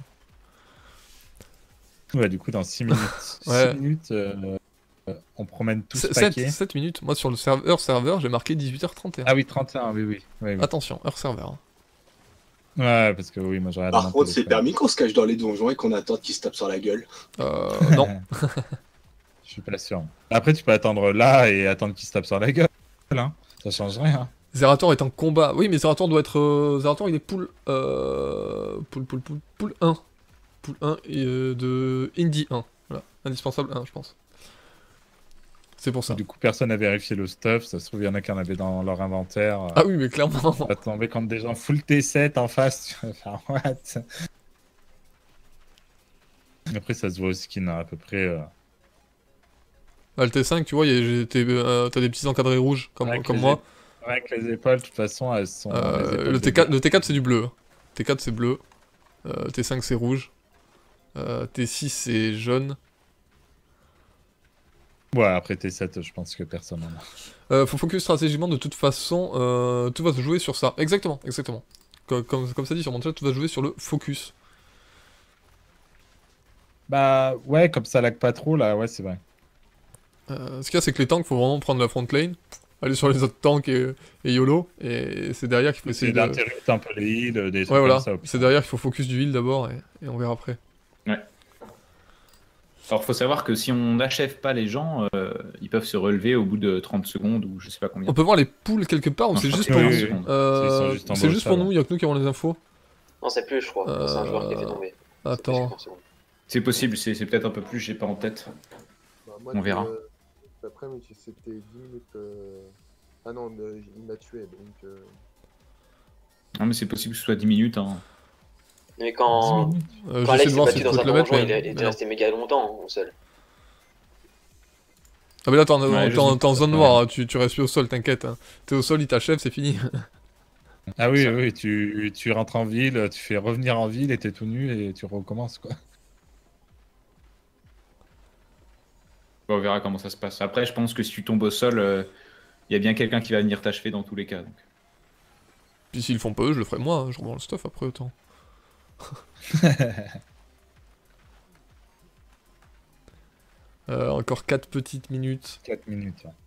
Ouais, du coup, dans six minutes, Ouais. six minutes euh, on promène tous sept, paquet. sept minutes. Moi, sur le serveur, serveur j'ai marqué dix-huit heures trente et un. Ah oui, trente et un, oui, oui. oui, oui. Attention, heure serveur. Ouais, parce que oui, moi j'aurais Par contre, c'est permis qu'on se cache dans les donjons et qu'on attende qu'ils se tapent sur la gueule. Euh, non. Je suis pas sûr. Après, tu peux attendre là et attendre qu'il se tape sur la gueule. Hein. Ça change rien. Zerator est en combat. Oui, mais Zerator doit être... Euh... Zerator, il est pool... Euh... Pool, pool, pool, pool un. Pool un et euh, de Indie un. Voilà. Indispensable un, je pense. C'est pour ça. Du coup, personne n'a vérifié le stuff. Ça se trouve, il y en a qui en avaient dans leur inventaire. Ah oui, mais clairement. Ça va tomber quand des gens full T sept en face. Tu vas faire what? Après, ça se voit au skin hein, à peu près. Euh... Ah, le T cinq, tu vois, y a- j'ai- t'es, euh, t'as des petits encadrés rouges, comme, Avec comme les moi. ép- Avec les épaules, de toute façon, elles sont. Euh, les épaules le, de T quatre, bleu. le T quatre, c'est du bleu. T quatre, c'est bleu. Euh, T cinq, c'est rouge. Euh, T six, c'est jaune. Ouais, après T sept, je pense que personne en a. Euh, faut focus stratégiquement, de toute façon, euh, tout va se jouer sur ça. Exactement, exactement. Comme, comme, comme ça dit sur mon chat, tout va se jouer sur le focus. Bah ouais, comme ça lag pas trop là, ouais, c'est vrai. Euh, ce qu'il y a, c'est que les tanks, faut vraiment prendre la front lane, aller sur les autres tanks et, et YOLO, et c'est derrière qu'il faut essayer C'est de... d'interrupter un peu les heals, des trucs Ouais, voilà, comme ça. au pire. c'est derrière qu'il faut focus du heal d'abord, et, et on verra après. Ouais. Alors, faut savoir que si on n'achève pas les gens, euh, ils peuvent se relever au bout de trente secondes ou je sais pas combien. On peut voir les poules quelque part, ou Non, c'est je juste crois pour que nous c'est vingt secondes. Euh, Ils sont juste en C'est bas, juste ça pour va. nous, il y a que nous qui avons les infos. Non, c'est plus, je crois. C'est un joueur qui a fait tomber. C'est plus Attends. que secondes. C'est possible, c'est c'est peut-être un peu plus, j'ai pas en tête. Bah, moi, On verra. euh, L'après-midi, c'était dix minutes. euh, Ah non, euh, il m'a tué, donc. euh, Non, mais c'est possible que ce soit dix minutes. Hein. Mais quand, dix minutes. Euh, quand J'essaie Alex de s'est voir si battu je dans peux un te le mettre, donjon, mais... il, a- il mais était non. resté méga longtemps au sol. Ah mais là, t'es en, Ouais, t'es je en- sais t'es en pas, zone ouais. noire, hein, tu, tu restes plus au sol, t'inquiète. Hein. T'es au sol, il t'achève, c'est fini. Ah oui, Ça. oui, tu, tu rentres en ville, tu fais revenir en ville et t'es tout nu et tu recommences quoi. Bon, on verra comment ça se passe. Après, je pense que si tu tombes au sol, il y a bien quelqu'un qui va venir t'achever dans tous les cas. Donc. Puis s'ils le font pas eux, je le ferai moi, hein, je revends le stuff après autant. Euh, encore quatre petites minutes. quatre minutes. ouais.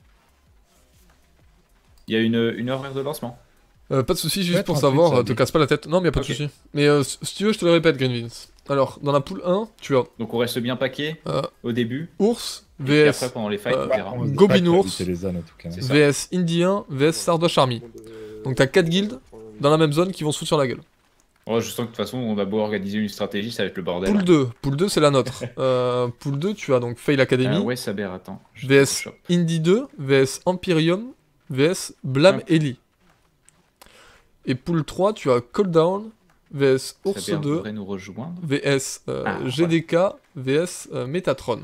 Il y a une, une heure de lancement. Euh, pas de soucis, juste Ouais, pour trente-huit, savoir, ça euh, te dit. casse pas la tête. Non, mais y a pas Ok. de soucis. Mais euh, si si tu veux, je te le répète, Greenvins. Alors, dans la poule un, tu as Donc on reste bien paquet euh, au début. Ours, Et puis V après, S, pendant les fights, euh, on verra. On se dit Goblin pas que t'as Ours. buté les zones, en tout cas. C'est ça. V S Indien, V S Sardoche Army. Donc t'as quatre guildes dans la même zone qui vont se foutre sur la gueule. Oh, je sens que de toute façon, on va beau organiser une stratégie, ça va être le bordel. Poule deux, poule deux c'est la nôtre. euh, poule deux, tu as donc Fail Academy, Ah ouais, Saber, attends. Je V S te chope. Indie deux, V S Empyreum, V S Blam Hop. Ellie. Et poule trois, tu as Call Down, V S Ours Saber deux, devrait nous rejoindre. V S euh, Ah, G D K, V S euh, Metatron.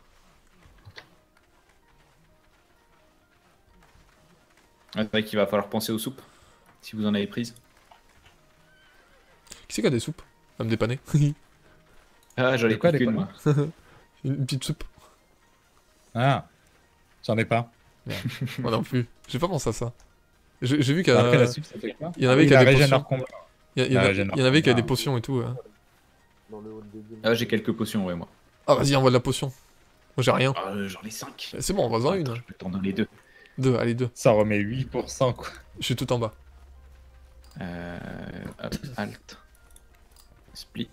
Ah, c'est vrai qu'il va falloir penser aux soupes, si vous en avez prises. Qui c'est qui a des soupes à me dépanner? Ah, j'en ai De quoi, pris les qu'une, pommes moi. Une petite soupe. Ah, j'en ai pas. Moi non plus. J'ai pas pensé à ça. J'ai j'ai vu qu'il y, Après, a- la soupe, ça fait quoi il y en avait Oui, qui la avaient des régénère potions. combat. Il y, a- il y en a- La régénère il y en avait qui avaient des combat. potions et tout. ouais. Dans le hall des guildes. Ah, j'ai quelques potions, ouais, moi. Ah vas-y, envoie de la potion. Moi j'ai rien. Ah, euh, j'en ai cinq. C'est bon, envoie-en une. Je peux t'en donner deux. Deux, allez deux. Ça remet huit pour cent quoi. Je suis tout en bas. Euh, hop, alt. Split.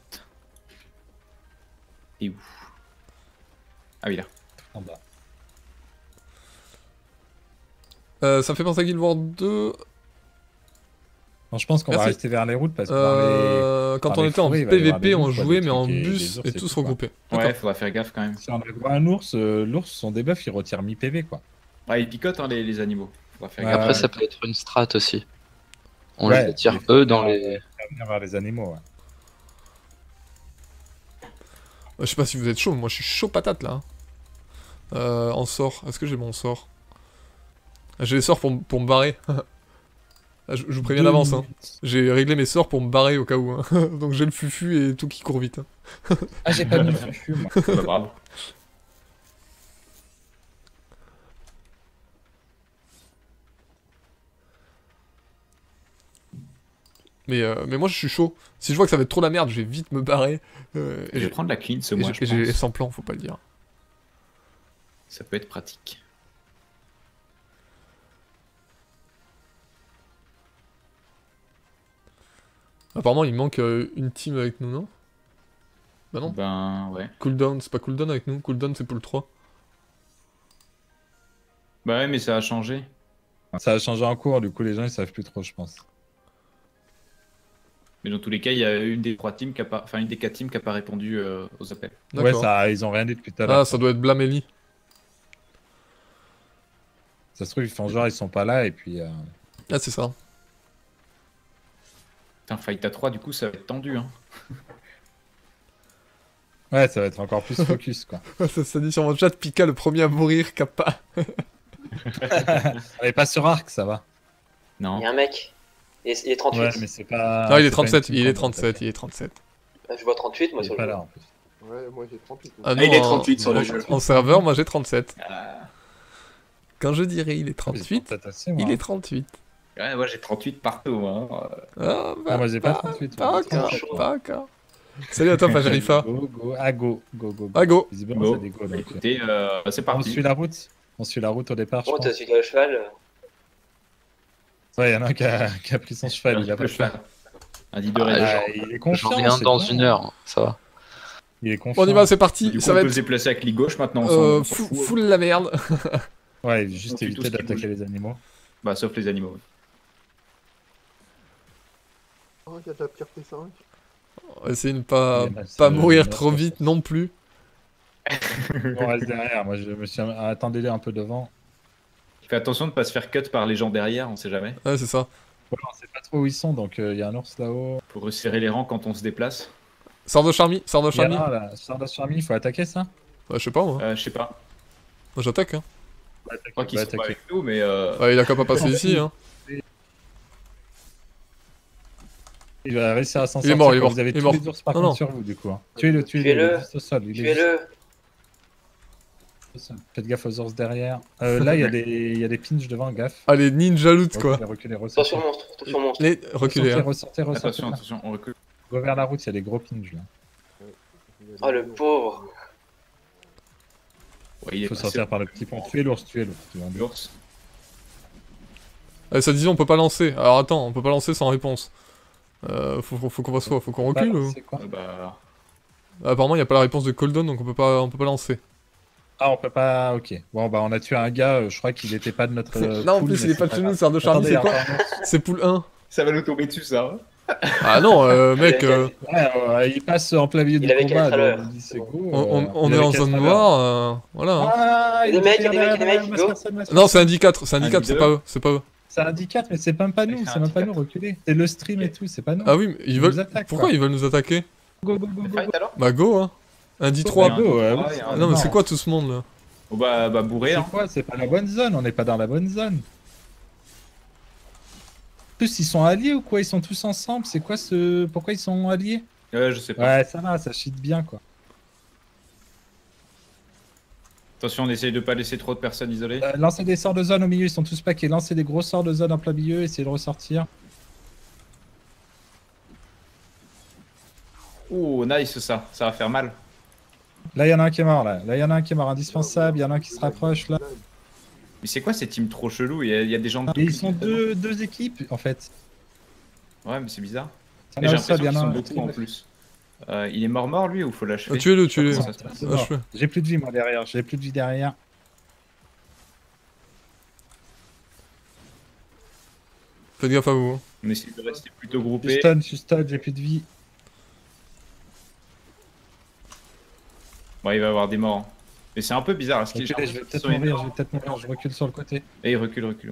Et où? Ah oui, là. En bas. Euh, ça me fait penser à Guild Wars deux. Non, je pense qu'on va Merci. rester vers les routes parce que Euh, quand par on les était en forêts, il va y avoir P V P, des on loups, quoi, jouait, des mais en trucs et des bus ours et et tous tout, quoi. regroupés. Ouais, D'accord. faudra faire gaffe quand même. si on a droit à un ours, euh, l'ours, son debuff, il retire mi-P V quoi. Ouais, ils picotent hein, les, les animaux. Faudra faire Ouais. gaffe. Après, ça peut être une strat aussi. On Ouais, les attire il faut eux dans faire- les. faire venir vers les animaux. Ouais. Je sais pas si vous êtes chaud, mais moi je suis chaud patate là. hein. Euh, en sort, est-ce que j'ai mon sort? J'ai les sorts pour, m- pour me barrer. Ah, je, je vous préviens Deux d'avance, hein. minutes. J'ai réglé mes sorts pour me barrer au cas où. Hein. Donc j'ai le fufu et tout qui court vite. Hein. Ah, j'ai pas mis le fufu, moi. Bah, bravo. Mais, euh, mais moi je suis chaud. Si je vois que ça va être trop la merde, je vais vite me barrer. Euh, Je vais prendre la clean ce mois, je et j'ai pense. sans plan, faut pas le dire. Ça peut être pratique. Apparemment il manque euh, une team avec nous, non? Bah non. Ben ouais. Cooldown, c'est pas Cooldown avec nous. Cooldown c'est pour le trois. Bah ouais, mais ça a changé. Ça a changé en cours, du coup les gens ils savent plus trop, je pense. Mais dans tous les cas, il y a une des trois teams qui a pas... enfin une des quatre teams qui a pas répondu euh, aux appels. Ouais, ça, ils ont rien dit depuis tout à l'heure. Ah, ça doit être Blamelli. Ça se trouve, ils font genre, ils sont pas là, et puis... Euh... Ah, c'est ça. Un fight à trois, du coup, ça va être tendu, hein. Ouais, ça va être encore plus focus, quoi. ça, ça dit sur mon chat, Pika le premier à mourir, Kappa. Elle est pas sur Arc, ça va. Non. Il y a un mec. Il est, il est trente-huit. Ouais, mais c'est pas... Ah, il est c'est pas une trente-sept, team il est combat, trente-sept, il est trente-sept. Ah, je vois trente-huit, moi, Il sur est le pas jeu. là, en plus. Ouais, moi j'ai trente-huit. Ah, Ah, il est non, trente-huit sur en, le jeu. En serveur, moi j'ai trente-sept. Ah. Quand je dirais il est trente-huit, trente-sept aussi, moi. il est trente-huit. Ouais, moi j'ai trente-huit partout, hein. Ah, bah, Ah, moi j'ai pas trente-huit. Pas moi. encore, chaud. pas encore. Salut à toi, Fajrifa. Go, go, ah, go, go, go, go. Ah, go. Visiblement, Go. c'est des go, Bah, donc, écoutez, euh, c'est On parti. suit la route. On suit la route au départ, je Bon, pense. t'as celui qui a le cheval. Ouais, il y en a un qui a, qui a pris son cheval, il a pas le le choix. cheval. Un dit de Ah, raison. Ah, il est confiant. J'en ai un c'est dans bien. une heure, ça va. Il est confiant. On y va, c'est parti. Du coup, Ça on va peut être se déplacer avec clic gauche maintenant. euh, on s'en fou- fout. full la merde. Ouais, juste On tue tout éviter ce qui d'attaquer bouge. les animaux. Bah, sauf les animaux. Oh, il y a de la pierre T cinq. On va essayer de ne pas, Il y en a, pas c'est- mourir il y en a trop sur- vite non plus. On reste derrière. Moi, je me suis attendez un peu devant. Fais attention de pas se faire cut par les gens derrière, on sait jamais. Ouais, c'est ça. Ouais, on sait pas trop où ils sont, donc euh, il y a un ours là-haut. Faut resserrer les rangs quand on se déplace. Sors de Charmy, sors de Il y en Charmy. a un là. Stardust Charmy, il faut attaquer ça. Bah, je sais pas, moi. Euh, je sais pas. Moi, j'attaque. Hein. Je crois qu'ils Bah, sont pas attaquer. avec nous, mais euh... Ouais, il a qu'à pas passer ici. Hein. Il va réussir à s'en Il est sortir. mort, il est quand mort, Vous avez il est tous mort. les ours par Non, contre non. sur vous, du coup. Hein. Tuez-le, tuez-le. Tuez-le. Il est juste au sol. Il est juste Tuez-le. au sol. Faites gaffe aux ours derrière. Euh, là, il y a des, il y a des pinches devant, gaffe. Allez, ninja loot quoi. Reculez, reculez, ressortez. Attention monstre, attention monstre. Les... Reculez. Ressortez, Hein. ressortez, ressortez. attention, attention, on recule. Go vers la route, il y a des gros pinches là. Oh le pauvre. Ouais, il Il est faut passé sortir par le petit pont. Tuez l'ours, tuez l'ours. tu vois. l'ours. Allez, ça disait on peut pas lancer. Alors attends, on peut pas lancer sans réponse. Euh, faut faut, faut qu'on fasse quoi? Faut qu'on recule ou... C'est quoi Euh, bah... Ah, apparemment, il n'y a pas la réponse de Coldon, donc on peut pas, on peut pas lancer. Ah, on peut pas. Ok. Bon, bah, on a tué un gars. euh, Je crois qu'il était pas de notre. euh, non, en pool, plus, il mais est pas de c'est chez nous, grave. c'est un de Charmy, c'est Attendez, quoi? attendez. C'est pool un. Ça va nous tomber dessus, ça. Hein. Ah non, euh, mec, euh, Ouais, ouais, il passe en plein milieu Il du avait combat. quatre à l'heure. donc il dit, c'est go, on, on- euh, on il est avait en quatre zone à l'heure. noire, euh, voilà. Hein. Ah, Il y a des mecs, il y a des mecs, il y a des mecs, masse go. personne, masse Non, c'est un D quatre, c'est un D quatre, Un c'est D pas deux. eux, c'est pas eux. C'est un D quatre, mais c'est même pas nous, Il fait c'est un même pas D nous, quatre. reculez. C'est le stream et tout, c'est pas nous. Ah oui, mais ils Ils veulent... nous attaquent, Pourquoi quoi. ils veulent nous attaquer? Go, go, go, go, go. Fight alors. Bah go, hein. Un D Go, trois. go, ouais, Ouais, ouais, ouais, Ah non, mais c'est quoi tout ce monde là? Oh bah, bah bourré, C'est hein. quoi? C'est pas la bonne zone, on n'est pas dans la bonne zone. En plus, ils sont alliés ou quoi? Ils sont tous ensemble? C'est quoi ce. Pourquoi ils sont alliés? Ouais, je sais pas. Ouais, ça va, ça cheat bien quoi. Attention, on essaye de pas laisser trop de personnes isolées. Euh, lancez des sorts de zone au milieu, ils sont tous paquets. Lancez des gros sorts de zone en plein milieu, essayez de ressortir. Oh, nice ça. Ça va faire mal. Là, il y en a un qui est mort là. Là, il y en a un qui est mort indispensable. Il y en a un qui se rapproche là. Mais c'est quoi ces teams trop chelous? Il y, a- il y a des gens... Et ils sont deux, deux équipes en fait. Ouais, mais c'est bizarre. Il Et y en j'ai a un seul, il y l'impression en a qu'ils un- sont beaucoup en plus. Euh, il est mort-mort lui ou faut l'achever? Ah, tuez-le, tuez-le. Comment ça se passe C'est Ah, mort. je fais. J'ai plus de vie moi derrière, j'ai plus de vie derrière. Faites gaffe à vous. Hein. On essaie de rester plutôt Je suis groupé. stun, je suis stun, j'ai plus de vie. Bon, il va y avoir des morts. Mais c'est un peu bizarre. Ce qui est Reculez, je vais peut-être mourir, je vais peut-être mourir, je recule sur le côté. Et il recule, recule.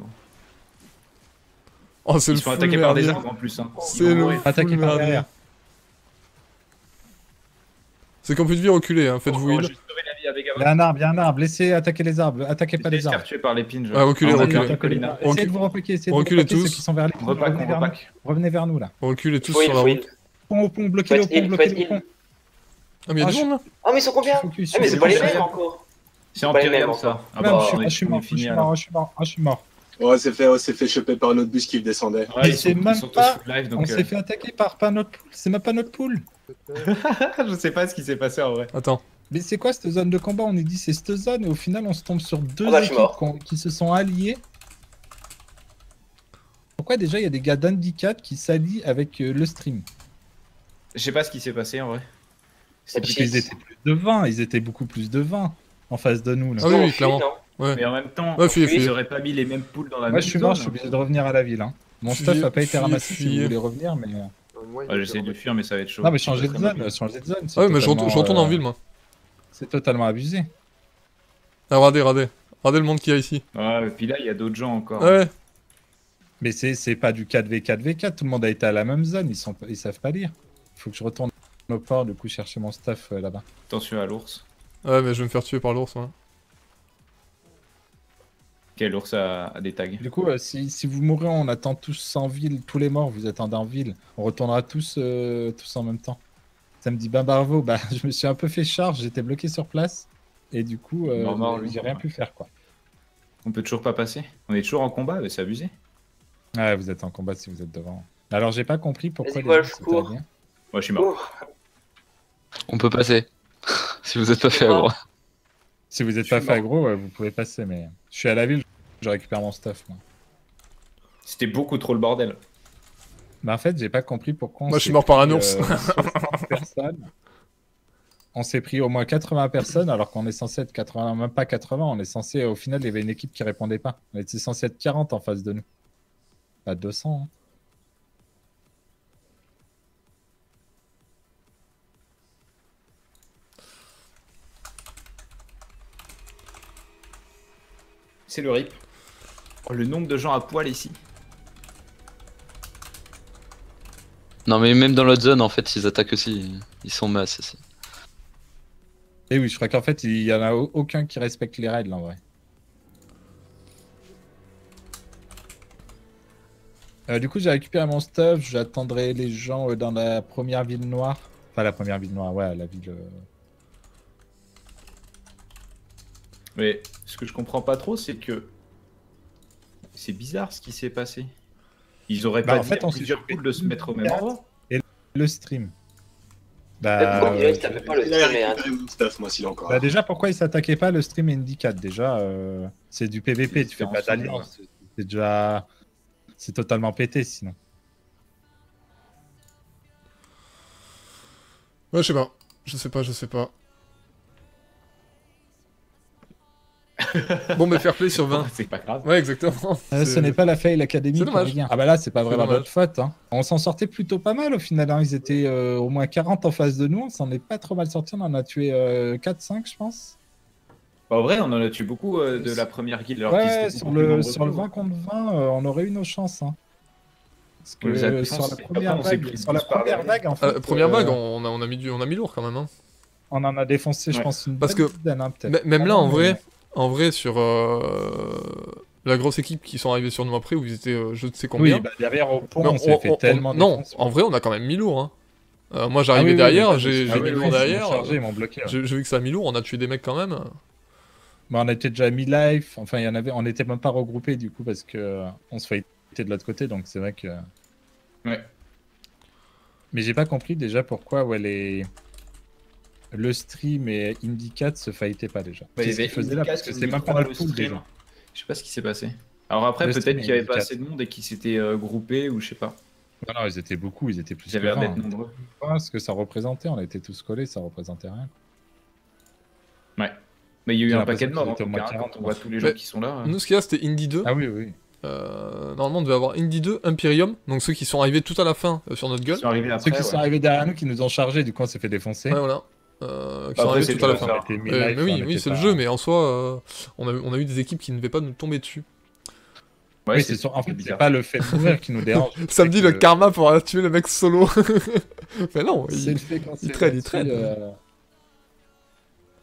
Oh, c'est Ils le sont full attaqués par des merdier. arbres en plus. Hein. Ils C'est vont le mourir. Attaqué full par merdier. derrière. C'est qu'en plus de vie reculer, hein. Faites-vous On va heal. juste sauver la vie à Vega Il y a un arbre, il y a un arbre. Laissez attaquer les arbres. Attaquez pas les Essayez de se arbres. faire tuer par l'épine. je- Ouais, reculez, Ah, on a reculez. tué Colina. Essayez de vous repliquer. Essayez de vous Reculez repliquer, tous. Ceux qui sont vers les Repack, revenez on vers nous. repack. Revenez vers nous là. On recule tous Faut sur heal, la faut route. heal. Pont au pont, bloquez le Faites pont, heal, bloquez faites le pont. heal. Ah, mais il y a Ah, du je- monde là. Ah, mais ils sont combien? Focus, Ah, mais c'est focus. pas les bon, mêmes c'est- encore. C'est pas les Imperium mêmes ça. encore. Ah Là, bah, je suis on mort, est je suis on est mort, je fini suis alors. mort, je suis mort, ah, je suis mort. On s'est fait, on s'est fait choper par un autre bus qui descendait. Ouais, Mais ils c'est sont- même ils sont tous pas- full live, On donc, s'est euh, fait attaquer par pas notre pool, c'est même pas notre pool. je sais pas ce qui s'est passé en vrai. Attends. Mais c'est quoi cette zone de combat? On est dit c'est cette zone et au final on se tombe sur deux Ah bah, je suis équipes mort. qu'on- qui se sont alliées. Pourquoi déjà il y a des gars d'handicap qui s'allient avec euh, le stream? Je sais pas ce qui s'est passé en vrai. C'est Parce qu'ils étaient plus de vingt, ils étaient beaucoup plus de vingt en face de nous là. Ah oui, Non, oui, on fuit, clairement. non Ouais. Mais en même temps, Ouais, fuyez, ils fuyez. auraient pas mis les mêmes poules dans la Moi même je suis zone. mort, je suis obligé de revenir à la ville. Hein. Mon Fuyez, stuff a pas été fuyez, ramassé si fuyez. vous voulez revenir, mais. euh, Euh, moi, il Ouais, m'a j'essaie été de fuir, mais ça va être chaud. Non, mais changer de Très zone, mobile. changer de zone. c'est Ah ouais, mais je retourne, totalement, je retourne en euh, ville moi. C'est totalement abusé. Ah, regardez, regardez. Regardez le monde qu'il y a ici. Ouais, et puis là, il y a d'autres gens encore. Ouais. Mais c'est c'est pas du quatre v quatre v quatre, tout le monde a été à la même zone, ils, sont, ils savent pas lire. Faut que je retourne au port, du coup, chercher mon stuff euh, là-bas. Attention à l'ours. Ouais, mais je vais me faire tuer par l'ours, ouais. Quel ours a, a des tags. Du coup, euh, si, si vous mourrez, on attend tous en ville, tous les morts, vous attendez en ville. On retournera tous, euh, tous en même temps. Ça me dit, ben bravo, bah, je me suis un peu fait charge, j'étais bloqué sur place. Et du coup, euh, Mort, mort, lui. j'ai rien pu faire, quoi. On peut toujours pas passer. On est toujours en combat, mais c'est abusé. Ouais, vous êtes en combat si vous êtes devant. Alors, j'ai pas compris pourquoi Vas-y, les Wolf, gens s'étaient cours. alliés. Moi, je suis mort. Ouh. On peut passer. Si vous êtes pas fait Ah. aggro. Si vous êtes Je pas suis fait mort. aggro, ouais, vous pouvez passer, mais je suis à la ville, je récupère mon stuff, moi. C'était beaucoup trop le bordel. Bah en fait, j'ai pas compris pourquoi on Moi, je s'est suis mort par un pris, ours. euh, soixante personnes. On s'est pris au moins quatre-vingts personnes alors qu'on est censé être quatre-vingts, même pas quatre-vingts, on est censé, au final, il y avait une équipe qui répondait pas. On était censé être quarante en face de nous. Pas deux cents, hein. C'est le rip. Oh, le nombre de gens à poil ici. Non, mais même dans l'autre zone, en fait, ils attaquent aussi. Ils sont masse ici. Et oui, je crois qu'en fait, il y en a au- aucun qui respecte les règles en vrai. Euh, du coup, j'ai récupéré mon stuff, j'attendrai les gens euh, dans la première ville noire. Enfin, la première ville noire, ouais, la ville. euh, Mais ce que je comprends pas trop, c'est que c'est bizarre ce qui s'est passé. Ils auraient Bah, pas en dit fait, à on s'est plusieurs chopé poules de se mettre au même quatre. endroit. Le stream. Peut-être Bah, qu'en direct, euh, ça fait pas le Il a stream, hein. récupéré mon stuff, moi, s'il est encore bah là. déjà, pourquoi ils s'attaquaient pas le stream Indicate? Déjà, euh, c'est du P V P, C'est tu fais pas ensemble, d'alliance. C'est déjà. C'est totalement pété sinon. Ouais, je sais pas. Je sais pas, je sais pas. Bon, mais fair play sur vingt. C'est pas grave. Ouais, exactement. Euh, C'est- ce n'est pas la Fail Academy C'est pour dommage. rien. Ah bah là, c'est pas C'est vraiment dommage. notre faute. Hein. On s'en sortait plutôt pas mal au final. Hein. Ils étaient euh, au moins quarante en face de nous. On s'en est pas trop mal sorti. On en a tué euh, quatre cinq, je pense. Bah, en vrai, on en a tué beaucoup euh, de la première guilde. Alors qu'ils Ouais, étaient sur beaucoup plus le, nombreux sur que le nous. vingt contre vingt, euh, on aurait eu nos chances. Hein. Parce que On les a euh, tous sur la lancés. première Après, on s'est vague, pris sur la tous par première derrière. vague, en fait, Euh, première euh, vague, on a, on, a mis du, on a mis lourd quand même. Hein. on en a défoncé, je Ouais. pense, une Parce bonne que dizaine, hein, peut-être. M- Même là, Ah en non, vrai, mais- en vrai, sur euh, la grosse équipe qui sont arrivés sur nous après, où ils étaient euh, je ne sais combien. Oui, bah, derrière au pont, Mais on s'est fait tellement Non, défoncer. en vrai, on a quand même mis lourd. Hein. Euh, moi, Ah j'arrivais oui, oui, derrière, oui, j'ai ah j'ai oui, mis oui, lourd ils m'ont derrière. chargé, ils m'ont bloqué, ouais. J'ai j'ai vu que ça a mis lourd, on a tué des mecs quand même. Bah, on était déjà mi-life, enfin il y en avait, on n'était même pas regroupés du coup parce que euh, on se fait de l'autre côté, donc c'est vrai que. Ouais. Mais j'ai pas compris déjà pourquoi ouais, les... le stream et Indicate se fightaient pas déjà. Bah, il y Qu'est-ce avait qu'ils faisaient là Indicate parce que qui c'est nous même pas croit notre le pool stream. déjà. Je sais pas ce qui s'est passé. Alors après, Le peut-être stream qu'il y avait pas Indicate. assez de monde et qu'ils s'étaient euh, groupés ou je sais pas. Non, non, ils étaient beaucoup, ils étaient plus Ils avaient que l'air d'être vingt, hein. nombreux. Pas ce que ça représentait, on était tous collés, ça représentait rien. Ouais. Mais il y a eu J'ai un paquet l'impression de morts qu'ils en étaient au tout moins cas, quarante, quand on voit tous les gens Mais qui sont là. euh. Nous, ce qu'il y a, c'était Indie deux. Ah oui, oui. Euh, normalement, on devait avoir Indie deux, Imperium, donc ceux qui sont arrivés tout à la fin euh, sur notre gueule. Ils sont arrivés Ceux après. qui ouais. sont arrivés derrière nous, qui nous ont chargés, du coup on s'est fait défoncer. Ouais, voilà. Euh, qui Après, sont arrivés c'est tout à la le fin. jeu, On était Euh, mi-life, mais oui, on oui, était c'est le pas- jeu, mais en soi, euh, on, a, on a eu des équipes qui ne devaient pas nous tomber dessus. Ouais, Oui, c'est sûr. En fait, c'est bizarre. pas le fait de mourir qui nous dérange. Samedi, c'est le que- karma pour avoir tué le mec solo. Mais non, C'est il... le fait quand il c'est traîne, il là-dessus, traîne. euh,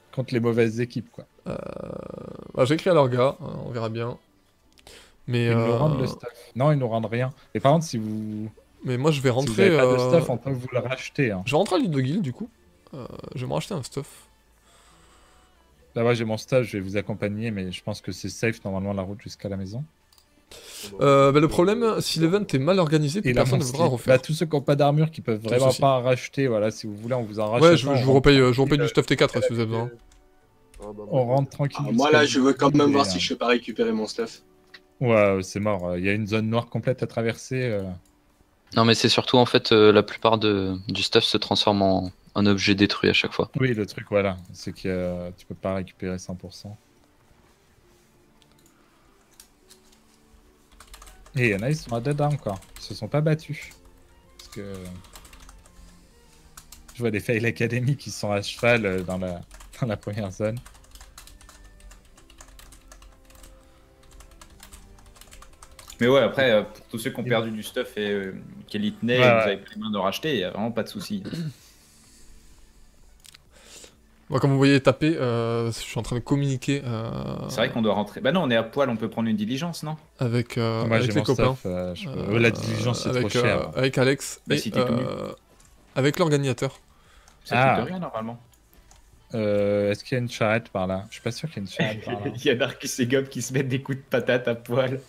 contre les mauvaises équipes, quoi. Euh... Bah, j'ai écrit à leur gars, hein, on verra bien. Mais, Ils euh... nous rendent le stuff. Non, ils nous rendent rien. Et par contre, si vous... Mais moi, je vais Si vous rentrer... n'avez pas de euh, stuff, on peut vous le racheter. Hein. Je vais rentrer à l'île de Guild, du coup. Euh, je vais me racheter un stuff. Là, moi, j'ai mon stage, je vais vous accompagner, mais je pense que c'est safe, normalement, la route jusqu'à la maison. Euh, bah, le problème, si l'event est mal organisé, Et la personne ne monster. voudra refaire. Bah, tous ceux qui n'ont pas d'armure, qui peuvent Tout vraiment ceci. pas en racheter, voilà, si vous voulez, on vous en rachète. Ouais, je, un, je on vous rentre repaye, euh, je vous repaye tranquille, du stuff T quatre si vous avez besoin. Ah, bah, On rentre tranquille. Ah, moi, jusqu'à là, je veux quand midi, même et, voir euh, si je peux pas récupérer mon stuff. Ouais, c'est mort. Il y a une zone noire complète à traverser. euh. Non, mais c'est surtout en fait euh, la plupart de, du stuff se transforme en, en objet détruit à chaque fois. Oui, le truc, voilà. C'est que euh, tu peux pas récupérer cent pour cent. Et il y en a, ils sont à dead encore. Ils se sont pas battus. Parce que. Je vois des Fail Academy qui sont à cheval euh, dans la, dans la première zone. Mais ouais, après, euh, pour tous ceux qui ont perdu du stuff et euh, qui y tenaient, Ouais, et que ouais. vous avez pris main de racheter, il n'y a vraiment pas de souci. Moi, comme vous voyez taper, euh, je suis en train de communiquer euh, C'est vrai qu'on doit rentrer. Bah non, on est à poil, on peut prendre une diligence, non? avec, euh, Moi, avec j'ai les mon copains. stuff. euh, je peux- Euh, oh, la diligence, c'est trop avec, cher. euh, avec Alex Bah, et si t'es tout nu. euh, avec l'organisateur. Ça Ah. coûte rien normalement. Euh, Est-ce qu'il y a une charrette par là? Je suis pas sûr qu'il y ait une charrette par là. Il y a Darkus et Gob qui se mettent des coups de patate à poil.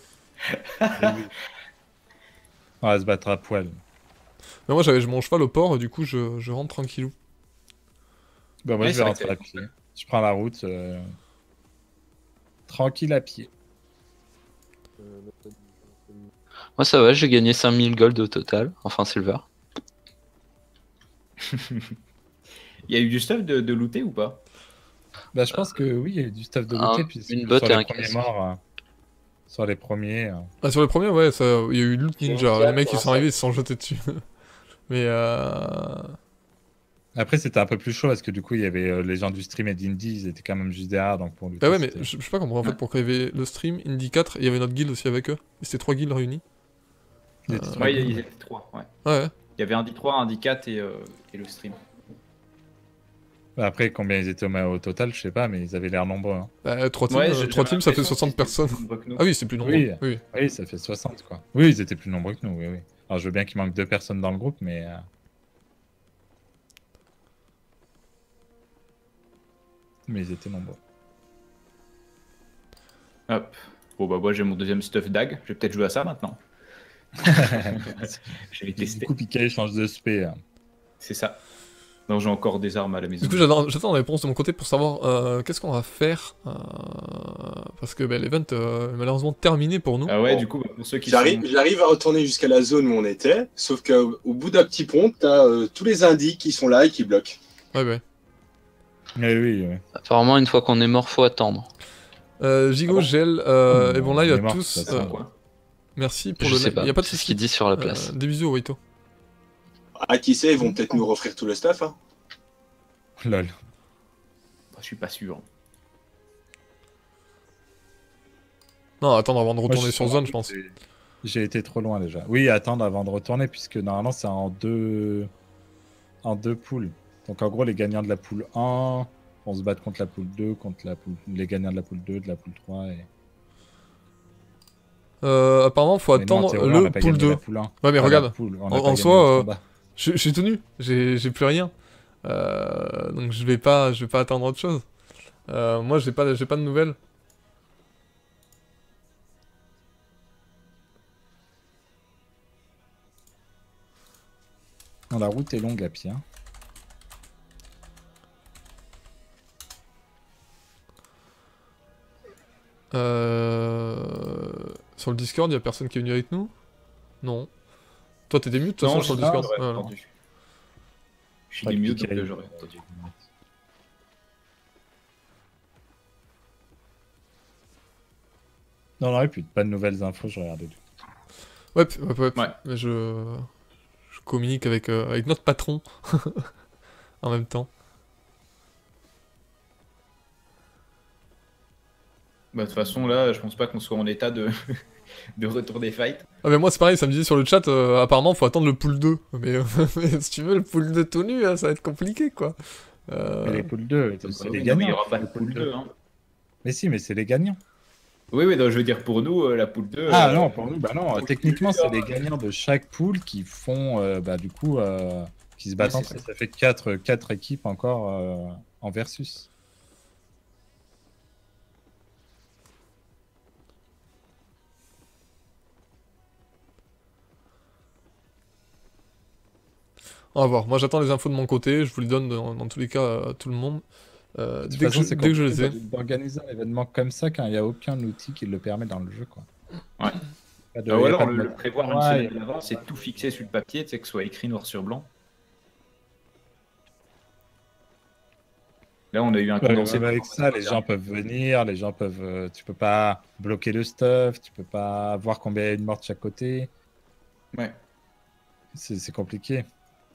On va se battre à poil. Mais moi, j'avais mon cheval au port, du coup, je, je rentre tranquillou. Bah, moi, Ouais, je c'est vais vrai que rentrer à c'est- pied. Je prends la route. euh, Tranquille à pied. Euh, notre- notre- Moi ça va, j'ai gagné cinq mille gold au total, enfin silver. Il y a eu du stuff de, de looter ou pas? Bah, je pense que oui, il y a eu du stuff de Un- looter. Puis une sur botte et les un premiers casque. morts. euh, Sur les premiers. euh, Ah, sur le premier, ouais, ça- il y a eu Loot Ninja. Ouais, Les mecs, pour ils sont un arrivés, ils se sont jetés dessus. Mais euh... Après, c'était un peu plus chaud parce que du coup, il y avait euh, les gens du stream et d'Indie, ils étaient quand même juste derrière. Donc pour looter, Bah ouais, mais c'était- je, je sais pas comprendre en fait pourquoi il y avait le stream, Indie quatre, et il y avait notre guild aussi avec eux. Et c'était trois guilds réunis. ils étaient Euh, trop Ouais, cool. ils étaient trois. Ouais. Ouais, ouais. Il y avait un D trois, un D quatre et, euh, et le stream. Bah, après, combien ils étaient au, au total, je sais pas, mais ils avaient l'air nombreux. hein. Bah, trois teams, Ouais, euh, j'ai- trois j'ai teams ça fait l'impression soixante qu'ils étaient personnes. plus nombreux que nous. Ah oui, c'est plus nombreux. Oui. Oui. Oui, ça fait soixante, quoi. Oui, ils étaient plus nombreux que nous, oui, oui. Alors, je veux bien qu'il manque deux personnes dans le groupe, mais... euh, Mais ils étaient nombreux. Hop. Bon bah moi j'ai mon deuxième stuff dag, je vais peut-être jouer à ça maintenant. Je vais Du tester. coup, Pika, il change de spé. hein. C'est ça. Non, j'ai encore des armes à la maison. Du coup, j'attends j'attends la réponse de mon côté pour savoir euh, qu'est-ce qu'on va faire. euh, Parce que bah, l'event euh, est malheureusement terminé pour nous. Ah ouais, Bon. du coup, bah, pour ceux qui J'arrive sont... j'arrive à retourner jusqu'à la zone où on était, sauf qu'au au bout d'un petit pont, t'as euh, tous les indices qui sont là et qui bloquent. Ouais, ouais. Oui, oui, oui. Apparemment une fois qu'on est mort faut attendre. Euh, Gigo, Ah bon Gel, euh, Oh, et bon là, il y on a est mort, tous. de toute façon, euh, quoi. merci pour Je le. sais Il pas, y a pas de c'est ce soucis. qu'ils disent sur la place. Euh, des bisous, Waito. Ah, qui sait, ils vont peut-être nous offrir tout le stuff. Hein. Lol. Bah, je suis pas sûr. Non, attendre avant de Moi, retourner je sur suis- zone, je pense. J'ai été trop loin déjà. Oui, attendre avant de retourner, puisque normalement, c'est en deux... en deux poules. Donc, en gros, les gagnants de la poule un vont se battre contre la poule deux, contre la poule... les gagnants de la poule deux, de la poule trois. Et... Euh, apparemment, faut Mais nous, en attendre théorie, on le n'a pas pool gagné deux. la poule un. Ouais, mais Pas la regarde, poule, on en- n'a pas en gagné soi, le euh, combat. je je suis tout nu, j'ai j'ai plus rien. Euh, donc je vais pas, je vais pas attendre autre chose. Euh, moi, j'ai pas, j'ai pas de nouvelles. Non, la route est longue à pied. hein. Euh... Sur le Discord, y a personne qui est venu avec nous? Non. Toi, t'étais mute de toute Non, façon sur le je- Discord? j'aurais Ouais, alors. entendu. Je suis Pas des de mute, piquet. donc euh, j'aurais entendu. Non, non, et puis pas de nouvelles infos, je regardais. Ouais, p- ouais, ouais, Ouais. mais je... je communique avec, euh, avec notre patron en même temps. Bah, de toute façon, là, je pense pas qu'on soit en état de, de retour des fights. Ah mais moi c'est pareil, ça me disait sur le chat, euh, apparemment faut attendre le pool deux. Mais, euh, mais si tu veux le pool deux tout nu, hein, ça va être compliqué quoi. Euh, Mais les poules deux, Donc, c'est oui, les non, gagnants. mais il n'y aura pas de les poule deux. Hein. Mais si, mais c'est les gagnants. Oui, oui, donc, je veux dire, pour nous, euh, la poule deux. Ah euh, non, pour nous, bah non. donc, Techniquement, lui, c'est euh, les gagnants de chaque poule qui font, euh, bah du coup, euh, qui se battent Ouais, entre c'est eux. Ça fait quatre, quatre équipes encore euh, en versus. On va voir. Moi, j'attends les infos de mon côté. Je vous les donne dans, dans tous les cas à tout le monde. Euh, De toute dès, façon, que je, c'est dès que je les ai. compliqué d'organiser un événement comme ça quand il n'y a aucun outil qui le permet dans le jeu, quoi. Ouais. Pas de- Ah, y ou a alors, pas de le, mode- le prévoir une Ouais, semaine y a- à l'avance, c'est tout fixer sur le papier, tu sais, que ce soit écrit noir sur blanc. Là, on a eu un Ouais, condensé. même avec ça, les gens peuvent venir, les gens peuvent. euh, tu peux pas bloquer le stuff, tu peux pas voir combien il y a une mort de chaque côté. Ouais. C'est c'est compliqué.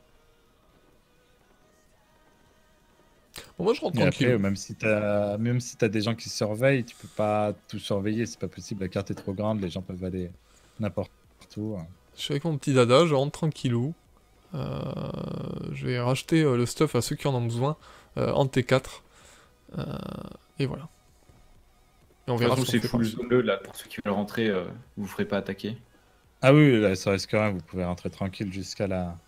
Bon, moi, je rentre Et tranquille. après, même si t'as même si t'as des gens qui surveillent, tu peux pas tout surveiller, c'est pas possible. La carte est trop grande, les gens peuvent aller n'importe où. Je suis avec mon petit dada, je rentre tranquillou. Euh, je vais racheter euh, le stuff à ceux qui en ont besoin euh, en T quatre. Euh, et voilà. Et on De toute verra façon, ce c'est qu'on fait full par la suite. zone deux, là, pour ceux qui veulent rentrer, euh, vous vous ferez pas attaquer. Ah oui, là, ça risque rien, vous pouvez rentrer tranquille jusqu'à la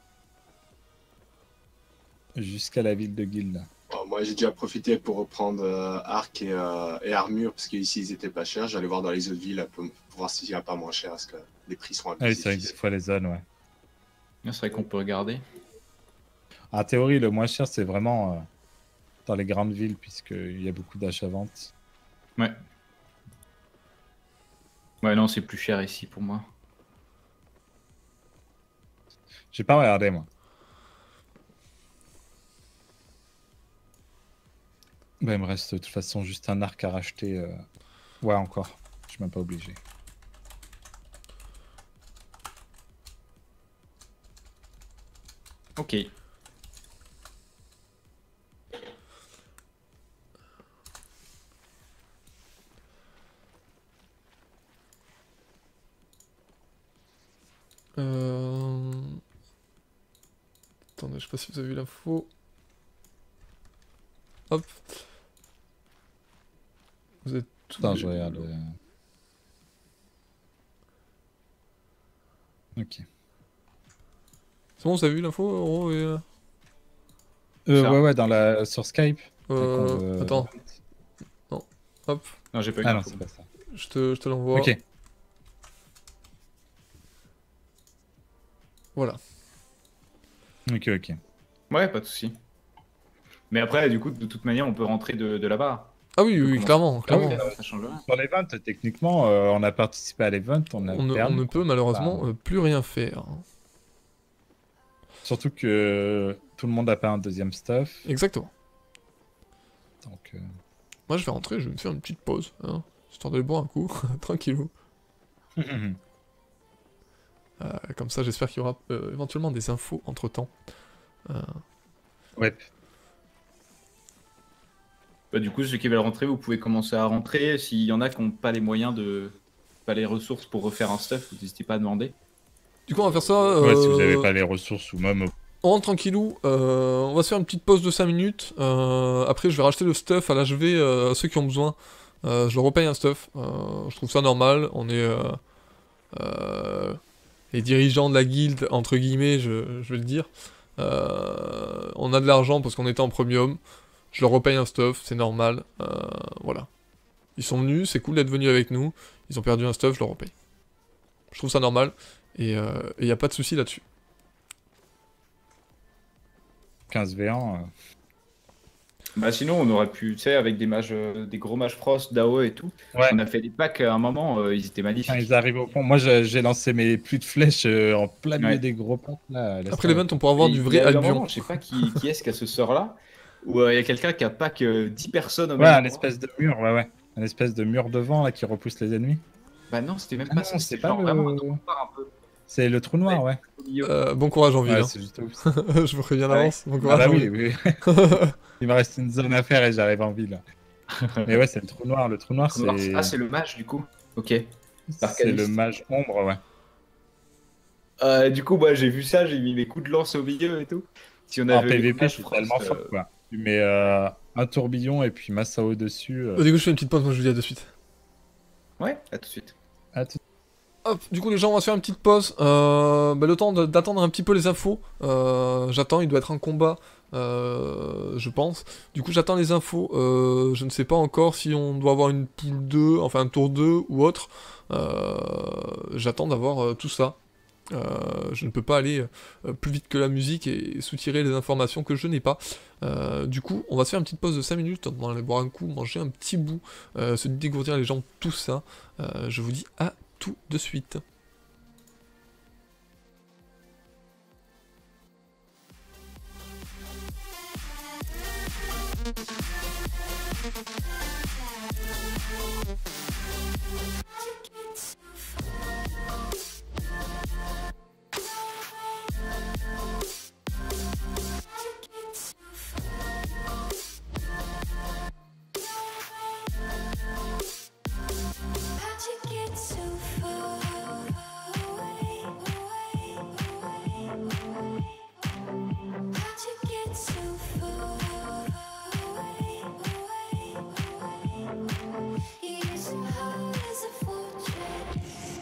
jusqu'à la ville de Guild. Bon, moi, j'ai déjà profité pour reprendre euh, arc et, euh, et armure, parce qu'ici, ils étaient pas chers. J'allais voir dans les autres villes pour, pour voir s'il n'y a pas moins cher, parce que les prix sont Ah oui, abusifs. c'est vrai que des fois les zones, ouais. Là, c'est vrai qu'on peut regarder. En théorie, le moins cher, c'est vraiment euh, dans les grandes villes, puisqu'il y a beaucoup d'achats-ventes. Ouais. Ouais, non, c'est plus cher ici pour moi. J'ai pas regardé, moi. Bah, il me reste de toute façon juste un arc à racheter. euh. Ouais, encore. Je suis même pas obligé. Ok. Euh... Attendez, je sais pas si vous avez vu l'info. Hop. Vous êtes tous Attends, les- je regarde. euh. Ok. C'est bon, vous avez vu l'info Oro et... euh, Euh, Ça. ouais, ouais, dans la... sur Skype. euh, Qu'on veut- Attends. Non. Hop. Non, j'ai pas eu Ah non, d'infos. c'est pas ça. Je te, je te l'envoie. Ok. Voilà. Ok, ok. Ouais, pas de souci. Mais après, du coup, de toute manière, on peut rentrer de, de là-bas. Ah oui, oui, Comment- clairement, clairement. Ah oui, ça change rien. Sur l'event, techniquement, euh, on a participé à l'event, on a On ne, on perdu. ne peut malheureusement Bah, euh, plus rien faire. Surtout que tout le monde n'a pas un deuxième stuff. Exactement. Donc, euh, Moi, je vais rentrer, je vais me faire une petite pause. Hein, histoire de le boire un coup, tranquillou. Euh, comme ça, j'espère qu'il y aura euh, éventuellement des infos entre-temps. Euh, ouais. Bah, du coup, ceux qui veulent rentrer, vous pouvez commencer à rentrer. S'il y en a qui n'ont pas les moyens de. Pas les ressources pour refaire un stuff, n'hésitez pas à demander. Du coup, on va faire ça. euh, Ouais, si vous n'avez pas les ressources ou même. On rentre tranquillou. euh, on va se faire une petite pause de cinq minutes. euh, après, je vais racheter le stuff à l'H V euh, à ceux qui ont besoin. Euh, je leur repaye un stuff. euh, je trouve ça normal. On est euh, euh, les dirigeants de la guilde, entre guillemets, je, je vais le dire. Euh, on a de l'argent parce qu'on était en premium. Je leur repaye un stuff, c'est normal. euh, voilà. Ils sont venus, c'est cool d'être venus avec nous. Ils ont perdu un stuff, je leur repaye. Je trouve ça normal. Et il n'y a pas de souci là-dessus. quinze V un. euh, Bah, sinon, on aurait pu, tu sais, avec des mages, euh, des gros mages Frost, Dao et tout. Ouais. On a fait des packs à un moment, euh, ils étaient magnifiques. Quand ils arrivent au pont, moi j'ai j'ai lancé mes pluies de flèches euh, en plein milieu Ouais. des gros packs là. laisse Après tomber. l'event, on pourra avoir Et du il vrai y a eu un Albion. moment, je sais pas qui, qui est-ce qui a ce sort-là, où euh, il y a quelqu'un qui a pack euh, dix personnes au Ouais, même un endroit. espèce de mur, ouais, ouais. Un espèce de mur devant là qui repousse les ennemis. Bah non, c'était même Ah pas non, ça, c'est c'était pas genre le- vraiment un trou noir un peu C'est le trou noir, ouais. au milieu. Euh, bon courage en ville. Ouais, hein. c'est juste ouf. Je vous préviens Ah ouais. d'avance. Bon Ah courage bah en oui, ville. oui. Il me reste une zone à faire et j'arrive en ville. Mais ouais, c'est le trou noir. Le trou noir, Trou noir, c'est Ah, c'est le mage du coup. Ok. c'est l'arcaniste. le mage ombre, ouais. Euh, du coup, moi j'ai vu ça, j'ai mis mes coups de lance au milieu et tout. Si on En avait eu P V P, mage c'est Frost, tellement euh, fort, quoi. Tu mets euh, un tourbillon et puis Masao dessus. euh. Bah, du coup, je fais une petite pause, moi je vous dis à de suite. Ouais, à tout de suite. À tout- Hop, du coup les gens on va se faire une petite pause, euh, bah, le temps de- d'attendre un petit peu les infos, euh, j'attends, il doit être en combat, euh, je pense, du coup j'attends les infos, euh, je ne sais pas encore si on doit avoir une poule deux, enfin un tour deux ou autre, euh, j'attends d'avoir euh, tout ça, euh, je ne peux pas aller euh, plus vite que la musique et soutirer les informations que je n'ai pas, euh, du coup on va se faire une petite pause de cinq minutes, on va aller boire un coup, manger un petit bout, euh, se dégourdir les jambes, tout ça, euh, je vous dis à tout de suite. How'd you get so far away, away, away? How'd you get so far away, away, away? You're so hard as a fortress.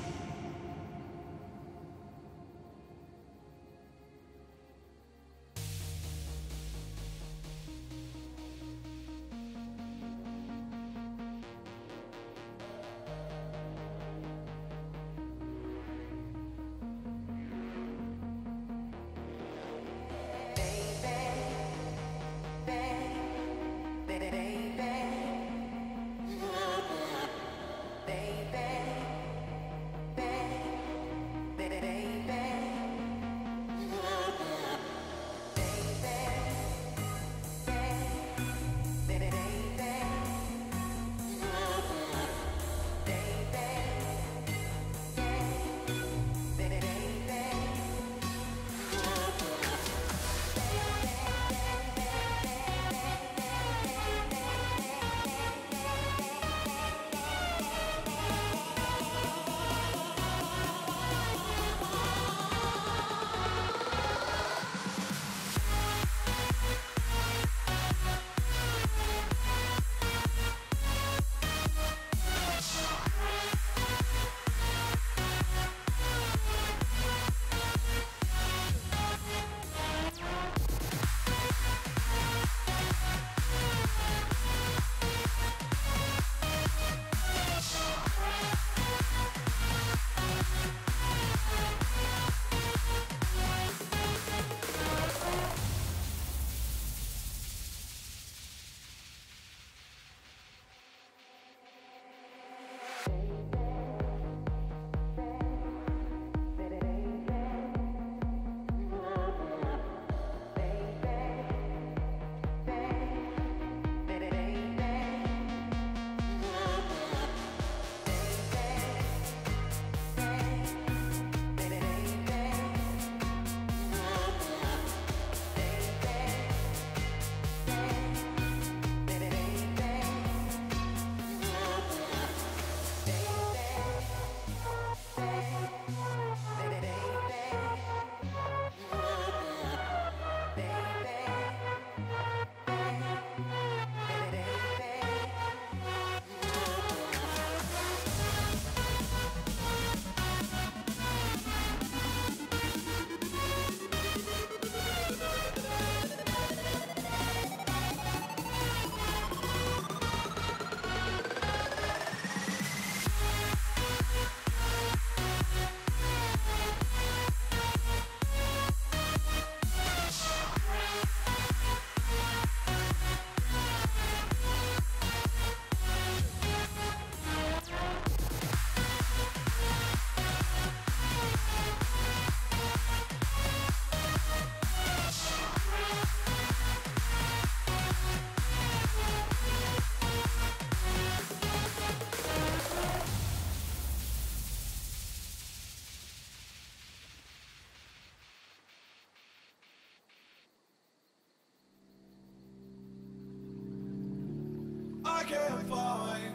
can't find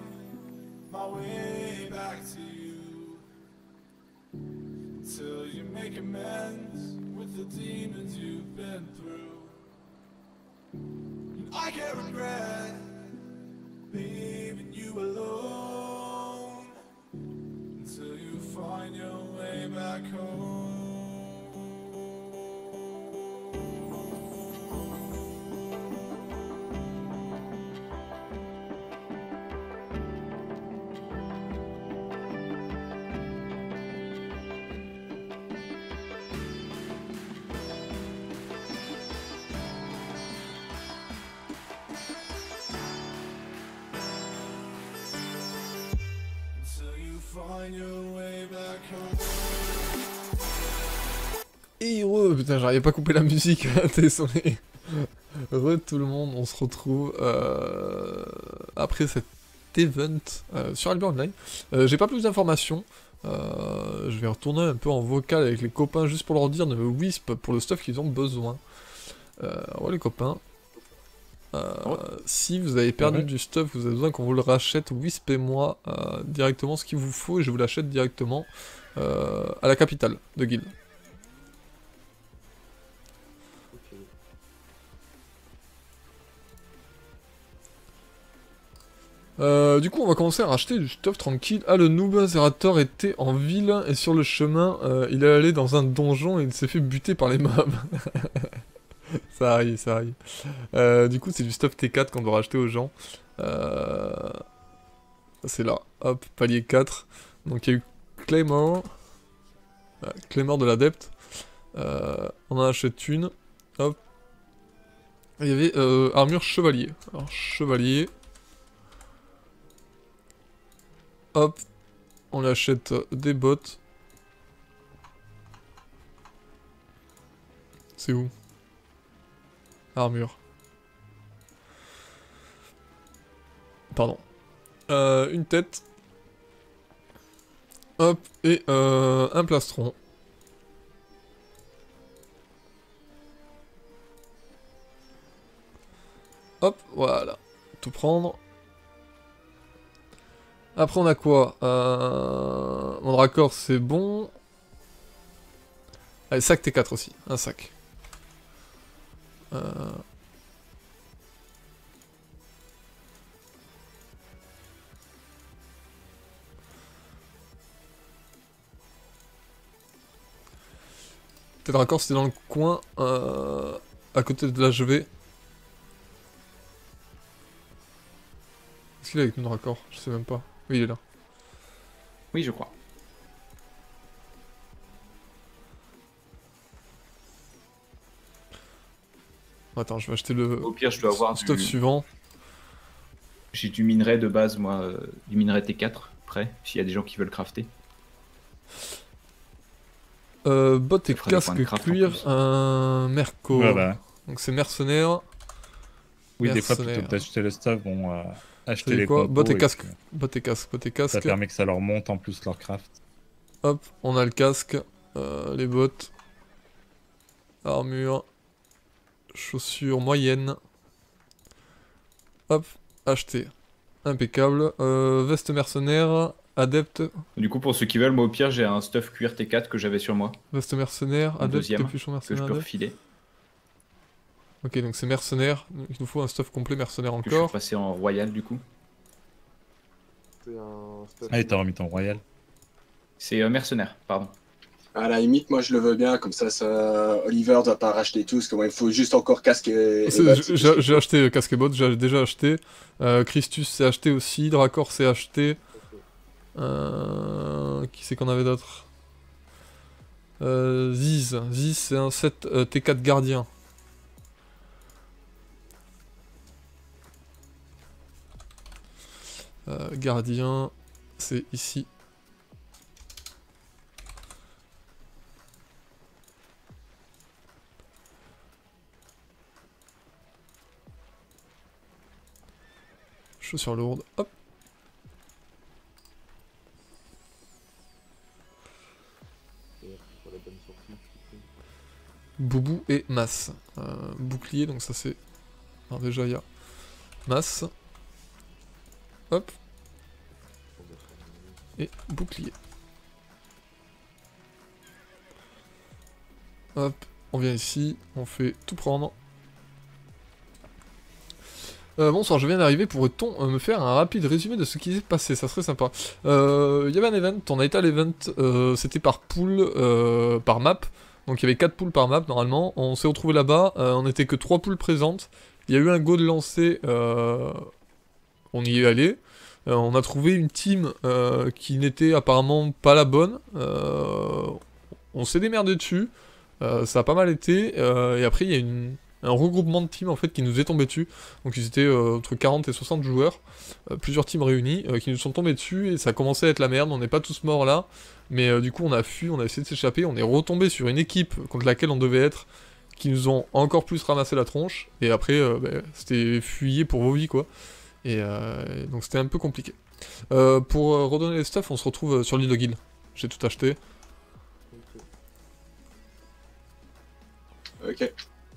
my way back to you till you make amends with the demons you've been through. I can't regret leaving you alone until you find your way back home. Find your way back home. Et re, putain, j'arrivais pas à couper la musique, désolé. Re tout le monde, on se retrouve euh, après cet event euh, sur Albion Online. Euh, J'ai pas plus d'informations. Euh, je vais retourner un peu en vocal avec les copains juste pour leur dire de me wisp pour le stuff qu'ils ont besoin. Euh, ouais les copains. Euh, Ouais. Si vous avez perdu Ouais. du stuff, vous avez besoin qu'on vous le rachète, wispez-moi euh, directement ce qu'il vous faut et je vous l'achète directement euh, à la capitale de guild. Ok. Euh, du coup, on va commencer à racheter du stuff tranquille. Ah, le Noob Zerator était en ville et sur le chemin, euh, il est allé dans un donjon et il s'est fait buter par les mobs. Ça arrive, ça arrive. Euh, du coup, c'est du stuff T quatre qu'on doit racheter aux gens. Euh... C'est là. Hop, palier quatre. Donc, il y a eu Claymore. Euh, Claymore de l'adepte. Euh, on en achète une. Hop. Il y avait euh, armure chevalier. Alors, chevalier. Hop. On achète des bottes. C'est où ? Armure. Pardon. Euh, une tête. Hop. Et euh, un plastron. Hop. Voilà. Tout prendre. Après on a quoi euh... Mon raccord c'est bon. Allez, sac T quatre aussi. Un sac. Euh... Peut-être raccord c'était dans le coin, euh... à côté de là je vais. Est-ce qu'il est avec nous le raccord? Je sais même pas. Oui il est là. Oui, je crois. Attends, je vais acheter le Au pire, je dois avoir stuff du... suivant. J'ai du minerai de base, moi, euh, du minerai T quatre, prêt, s'il y a des gens qui veulent crafter. Euh, bottes et Ça fera des points de casque craft en cuir, plus. un merco. Voilà. Donc c'est mercenaire. Oui, des fois, plutôt Mercenaire. que d'acheter le stuff, bon, euh, acheter C'est les quoi? compos Bottes et et casque. puis, euh, Bottes et casque, bottes et ça casque. permet que ça leur monte en plus leur craft. Hop, on a le casque, euh, les bottes, armure, chaussures moyennes. Hop, acheter. Impeccable. Euh, veste mercenaire, adepte. Du coup, pour ceux qui veulent, moi, au pire, j'ai un stuff cuir T quatre que j'avais sur moi, Veste mercenaire, un adepte, deuxième, capuchon que je mercenaire. peux adepte. refiler, Ok, donc c'est mercenaire. Donc il nous faut un stuff complet mercenaire que je suis encore. passé en royal, du coup. C'est un stuff. Ah, et t'as remis ton royal. C'est euh, mercenaire, pardon. À la limite, moi je le veux bien, comme ça, ça... Oliver doit pas racheter tout, parce que moi, il faut juste encore casque et. et C'est- bottes, J'ai c'est j'ai- tout. j'ai acheté casque et bottes, j'ai déjà acheté. Euh, Christus c'est acheté aussi. Dracor c'est acheté. Euh, qui c'est qu'on avait d'autre? euh, Ziz. Ziz c'est un set euh, T quatre gardien. Euh, gardien, c'est ici. Chaussures lourdes, hop. Pour la bonne sortie. Boubou et masse. Euh, bouclier, donc ça c'est... Alors déjà il y a masse. Hop. Et bouclier. Hop, on vient ici, on fait tout prendre. Euh, bonsoir, je viens d'arriver. Pourrait-on euh, me faire un rapide résumé de ce qui s'est passé? Ça serait sympa. Euh, Il y avait un event, on a été à l'event, euh, c'était par pool, euh, par map. Donc il y avait quatre poules par map normalement. On s'est retrouvé là-bas, euh, on n'était que trois poules présentes. Il y a eu un go de lancer, euh, on y est allé. Euh, on a trouvé une team euh, qui n'était apparemment pas la bonne. Euh, on s'est démerdé dessus. Euh, ça a pas mal été. Euh, et après il y a une... un regroupement de teams en fait qui nous est tombé dessus. Donc ils étaient euh, entre quarante et soixante joueurs, euh, plusieurs teams réunis, euh, qui nous sont tombés dessus et ça a commencé à être la merde, on n'est pas tous morts là, mais euh, du coup on a fui, on a essayé de s'échapper, on est retombé sur une équipe contre laquelle on devait être, qui nous ont encore plus ramassé la tronche, et après euh, bah, c'était fuyez pour vos vies quoi. Et euh, donc c'était un peu compliqué. Euh, pour euh, redonner les stuff, on se retrouve euh, sur l'île de Guil. J'ai tout acheté. Ok.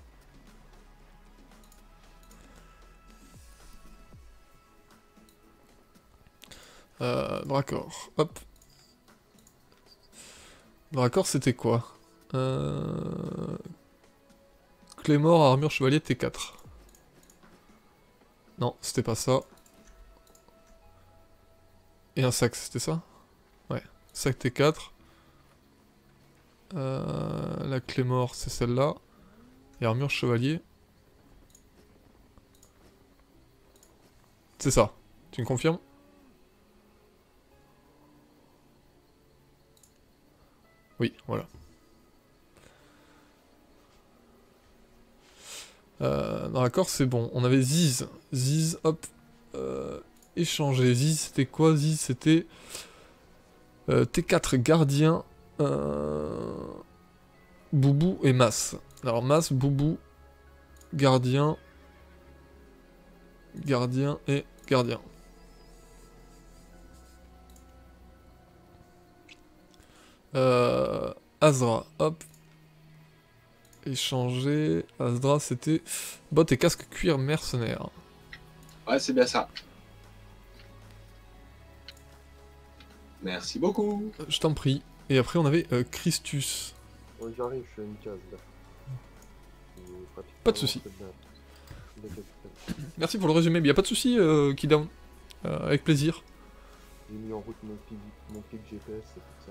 Euh, Dracor, hop. Dracor, c'était quoi euh... Clémor, armure, chevalier, T quatre. Non, c'était pas ça. Et un sac, c'était ça? Ouais, sac T quatre. Euh... La Clémor, c'est celle-là. Et armure, chevalier. C'est ça. Tu me confirmes? Oui, voilà. Euh, D'accord, c'est bon. On avait Ziz. Ziz, hop. Euh, échanger. Ziz, c'était quoi? Ziz, c'était... Euh, T quatre gardien. Euh, Boubou et Mas. Alors, Mas, Boubou, gardien. Gardien et gardien. Euh, Azra, hop. Échanger. Azra, c'était bottes et casque cuir mercenaire. Ouais, c'est bien ça. Merci beaucoup. Euh, Je t'en prie. Et après, on avait euh, Christus. Ouais, j'arrive, je suis à une case là. Pas de soucis. Merci pour le résumé. Il n'y a pas de souci, euh, Kidown. Euh, avec plaisir. J'ai mis en route mon pic, mon pic G P S, c'est pour ça.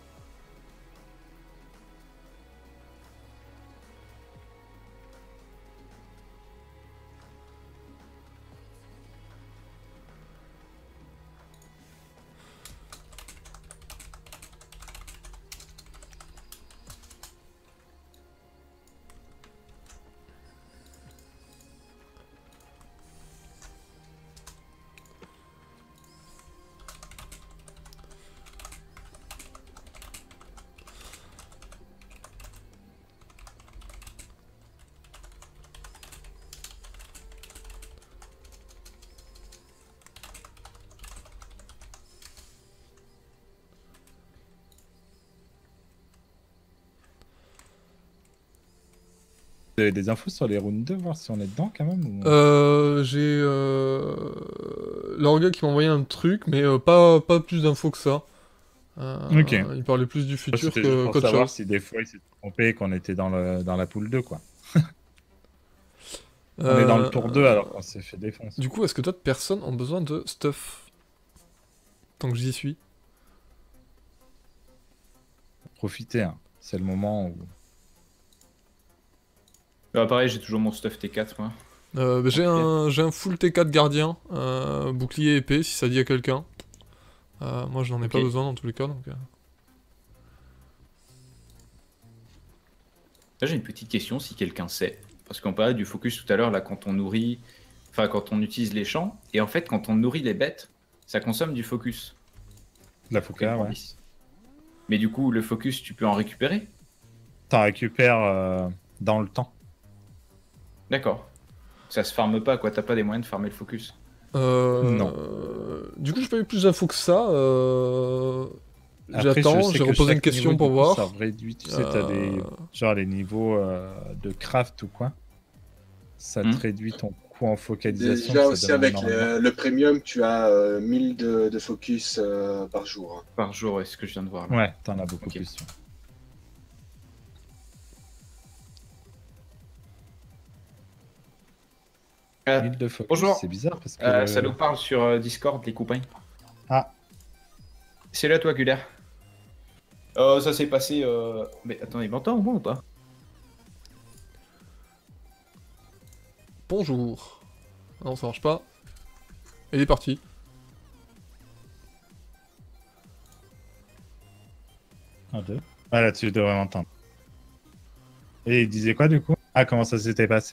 Vous avez des infos sur les rounds deux, voir si on est dedans quand même ou... Euh, j'ai euh, l'orgue qui m'a envoyé un truc, mais euh, pas, pas plus d'infos que ça. Euh, Ok. Il parlait plus du futur C'était juste que pour qu'autre savoir chose. si des fois il s'est trompé et qu'on était dans, le, dans la poule deux, quoi. On est dans le tour deux alors qu'on s'est fait défoncer. Du coup, est-ce que d'autres personnes ont besoin de stuff? Tant que j'y suis. Profitez, hein. C'est le moment où... Bah, pareil, j'ai toujours mon stuff T quatre, moi. Euh, bah, j'ai un, j'ai un full T quatre gardien, euh, bouclier épée, si ça dit à quelqu'un. Euh, moi, je n'en ai Ok. pas besoin dans tous les cas, donc... euh. Là, j'ai une petite question, si quelqu'un sait. Parce qu'on parlait du focus tout à l'heure, là, quand on nourrit... Enfin, quand on utilise les champs. Et en fait, quand on nourrit les bêtes, ça consomme du focus. La focus, ouais. Mais du coup, le focus, tu peux en récupérer? T'en récupères euh, dans le temps. D'accord. Ça se farme pas, quoi. T'as pas des moyens de farmer le focus. Euh, Non. euh, du coup, j'ai pas eu plus d'infos que ça. Euh... Après, J'attends, je sais j'ai que reposé chaque une question niveau, pour du coup, voir. Ça réduit, tu sais, t'as des... Euh, Genre les niveaux euh, de craft ou quoi. Ça te Hmm. réduit ton coût en focalisation. Déjà ça aussi demande avec énormément. le, le premium, tu as euh, mille de, de focus euh, par jour. hein. Par jour, ouais, c'est ce que je viens de voir. Là. Ouais, t'en as beaucoup Ok. plus. ouais. Euh, L'île de focus, bonjour. c'est bizarre parce que. Euh, ça nous parle sur euh, Discord, les copains. Ah. C'est là, toi, Guller. Euh, ça s'est passé. Euh... Mais attends, il m'entend au moins ou pas? Bonjour. Non, ça marche pas. Il est parti. Un, deux. Ah là, tu devrais m'entendre. Et il disait quoi du coup? Ah, comment ça s'était passé?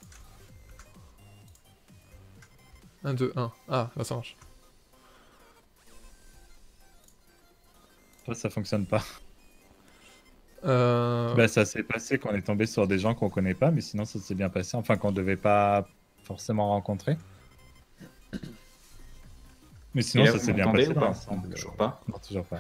un, deux, un. Ah, là ça marche. Ça, ça fonctionne pas. Euh... Bah, ça s'est passé qu'on est tombé sur des gens qu'on connaît pas, mais sinon ça s'est bien passé. Enfin, qu'on devait pas forcément rencontrer. Mais sinon, Et là, ça vous s'est bien m'entendez passé ou dans pas? l'ensemble. Toujours pas. Non, toujours pas.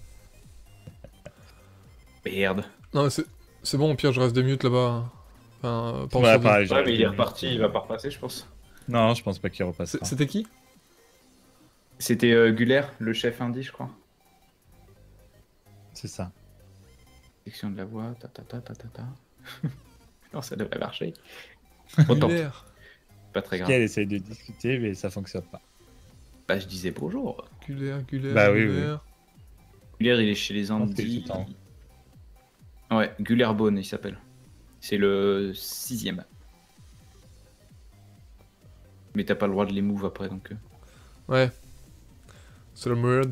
Merde. Non, mais c'est c'est bon, au pire, je reste des minutes là-bas. Enfin, pas en Ouais, survie. pareil, Ouais, mais il est reparti, il va pas repasser, je pense. Non, je pense pas qu'il repasse. C'est- C'était qui? C'était euh, Guller, le chef indie, je crois. C'est ça. Section de la voix, ta ta ta ta ta ta. Non, ça devrait marcher. Guller. Pas très grave. Elle essaye de discuter, mais ça fonctionne pas. Bah, je disais bonjour. Guller, Guller, Bah oui, Guller. Guller, il est chez les pense qu'il est Andy. tout le temps. Ouais, Gullerbone, il s'appelle. C'est le sixième. Mais t'as pas le droit de les move après, donc... euh. Ouais. C'est le merde.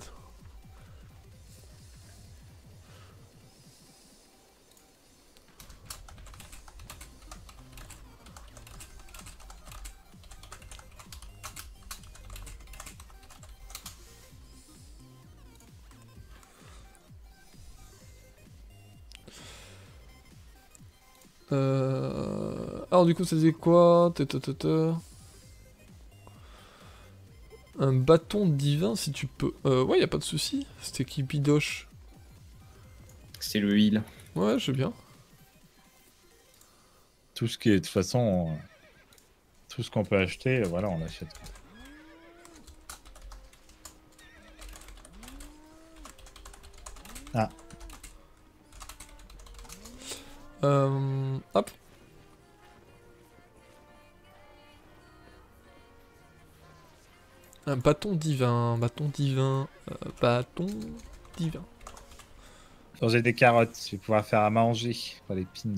Euh... Alors du coup ça disait quoi? Ta, ta, ta, ta. Un bâton divin si tu peux. Euh, ouais, y a pas de souci. C'était qui bidoche? C'est le heal. Ouais, je veux bien. Tout ce qui est de toute façon, on- tout ce qu'on peut acheter, voilà, on l'achète. Ah, Euh... Hop. Un bâton divin, bâton divin, euh, bâton divin. quand j'ai des carottes, je vais pouvoir faire à manger pour les pins.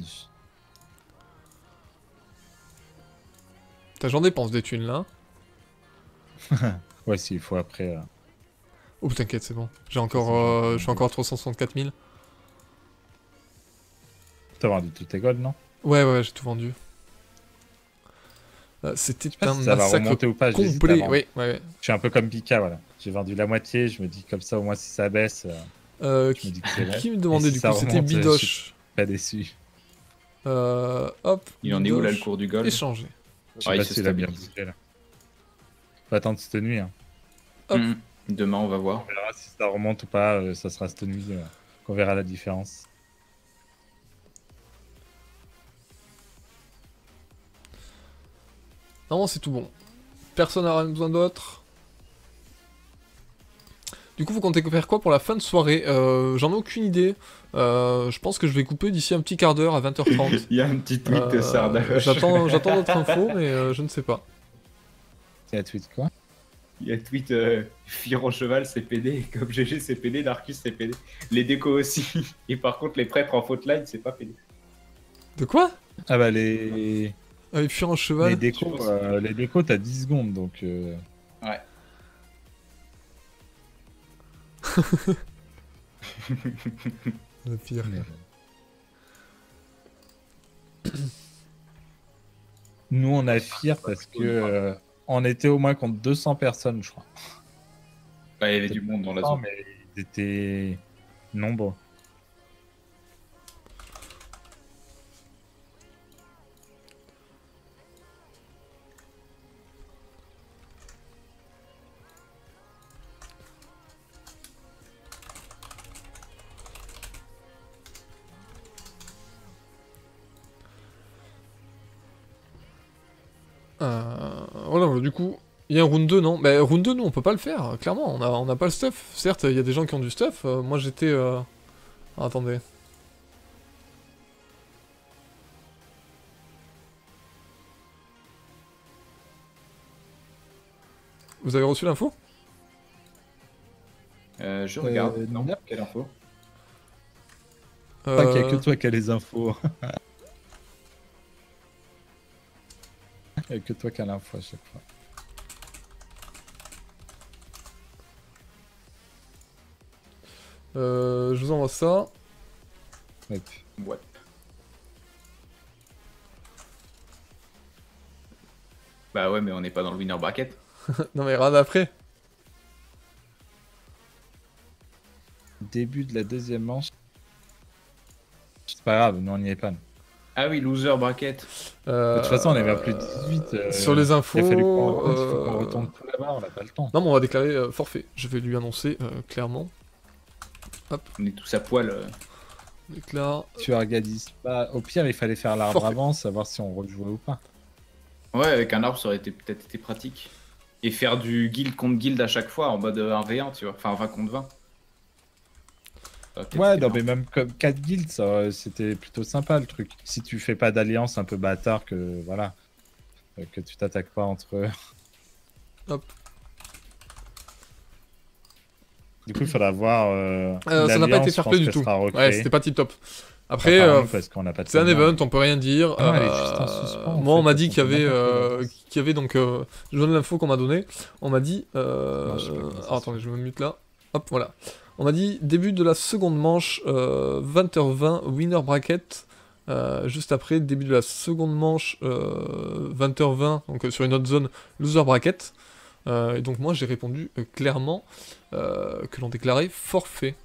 T'as j'en dépense des thunes là. Ouais, s'il faut après. euh, Oh t'inquiète, c'est bon. J'ai encore, c'est euh, gentil. je suis encore à trois cent soixante-quatre mille. T'as vendu toutes tes golds, non? Ouais, ouais, j'ai tout vendu. Euh, C'était Je sais pas un si ça va massacre remonter ou pas, j'hésite complet. à vendre. Oui, ouais, ouais. Je suis un peu comme Pika, voilà. J'ai vendu la moitié, je me dis comme ça, au moins si ça baisse, euh, Euh, je me qui, dis que c'est bon. qui me demandait Et si du ça coup? C'était remonte, euh, bidoche. Je suis pas déçu. Euh, hop. Il en est où là, le bidoche, cours du gold? Échanger. Je sais Ouais, pas il se s'il a bien stabilise. bougé là. Faut attendre cette nuit. Hein. Hop. Mhm. Demain, on va voir. On verra si ça remonte ou pas, euh, ça sera cette nuit euh, qu'on verra la différence. Non, c'est tout bon. Personne n'a rien besoin d'autre. Du coup, vous comptez faire quoi pour la fin de soirée? euh, J'en ai aucune idée. Euh, je pense que je vais couper d'ici un petit quart d'heure à vingt heures trente. Il y a un petit tweet de Euh, Sardache. J'attends j'attends d'autres infos, mais euh, je ne sais pas. C'est la tweet quoi? Il y a tweet euh, Firon Cheval c'est P D, comme G G c'est P D, Darkus c'est P D. Les décos aussi. Et par contre, les prêtres en faute line, c'est pas P D. De quoi? Ah bah les, Avec fuir en cheval. les décos, je pense. euh, les décos t'as dix secondes donc. euh, Ouais. Le pire. mais- Nous on a fier parce que euh, on était au moins contre deux cents personnes je crois. Bah, il y avait du monde dans la Non zone. mais ils étaient nombreux. Euh, voilà, voilà, du coup, il y a un round deux, non? Mais round deux, nous, on peut pas le faire, clairement, on a, on a pas le stuff. Certes, il y a des gens qui ont du stuff, euh, moi j'étais... Euh... ah, attendez. Vous avez reçu l'info? Euh, je regarde. Euh, non, non. quelle info? Je crois qu'il n'y a que Euh, toi qui as les infos. Il n'y a que toi qui as l'info à chaque fois. euh, je vous envoie ça. Hop. Ouais. Bah ouais, mais on n'est pas dans le winner bracket. Non mais regarde après. Début de la deuxième manche. C'est pas grave, nous on n'y est pas. nous. Ah oui, loser bracket. Euh, De toute façon, on est à plus de dix-huit. euh, Sur les infos, Il a fallu qu'on il faut qu'on euh, retourne tout là-bas, on n'a pas le temps. Non mais on va déclarer euh, forfait. Je vais lui annoncer euh, clairement. On est tous à poil. euh. Déclare. Tu organises pas. Au pire, il fallait faire l'arbre Forfait. avant, savoir si on rejouait ou pas. Ouais, avec un arbre, ça aurait été- peut-être été pratique. Et faire du guild contre guild à chaque fois en mode un v un, tu vois. Enfin, vingt contre vingt. Ça aurait peut-être Ouais, été non, bien. mais même comme quatre guilds, ça, euh, c'était plutôt sympa le truc. Si tu fais pas d'alliance un peu bâtard, que voilà, euh, que tu t'attaques pas entre eux. Hop. Du coup, il faudra voir. Euh, Euh, ça n'a pas été l'alliance, fair je play pense du qu'elle tout. sera Ouais, recréée. c'était pas tip top. Après, Enfin, euh, nous, parce qu'on n'a pas de c'est un sauvegarde. event, on peut rien dire. Ah, elle est Euh, juste en suspens, en moi, on fait, m'a parce dit qu'on qu'il y peut avait, même pas euh, faire qu'il y avait donc, euh, je donne l'info qu'on m'a donnée. On m'a dit, euh... Non, je sais pas comment ça alors, se attendez, je me mute là. Hop, voilà. On m'a dit début de la seconde manche, euh, vingt heures vingt, winner bracket. Euh, juste après, début de la seconde manche, euh, vingt heures vingt, donc euh, sur une autre zone, loser bracket. Euh, et donc moi j'ai répondu euh, clairement euh, que l'on déclarait forfait.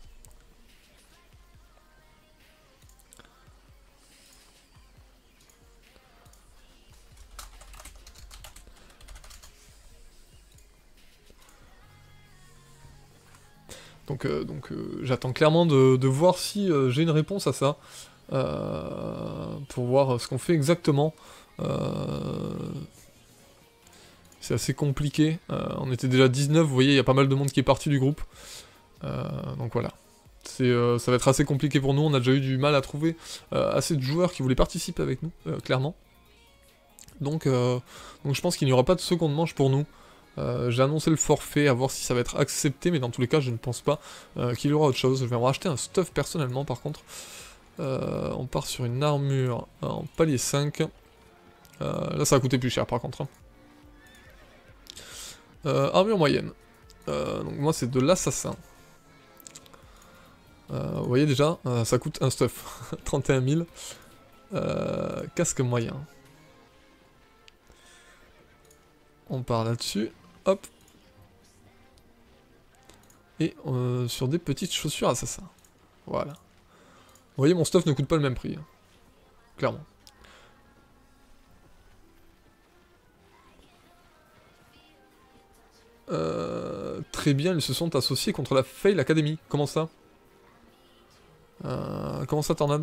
Donc, euh, donc euh, j'attends clairement de, de voir si euh, j'ai une réponse à ça. Euh, pour voir ce qu'on fait exactement. Euh, c'est assez compliqué. Euh, on était déjà dix-neuf, vous voyez, il y a pas mal de monde qui est parti du groupe. Euh, donc voilà. C'est, euh, ça va être assez compliqué pour nous. On a déjà eu du mal à trouver euh, assez de joueurs qui voulaient participer avec nous, euh, clairement. Donc, euh, donc je pense qu'il n'y aura pas de seconde manche pour nous. Euh, j'ai annoncé le forfait, à voir si ça va être accepté, mais dans tous les cas, je ne pense pas euh, qu'il y aura autre chose. Je vais en racheter un stuff personnellement, par contre. Euh, on part sur une armure en palier cinq. Euh, là, ça va coûter plus cher, par contre. Hein. Euh, armure moyenne. Euh, donc moi, c'est de l'assassin. Euh, vous voyez déjà, euh, ça coûte un stuff. trente et un mille. Euh, casque moyen. On part là-dessus. Hop. Et euh, sur des petites chaussures assassin. Voilà. Vous voyez, mon stuff ne coûte pas le même prix. Hein. Clairement. Euh, très bien, ils se sont associés contre la Fail Academy. Comment ça euh, Comment ça, Tornade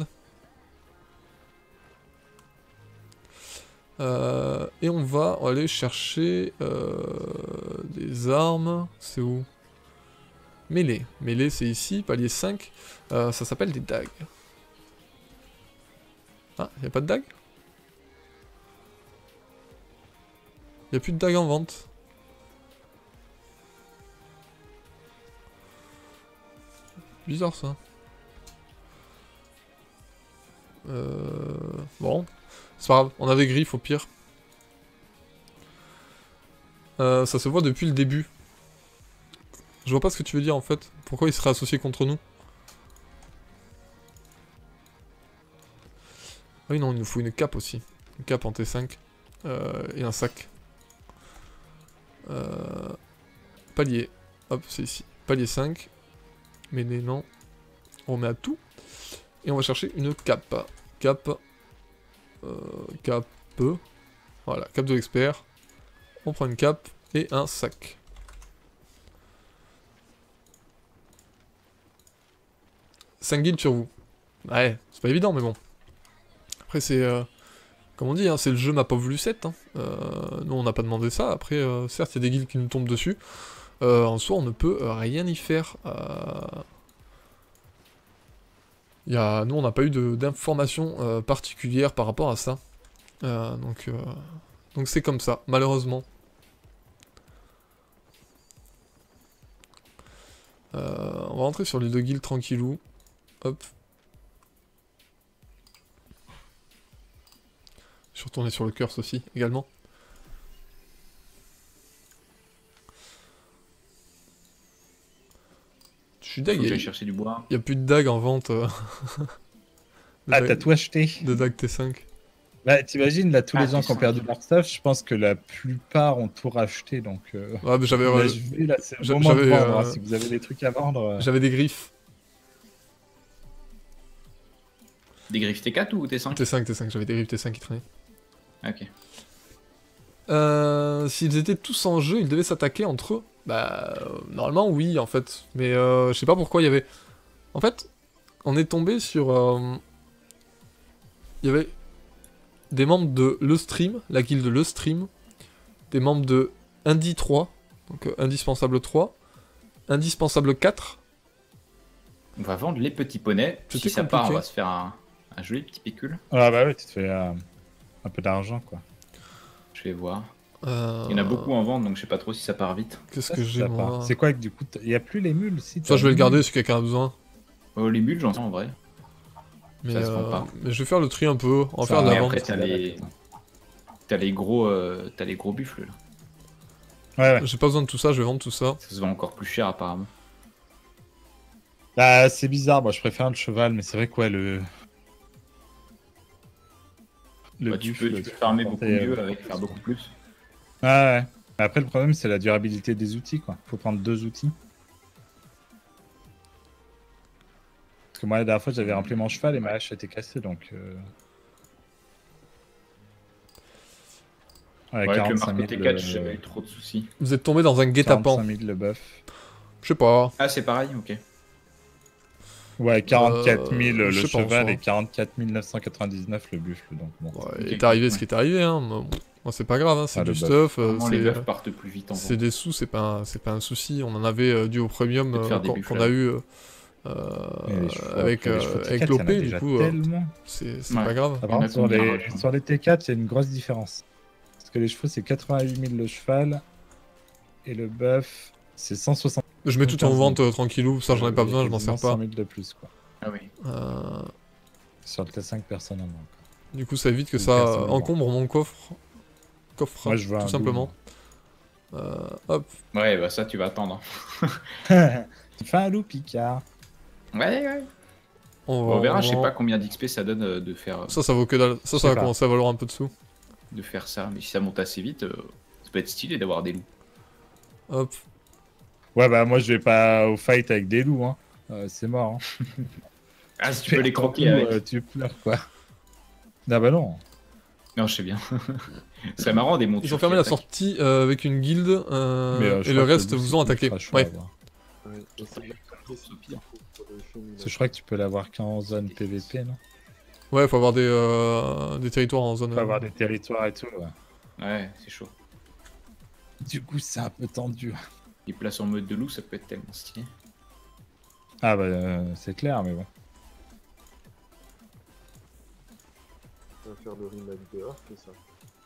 euh, Et on va aller chercher euh, des armes. C'est où? Mêlée. Mêlée, c'est ici, palier cinq. Euh, ça s'appelle des dagues. Ah, y'a pas de dagues? Y'a plus de dagues en vente. Bizarre ça. Euh... Bon. C'est pas grave, on a des griffes au pire. Euh, ça se voit depuis le début. Je vois pas ce que tu veux dire en fait. Pourquoi il serait associé contre nous? Ah oui non, il nous faut une cape aussi. Une cape en T cinq. Euh, et un sac. Euh, palier. Hop, c'est ici. Palier cinq. Mais non. On remet à tout. Et on va chercher une cape. Cape. Euh, cape. Voilà, cape de l'expert. On prend une cape et un sac. cinq guilds sur vous. Ouais, c'est pas évident, mais bon. Après, c'est... Euh, comme on dit, hein, c'est le jeu m'a pas voulu sept. Hein. Euh, nous, on n'a pas demandé ça. Après, euh, certes, il y a des guilds qui nous tombent dessus. Euh, en soi, on ne peut euh, rien y faire. Euh... Y a... Nous, on n'a pas eu d'informations euh, particulières par rapport à ça. Euh, donc, euh... donc c'est comme ça, malheureusement. rentrer sur l'île de Guild tranquillou. Hop. Je suis retourné sur le curse aussi, également. Je suis Faut dag, que il j'aille y, chercher du bois. a plus de dagues en vente. euh, de Ah, dagues- t'as tout acheté. De dagues T cinq. Bah, t'imagines, là, tous Ah, les gens T qui ont cinq. perdu leur stuff, je pense que la plupart ont tout racheté, donc... Euh... Ouais, mais j'avais Là, euh, je vais, là, c'est le j'a- moment de j'avais, vendre, hein. euh, Si vous avez des trucs à vendre... euh, j'avais des griffes. Des griffes T quatre ou T cinq? T cinq, T cinq, j'avais des griffes T cinq qui traînaient. Ok. Euh, S'ils étaient tous en jeu, ils devaient s'attaquer entre eux. Bah, euh, normalement, oui, en fait. Mais euh, je sais pas pourquoi il y avait. En fait, on est tombé sur. euh, Il y avait des membres de Le Stream, la guilde Le Stream, des membres de Indie trois, donc euh, Indispensable trois, Indispensable quatre. On va vendre les petits poneys. Si C'était ça part, on compliqué. va se faire un, un joli petit pécule. Ah bah ouais, tu te fais euh, un peu d'argent, quoi. Je vais voir. Euh, Il y en a beaucoup en vente, donc je sais pas trop si ça part vite. Qu'est-ce Ça, que c'est j'ai sympa. moi C'est quoi que du coup, il y a plus les mules si Ça, je vais le garder si quelqu'un a besoin. Oh, les bulles, j'en sais en vrai. Mais, Ça se vend euh, pas. mais je vais faire le tri un peu. On va Ça, faire de Mais la après, vente. t'as les... T'as les gros, euh, t'as les gros buffles là. Ouais, ouais. J'ai pas besoin de tout ça, je vais vendre tout ça. Ça se vend encore plus cher apparemment. Bah, c'est bizarre, moi je préfère le cheval, mais c'est vrai quoi, le... Le Bah, tu buffle, peux, tu peux tu farmer peux beaucoup tenter, mieux euh, avec faire beaucoup plus. Ah ouais. Après, le problème, c'est la durabilité des outils, quoi. Faut prendre deux outils. Parce que moi, la dernière fois, j'avais rempli mon cheval et ma hache était cassée, donc... Euh... Ouais, Ouais, avec le quarante-cinq marque mille, T quatre, le- j'ai jamais eu trop de soucis. Vous êtes tombé dans un guet-apens. quarante-cinq mille le bœuf. Je sais pas. Ah, c'est pareil, ok. Ouais, quarante-quatre mille Euh, le je sais pas, en cheval soi. et quarante-quatre mille neuf cent quatre-vingt-dix-neuf le buffle, donc bon. Ouais, Ok. il est arrivé ce qui est arrivé, hein. Moi, moi, c'est pas grave, hein. C'est Ah, du le stuff. euh, Normalement, les c'est bœufs partent plus vite en c'est vente. des sous, c'est pas, un- c'est pas un souci. On en avait euh, dû au premium Peut-être euh, faire des qu'on buffles qu'on a avec. eu euh, Et euh, les chevaux, avec, après, les euh, chevaux T avec quatre, il y en a l'O P, du déjà coup. euh, tellement. C'est c'est Ouais. pas grave. Ah, Il y en par a contre, sur combien, les, heureusement sur les T quatre, il y a une grosse différence. Parce que les chevaux, c'est quatre-vingt-huit mille le cheval. Et le bœuf, c'est cent soixante. Je mets tout en vente euh, tranquillou. Ça, j'en ai pas besoin, je m'en sers pas. cent mille de plus, quoi. Ah oui. Euh, Sur le T cinq, personne en manque. du coup, ça évite que Ou ça personne ne encombre mon coffre. Coffre, Moi, je veux un tout simplement. Euh, hop. Ouais, bah ça, tu vas attendre. Tu fais un loup, Picard. Ouais, ouais. On, Bon, on verra, je sais vend. pas combien d'X P ça donne euh, de faire, Ça, ça vaut que dalle. Ça, Je ça sais va pas. commencer à valoir un peu de sous. de faire ça. Mais si ça monte assez vite, euh, ça peut être stylé d'avoir des loups. Hop. Ouais, bah moi, je vais pas au fight avec des loups, hein. Euh, c'est mort. Hein. Ah, si tu peux les Ton croquer loup, avec. euh, tu pleures, quoi. Non, bah non. Non, je sais bien. C'est marrant des montures. Ils ont fermé qui la attaquent. sortie euh, avec une guilde euh, Mais, euh, je et le crois que reste loup, vous c'est ont attaqué. ultra chaud à Ouais. avoir. Ouais, et c'est bien précis qu'il faut pour le film. Parce que je crois que tu peux l'avoir qu'en zone P V P, non? Ouais, faut avoir des, euh, des territoires en zone. Tu peux avoir des territoires et tout, ouais. Ouais, c'est chaud. Du coup, c'est un peu tendu. Les places en mode de loup, ça peut être tellement stylé. Ah bah, euh, c'est clair, mais bon. On va faire le remake de Ark et ça.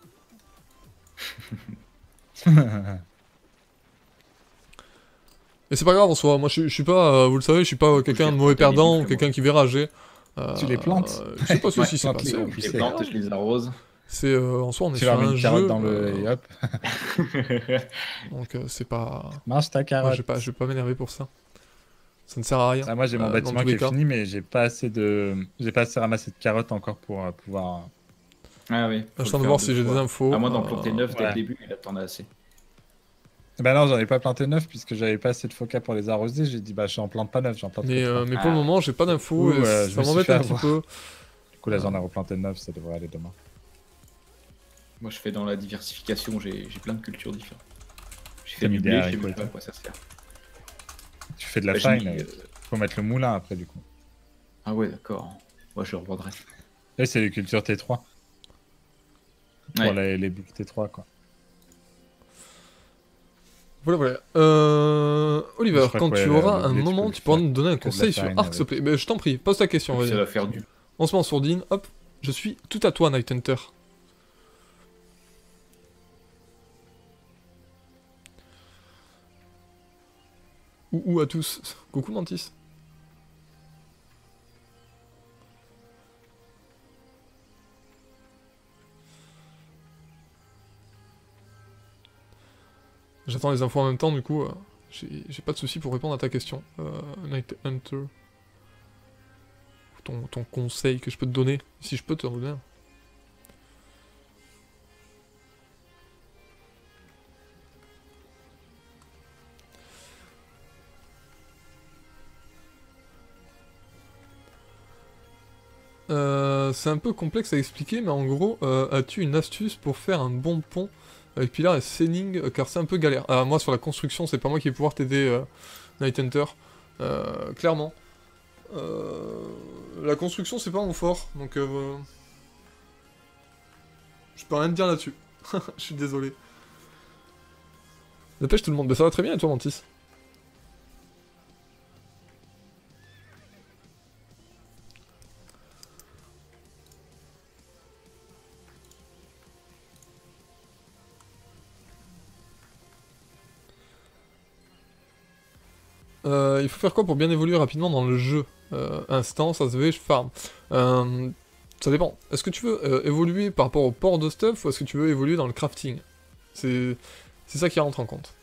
Et c'est pas grave en soi. Moi, je, je suis pas, euh, vous le savez, je suis pas euh, quelqu'un de mauvais planter des perdant ou buffles, quelqu'un moi. qui verra rager. Euh, Tu les plantes Je sais pas si Ouais, si c'est plante-les, passé. en plus, Je c'est les plante, je les arrose. C'est euh, en soi, on est Tu sur leur mets un une carotte jeu. dans le... euh, et hop. donc euh, c'est pas. Mange ta Moi, carotte. je vais pas, je vais pas m'énerver pour ça. Ça ne sert à rien. Ah, moi, j'ai mon euh, dans bâtiment tous qui les est cas. fini, mais j'ai pas assez de... J'ai pas assez ramassé de carottes encore pour euh, pouvoir... Ah oui. Je suis en train de voir si j'ai des infos. À moins d'en euh, planter neuf dès ouais. le début, il attend assez. Bah non, j'en ai pas planté neuf puisque j'avais pas assez de foca pour les arroser. J'ai dit, bah, j'en plante pas neuf, j'en plante Mais, que trois. euh, mais pour le Ah. moment, j'ai pas d'infos. Ouh, et euh, je ça me suis m'embête fait un petit avoir. peu. Du coup, là, j'en ai replanté neuf, ça devrait aller demain. Moi, je fais dans la diversification, j'ai j'ai plein de cultures différentes. J'ai T'as fait mis du des blé, je sais haricots même et pas à tout. quoi ça sert. Tu fais de la Bah, j'ai farine, mis, euh, euh, faut mettre le moulin après, du coup. Ah ouais, d'accord. Moi, je le revendrai. Là, c'est les cultures T trois. Ouais. Pour les, les boucles T trois, quoi. Voilà, voilà. Euh... Oliver, Je crois quand que, tu ouais, auras le un blé, tu moment, peux tu le pourras faire nous donner un que de la conseil sur farine Ark, s'il te avec. plaît. Ben, je t'en prie, pose ta question, Ça vas-y. va faire du. On se met en sourdine, hop. Je suis tout à toi, Night Hunter. Ou, ou à tous. Coucou Mantis. J'attends les infos en même temps, du coup, euh, j'ai j'ai pas de soucis pour répondre à ta question. Euh, Night Hunter. Ton, ton conseil que je peux te donner, si je peux te donner un. Euh, c'est un peu complexe à expliquer, mais en gros, euh, as-tu une astuce pour faire un bon pont avec Pilar et Sailing, euh, car c'est un peu galère. Ah, moi, sur la construction, c'est pas moi qui vais pouvoir t'aider, euh, Night Hunter. Euh, clairement. Euh, la construction, c'est pas mon fort, donc... Euh, je peux rien te dire là-dessus. Je suis désolé. Dépêche tout le monde. Bah, ça va très bien, et toi, Mantis? Euh, il faut faire quoi pour bien évoluer rapidement dans le jeu? euh, Instance, A S V, farm. Euh, ça dépend. Est-ce que tu veux euh, évoluer par rapport au port de stuff ou est-ce que tu veux évoluer dans le crafting? C'est ça qui rentre en compte.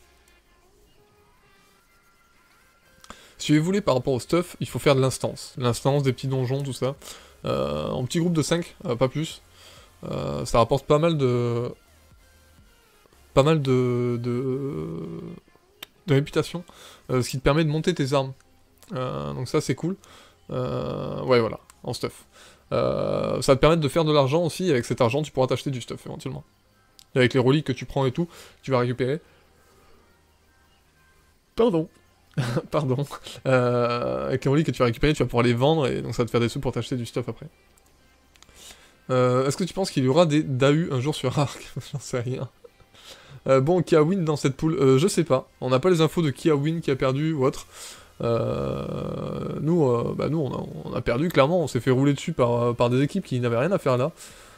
Si tu veux évoluer par rapport au stuff, il faut faire de l'instance. L'instance, des petits donjons, tout ça. Euh, en petit groupe de cinq, euh, pas plus. Euh, ça rapporte pas mal de... Pas mal de... de, de réputation. Euh, ce qui te permet de monter tes armes. Euh, donc ça, c'est cool. Euh, ouais, voilà, en stuff. Euh, ça va te permettre de faire de l'argent aussi. Avec cet argent, tu pourras t'acheter du stuff, éventuellement. Et avec les reliques que tu prends et tout, tu vas récupérer. Pardon. Pardon. Euh, avec les reliques que tu vas récupérer, tu vas pouvoir les vendre, et donc ça va te faire des sous pour t'acheter du stuff après. Euh, Est-ce que tu penses qu'il y aura des D A U un jour sur Ark? J'en sais rien. Euh, bon, qui a win dans cette poule? euh, Je sais pas. On n'a pas les infos de qui a win, qui a perdu ou autre. Euh, nous, euh, bah nous on, a, on a perdu, clairement. On s'est fait rouler dessus par, par des équipes qui n'avaient rien à faire là.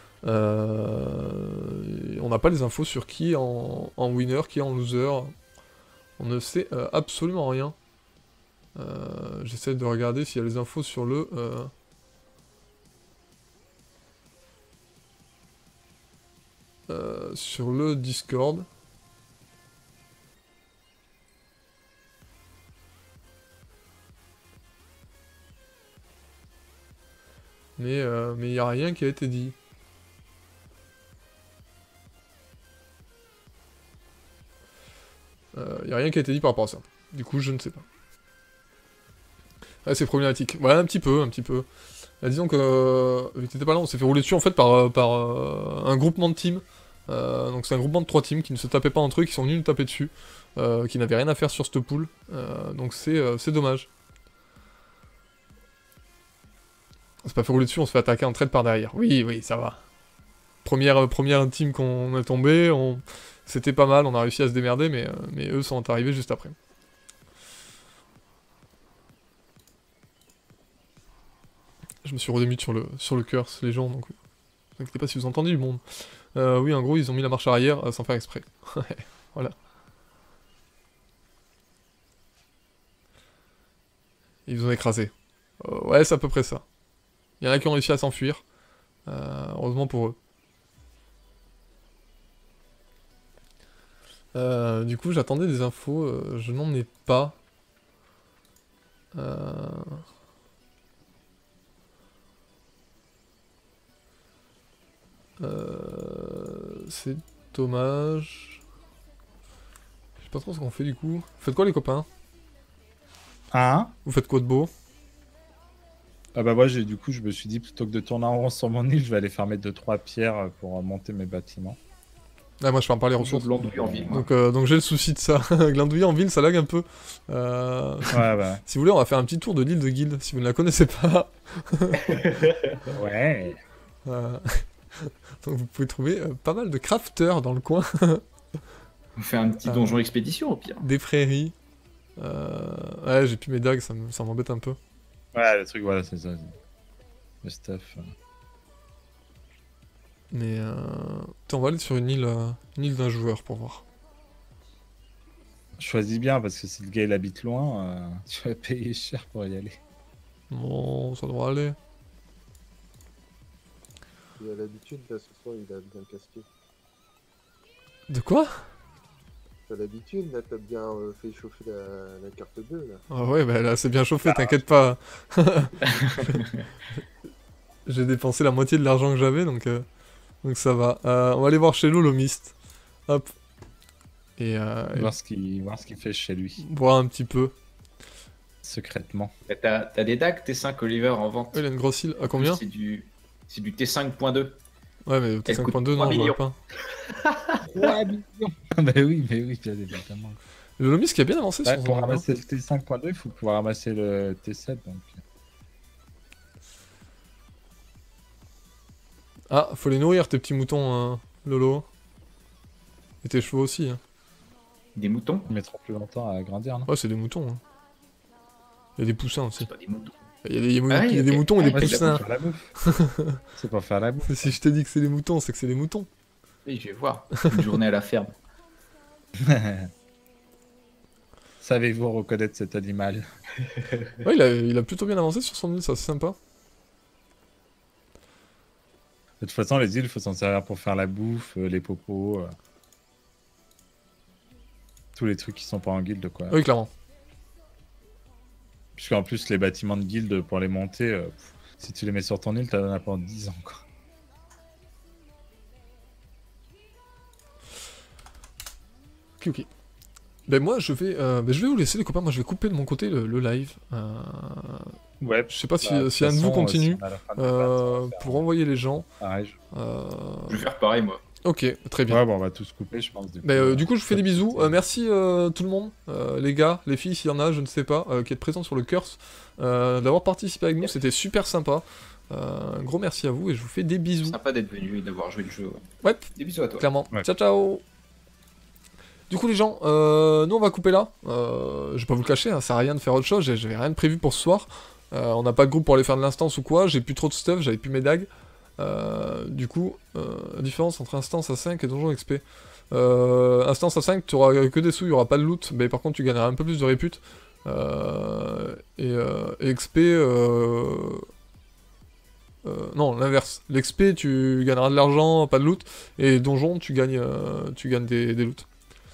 Euh, on n'a pas les infos sur qui en, en winner, qui en loser. On ne sait euh, absolument rien. Euh, J'essaie de regarder s'il y a les infos sur le... Euh... Euh, sur le Discord. Mais euh, mais il n'y a rien qui a été dit. Il euh, n'y a rien qui a été dit par rapport à ça. Du coup, je ne sais pas. Ouais, c'est problématique. Ouais, un petit peu, un petit peu. Là, disons que... Euh, t'étais pas là, on s'est fait rouler dessus en fait par, par euh, un groupement de teams. Euh, donc c'est un groupement de trois teams qui ne se tapaient pas entre eux, qui sont venus nous taper dessus. Euh, qui n'avaient rien à faire sur cette pool. Euh, donc c'est euh, c'est dommage. On s'est pas fait rouler dessus, on se fait attaquer en trade par derrière. Oui, oui, ça va. Première, première team qu'on est tombé, on... c'était pas mal, on a réussi à se démerder, mais, euh, mais eux sont arrivés juste après. Je me suis redémute sur le, sur le curse, les gens, donc... Ne vous inquiétez pas si vous entendez du monde. Euh, oui, en gros, ils ont mis la marche arrière euh, sans faire exprès. Voilà. Ils vous ont écrasé. Euh, ouais, c'est à peu près ça. Il y en a qui ont réussi à s'enfuir. Euh, heureusement pour eux. Euh, du coup, j'attendais des infos. Euh, je n'en ai pas. Euh... Euh... C'est dommage. Je sais pas trop ce qu'on fait du coup. Vous faites quoi les copains? Hein? Vous faites quoi de beau? Ah bah moi, j'ai du coup, je me suis dit, plutôt que de tourner en rond sur mon île, je vais aller farmer deux trois pierres pour monter mes bâtiments. Ah, moi je farme pas les ressources. Glandouille en ville. moi. Donc, euh, donc j'ai le souci de ça. Glandouille en ville, ça lag un peu. Euh... Ouais, bah. Si vous voulez, on va faire un petit tour de l'île de Guild, si vous ne la connaissez pas. Ouais. Euh... Donc vous pouvez trouver euh, pas mal de crafters dans le coin. On fait un petit Euh, donjon expédition au pire. Des prairies. Euh... Ouais, j'ai plus mes dagues, ça me- ça m'embête un peu. Ouais, le truc, voilà, c'est ça. Le stuff. euh. Mais euh... Tiens, on va aller sur une île, euh, une île d'un joueur pour voir. Choisis bien parce que si le gars il habite loin, euh, tu vas payer cher pour y aller. Bon, ça devrait aller. Il a l'habitude, là, ce soir, il a bien casqué. De quoi? T'as l'habitude, là, t'as bien euh, fait chauffer la, la carte bleue, là. Ah ouais, bah là c'est bien chauffé, t'inquiète pas. J'ai dépensé la moitié de l'argent que j'avais, donc, euh, donc ça va. Euh, on va aller voir chez Lolomist. Hop. Et, euh, et Voir ce qu'il voir ce qu'il fait chez lui, voir un petit peu. secrètement. Bah, T'as t'as des D A G T cinq Oliver en vente. Oh, il a une grosse île. À combien? C'est du, c'est du T cinq point deux. Ouais, mais T Elle cinq coûte point deux, trois non, je millions. vois pas. trois millions. Bah oui, mais oui, bien évidemment. Le Lolomist qui a bien avancé Ouais, sur pour son ramasser le T cinq point deux, il faut pouvoir ramasser le T sept. Donc. Ah, faut les nourrir tes petits moutons, hein, Lolo. Et tes chevaux aussi. Hein. Des moutons? Ils mettront plus longtemps à grandir, non? Ouais, c'est des moutons. Hein. Il y a des poussins aussi. C'est pas des moutons. Il y a des, il y a Ah oui, il y a des ok. moutons et des Ouais, c'est poussins. pour faire la bouffe. C'est pour faire la bouffe. Si je t'ai dit que c'est des moutons, c'est que c'est des moutons. Oui, je vais voir. Une journée à la ferme. Savez-vous reconnaître cet animal? Ouais, il a, il a plutôt bien avancé sur son île, ça c'est sympa. De toute façon, les îles, il faut s'en servir pour faire la bouffe, euh, les popos. euh, Tous les trucs qui sont pas en guilde, quoi. Oui, clairement. Puisqu'en plus, les bâtiments de guilde, pour les monter, euh, pff, si tu les mets sur ton île, t'en as pendant dix ans, quoi. Ok, ok. Ben moi, je vais, euh, ben, je vais vous laisser les copains, moi je vais couper de mon côté le, le live. Euh... Ouais, Je sais pas si, bah, de si un de toute vous façon, continue si on a la fin de euh, la phase, on va faire pour envoyer les gens. pareil, je- Euh... Je vais faire pareil, moi. Ok, très bien. Ouais, bon, on va tous couper, je pense. Du coup, Ben, euh, euh, du coup, je vous fais des bisous. Euh, merci euh, tout le monde, euh, les gars, les filles, s'il y en a, je ne sais pas, euh, qui êtes présents sur le Curse, euh, d'avoir participé avec nous, c'était super sympa. Euh, un gros merci à vous et je vous fais des bisous. Sympa d'être venu et d'avoir joué le jeu. Ouais, Des bisous à toi. clairement. Ouais. Ciao, ciao. Du coup, les gens, euh, nous on va couper là. Euh, je vais pas vous le cacher, hein, ça sert à rien de faire autre chose. J'avais rien de prévu pour ce soir. Euh, on n'a pas de groupe pour aller faire de l'instance ou quoi. J'ai plus trop de stuff, j'avais plus mes dagues. Euh, du coup, euh, la différence entre instance à cinq et donjon X P. Euh, instance à cinq, tu auras que des sous, il y aura pas de loot. Mais par contre, tu gagneras un peu plus de répute. Euh, et, euh, et X P. Euh, euh, non, l'inverse. L'X P, tu gagneras de l'argent, pas de loot. Et donjon, tu gagnes, euh, tu gagnes des, des loots.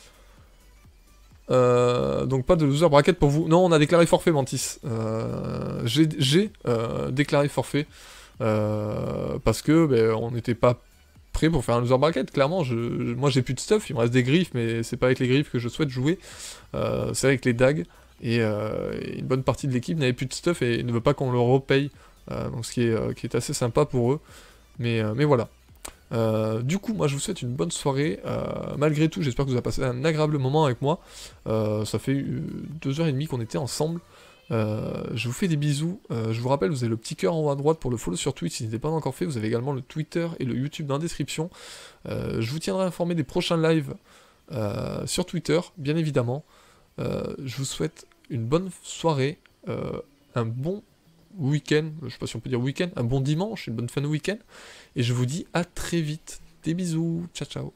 Euh, donc pas de loser bracket pour vous. Non, on a déclaré forfait, Mantis. Euh, j'ai j'ai, euh, déclaré forfait euh, parce que ben, on n'était pas prêt pour faire un loser bracket. Clairement, je, moi j'ai plus de stuff. Il me reste des griffes, mais c'est pas avec les griffes que je souhaite jouer. Euh, c'est avec les dagues. Et, euh, et une bonne partie de l'équipe n'avait plus de stuff et ne veut pas qu'on le repaye. Euh, donc ce qui est, euh, qui est assez sympa pour eux. Mais, euh, mais voilà. Euh, du coup, moi je vous souhaite une bonne soirée. Euh, malgré tout, j'espère que vous avez passé un agréable moment avec moi. Euh, ça fait euh, deux heures et demie qu'on était ensemble. Euh, je vous fais des bisous. Euh, je vous rappelle, vous avez le petit cœur en haut à droite pour le follow sur Twitch si ce n'était pas encore fait. Vous avez également le Twitter et le YouTube dans la description. Euh, je vous tiendrai informé des prochains lives euh, sur Twitter, bien évidemment. Euh, je vous souhaite une bonne soirée, euh, un bon week-end, je sais pas si on peut dire week-end, un bon dimanche, une bonne fin de week-end. Et je vous dis à très vite. Des bisous. Ciao, ciao.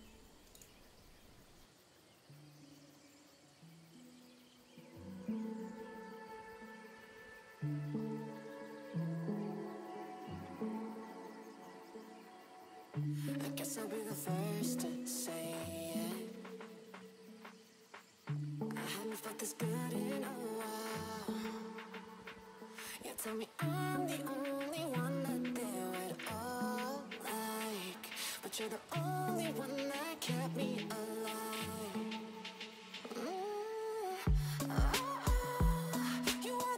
I guess I'll be the first to say it. I haven't felt this good in a while. You tell me I'm the only one that they would all like, but you're the only one that kept me alive.